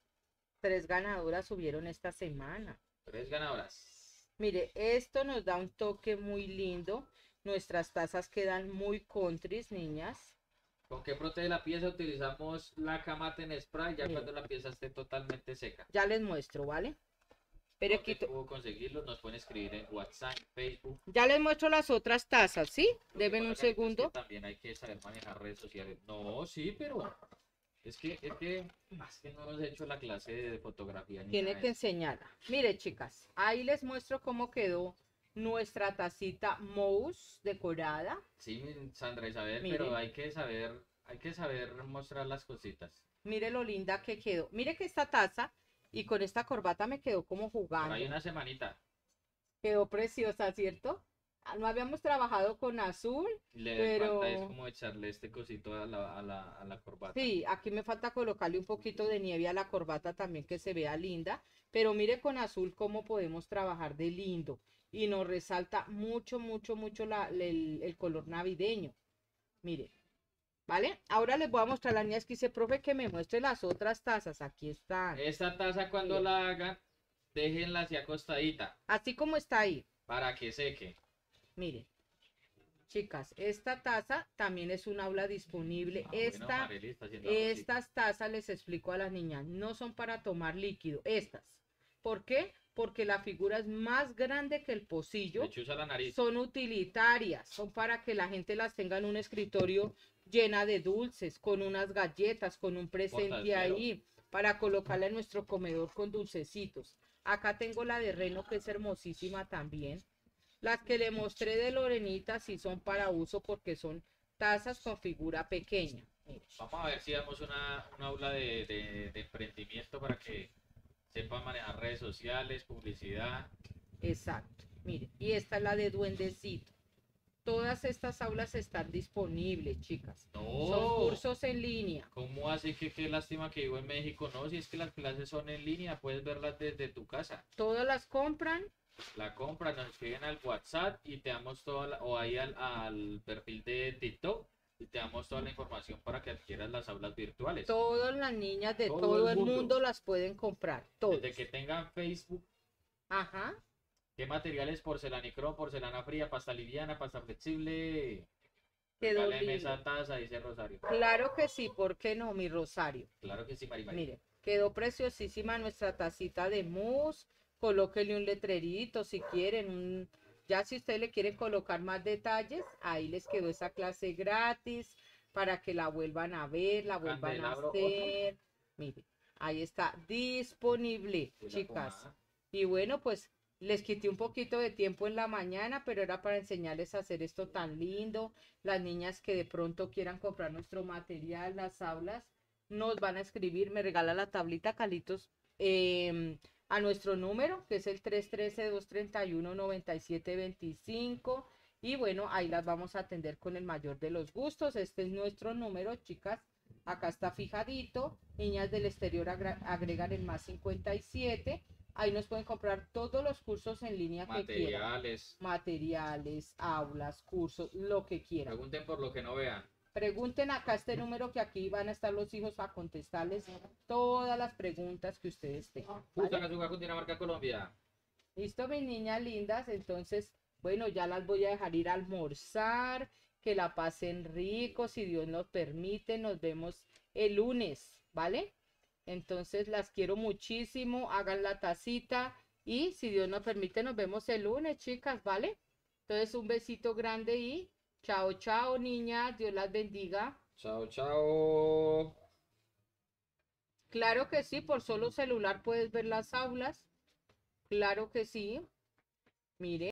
Tres ganadoras subieron esta semana. Tres ganadoras. Mire, esto nos da un toque muy lindo. Nuestras tazas quedan muy countries, niñas. ¿Con qué protege la pieza? Utilizamos la camata en spray ya Mira. cuando la pieza esté totalmente seca. Ya les muestro, ¿vale? Pero ¿Dónde quito- puedo conseguirlos? Nos pueden escribir en WhatsApp, Facebook. ya les muestro las otras tazas, ¿sí? Lo que Deben pasa, un Carito, es que segundo. también hay que saber manejar redes sociales. No, sí, pero es que, es que, ah, es que no hemos hecho la clase de fotografía ni Tiene nada que de eso. enseñarla. Mire, chicas, ahí les muestro cómo quedó nuestra tacita mousse decorada. Sí, Sandra Isabel, Mire. pero hay que saber, hay que saber mostrar las cositas. Mire lo linda que quedó. Mire que esta taza y con esta corbata me quedó como Por jugando. ahí una semanita. Quedó preciosa, ¿cierto? Ah, no habíamos trabajado con azul. Le Pero- falta es como echarle este cosito a la, a la, a la corbata. Sí, aquí me falta colocarle un poquito de nieve a la corbata también que se vea linda. Pero mire con azul cómo podemos trabajar de lindo. Y nos resalta mucho, mucho, mucho la- el, el color navideño. Mire. ¿Vale? Ahora les voy a mostrar a las niñas que dice, profe, que me muestre las otras tazas. Aquí están. Esta taza cuando Mire. la hagan, déjenla así acostadita Así como está ahí. para que seque. Mire. Chicas, esta taza también es un aula disponible. Ah, bueno, Esta, Marely está haciendo arrocito. estas tazas les explico a las niñas, no son para tomar líquido. Estas. ¿Por qué? Porque la figura es más grande que el pocillo. Le chuza la nariz. Son utilitarias, son para que la gente las tenga en un escritorio llena de dulces, con unas galletas, con un presente Portaesfero. ahí, para colocarla en nuestro comedor con dulcecitos. Acá tengo la de Reno, que es hermosísima también. Las que le mostré de Lorenita sí son para uso porque son tazas con figura pequeña. Mire. Vamos a ver si damos una, una aula de, de- de emprendimiento para que sepan manejar redes sociales, publicidad. Exacto. Mire, y esta es la de Duendecito. Todas estas aulas están disponibles, chicas. Son No, cursos en línea. ¿cómo así que qué lástima que vivo en México? No, si es que las clases son en línea, puedes verlas desde tu casa. Todas las compran. La compras, nos escriben al WhatsApp y te damos toda la, o ahí al, al perfil de TikTok y te damos toda la información para que adquieras las aulas virtuales. Todas las niñas de Todo todo, el el mundo. mundo. las pueden comprar. Todas. Desde que tengan Facebook, Ajá. ¿qué materiales? Porcelanicrón, porcelana fría, pasta liviana, pasta flexible. Quedó Regáleme lindo. esa taza, dice Rosario. Claro que sí, ¿por qué no, mi Rosario? Claro que sí, Mari Mari. Mire, quedó preciosísima nuestra tacita de mousse. Colóquele un letrerito si quieren. Un... Ya si ustedes le quieren colocar más detalles, ahí les quedó esa clase gratis para que la vuelvan a ver, la vuelvan a Candelabro, hacer. Mire, ahí está disponible, Y la chicas. pomada. Y bueno, pues les quité un poquito de tiempo en la mañana, pero era para enseñarles a hacer esto tan lindo. Las niñas que de pronto quieran comprar nuestro material, las aulas, nos van a escribir, me regala la tablita, Calitos, eh, a nuestro número, que es el tres uno tres, dos tres uno, nueve siete dos cinco. Y bueno, ahí las vamos a atender con el mayor de los gustos. Este es nuestro número, chicas. Acá está fijadito. Niñas del exterior agra- agregan el más cincuenta y siete. Ahí nos pueden comprar todos los cursos en línea que quieran. Materiales. Materiales, aulas, cursos, lo que quieran. Pregunten por lo que no vean. Pregunten acá este número que aquí van a estar los hijos para contestarles todas las preguntas que ustedes tengan. ¿vale? Justo Azúcar, Cundinamarca, Colombia. Listo, mis niñas lindas. Entonces, bueno, ya las voy a dejar ir a almorzar. Que la pasen rico, si Dios nos permite. Nos vemos el lunes, ¿vale? Entonces, las quiero muchísimo. Hagan la tacita. Y si Dios nos permite, nos vemos el lunes, chicas, ¿vale? Entonces, un besito grande y chao, chao, niñas. Dios las bendiga. Chao, chao. Claro que sí, por solo celular puedes ver las aulas. Claro que sí. Mire.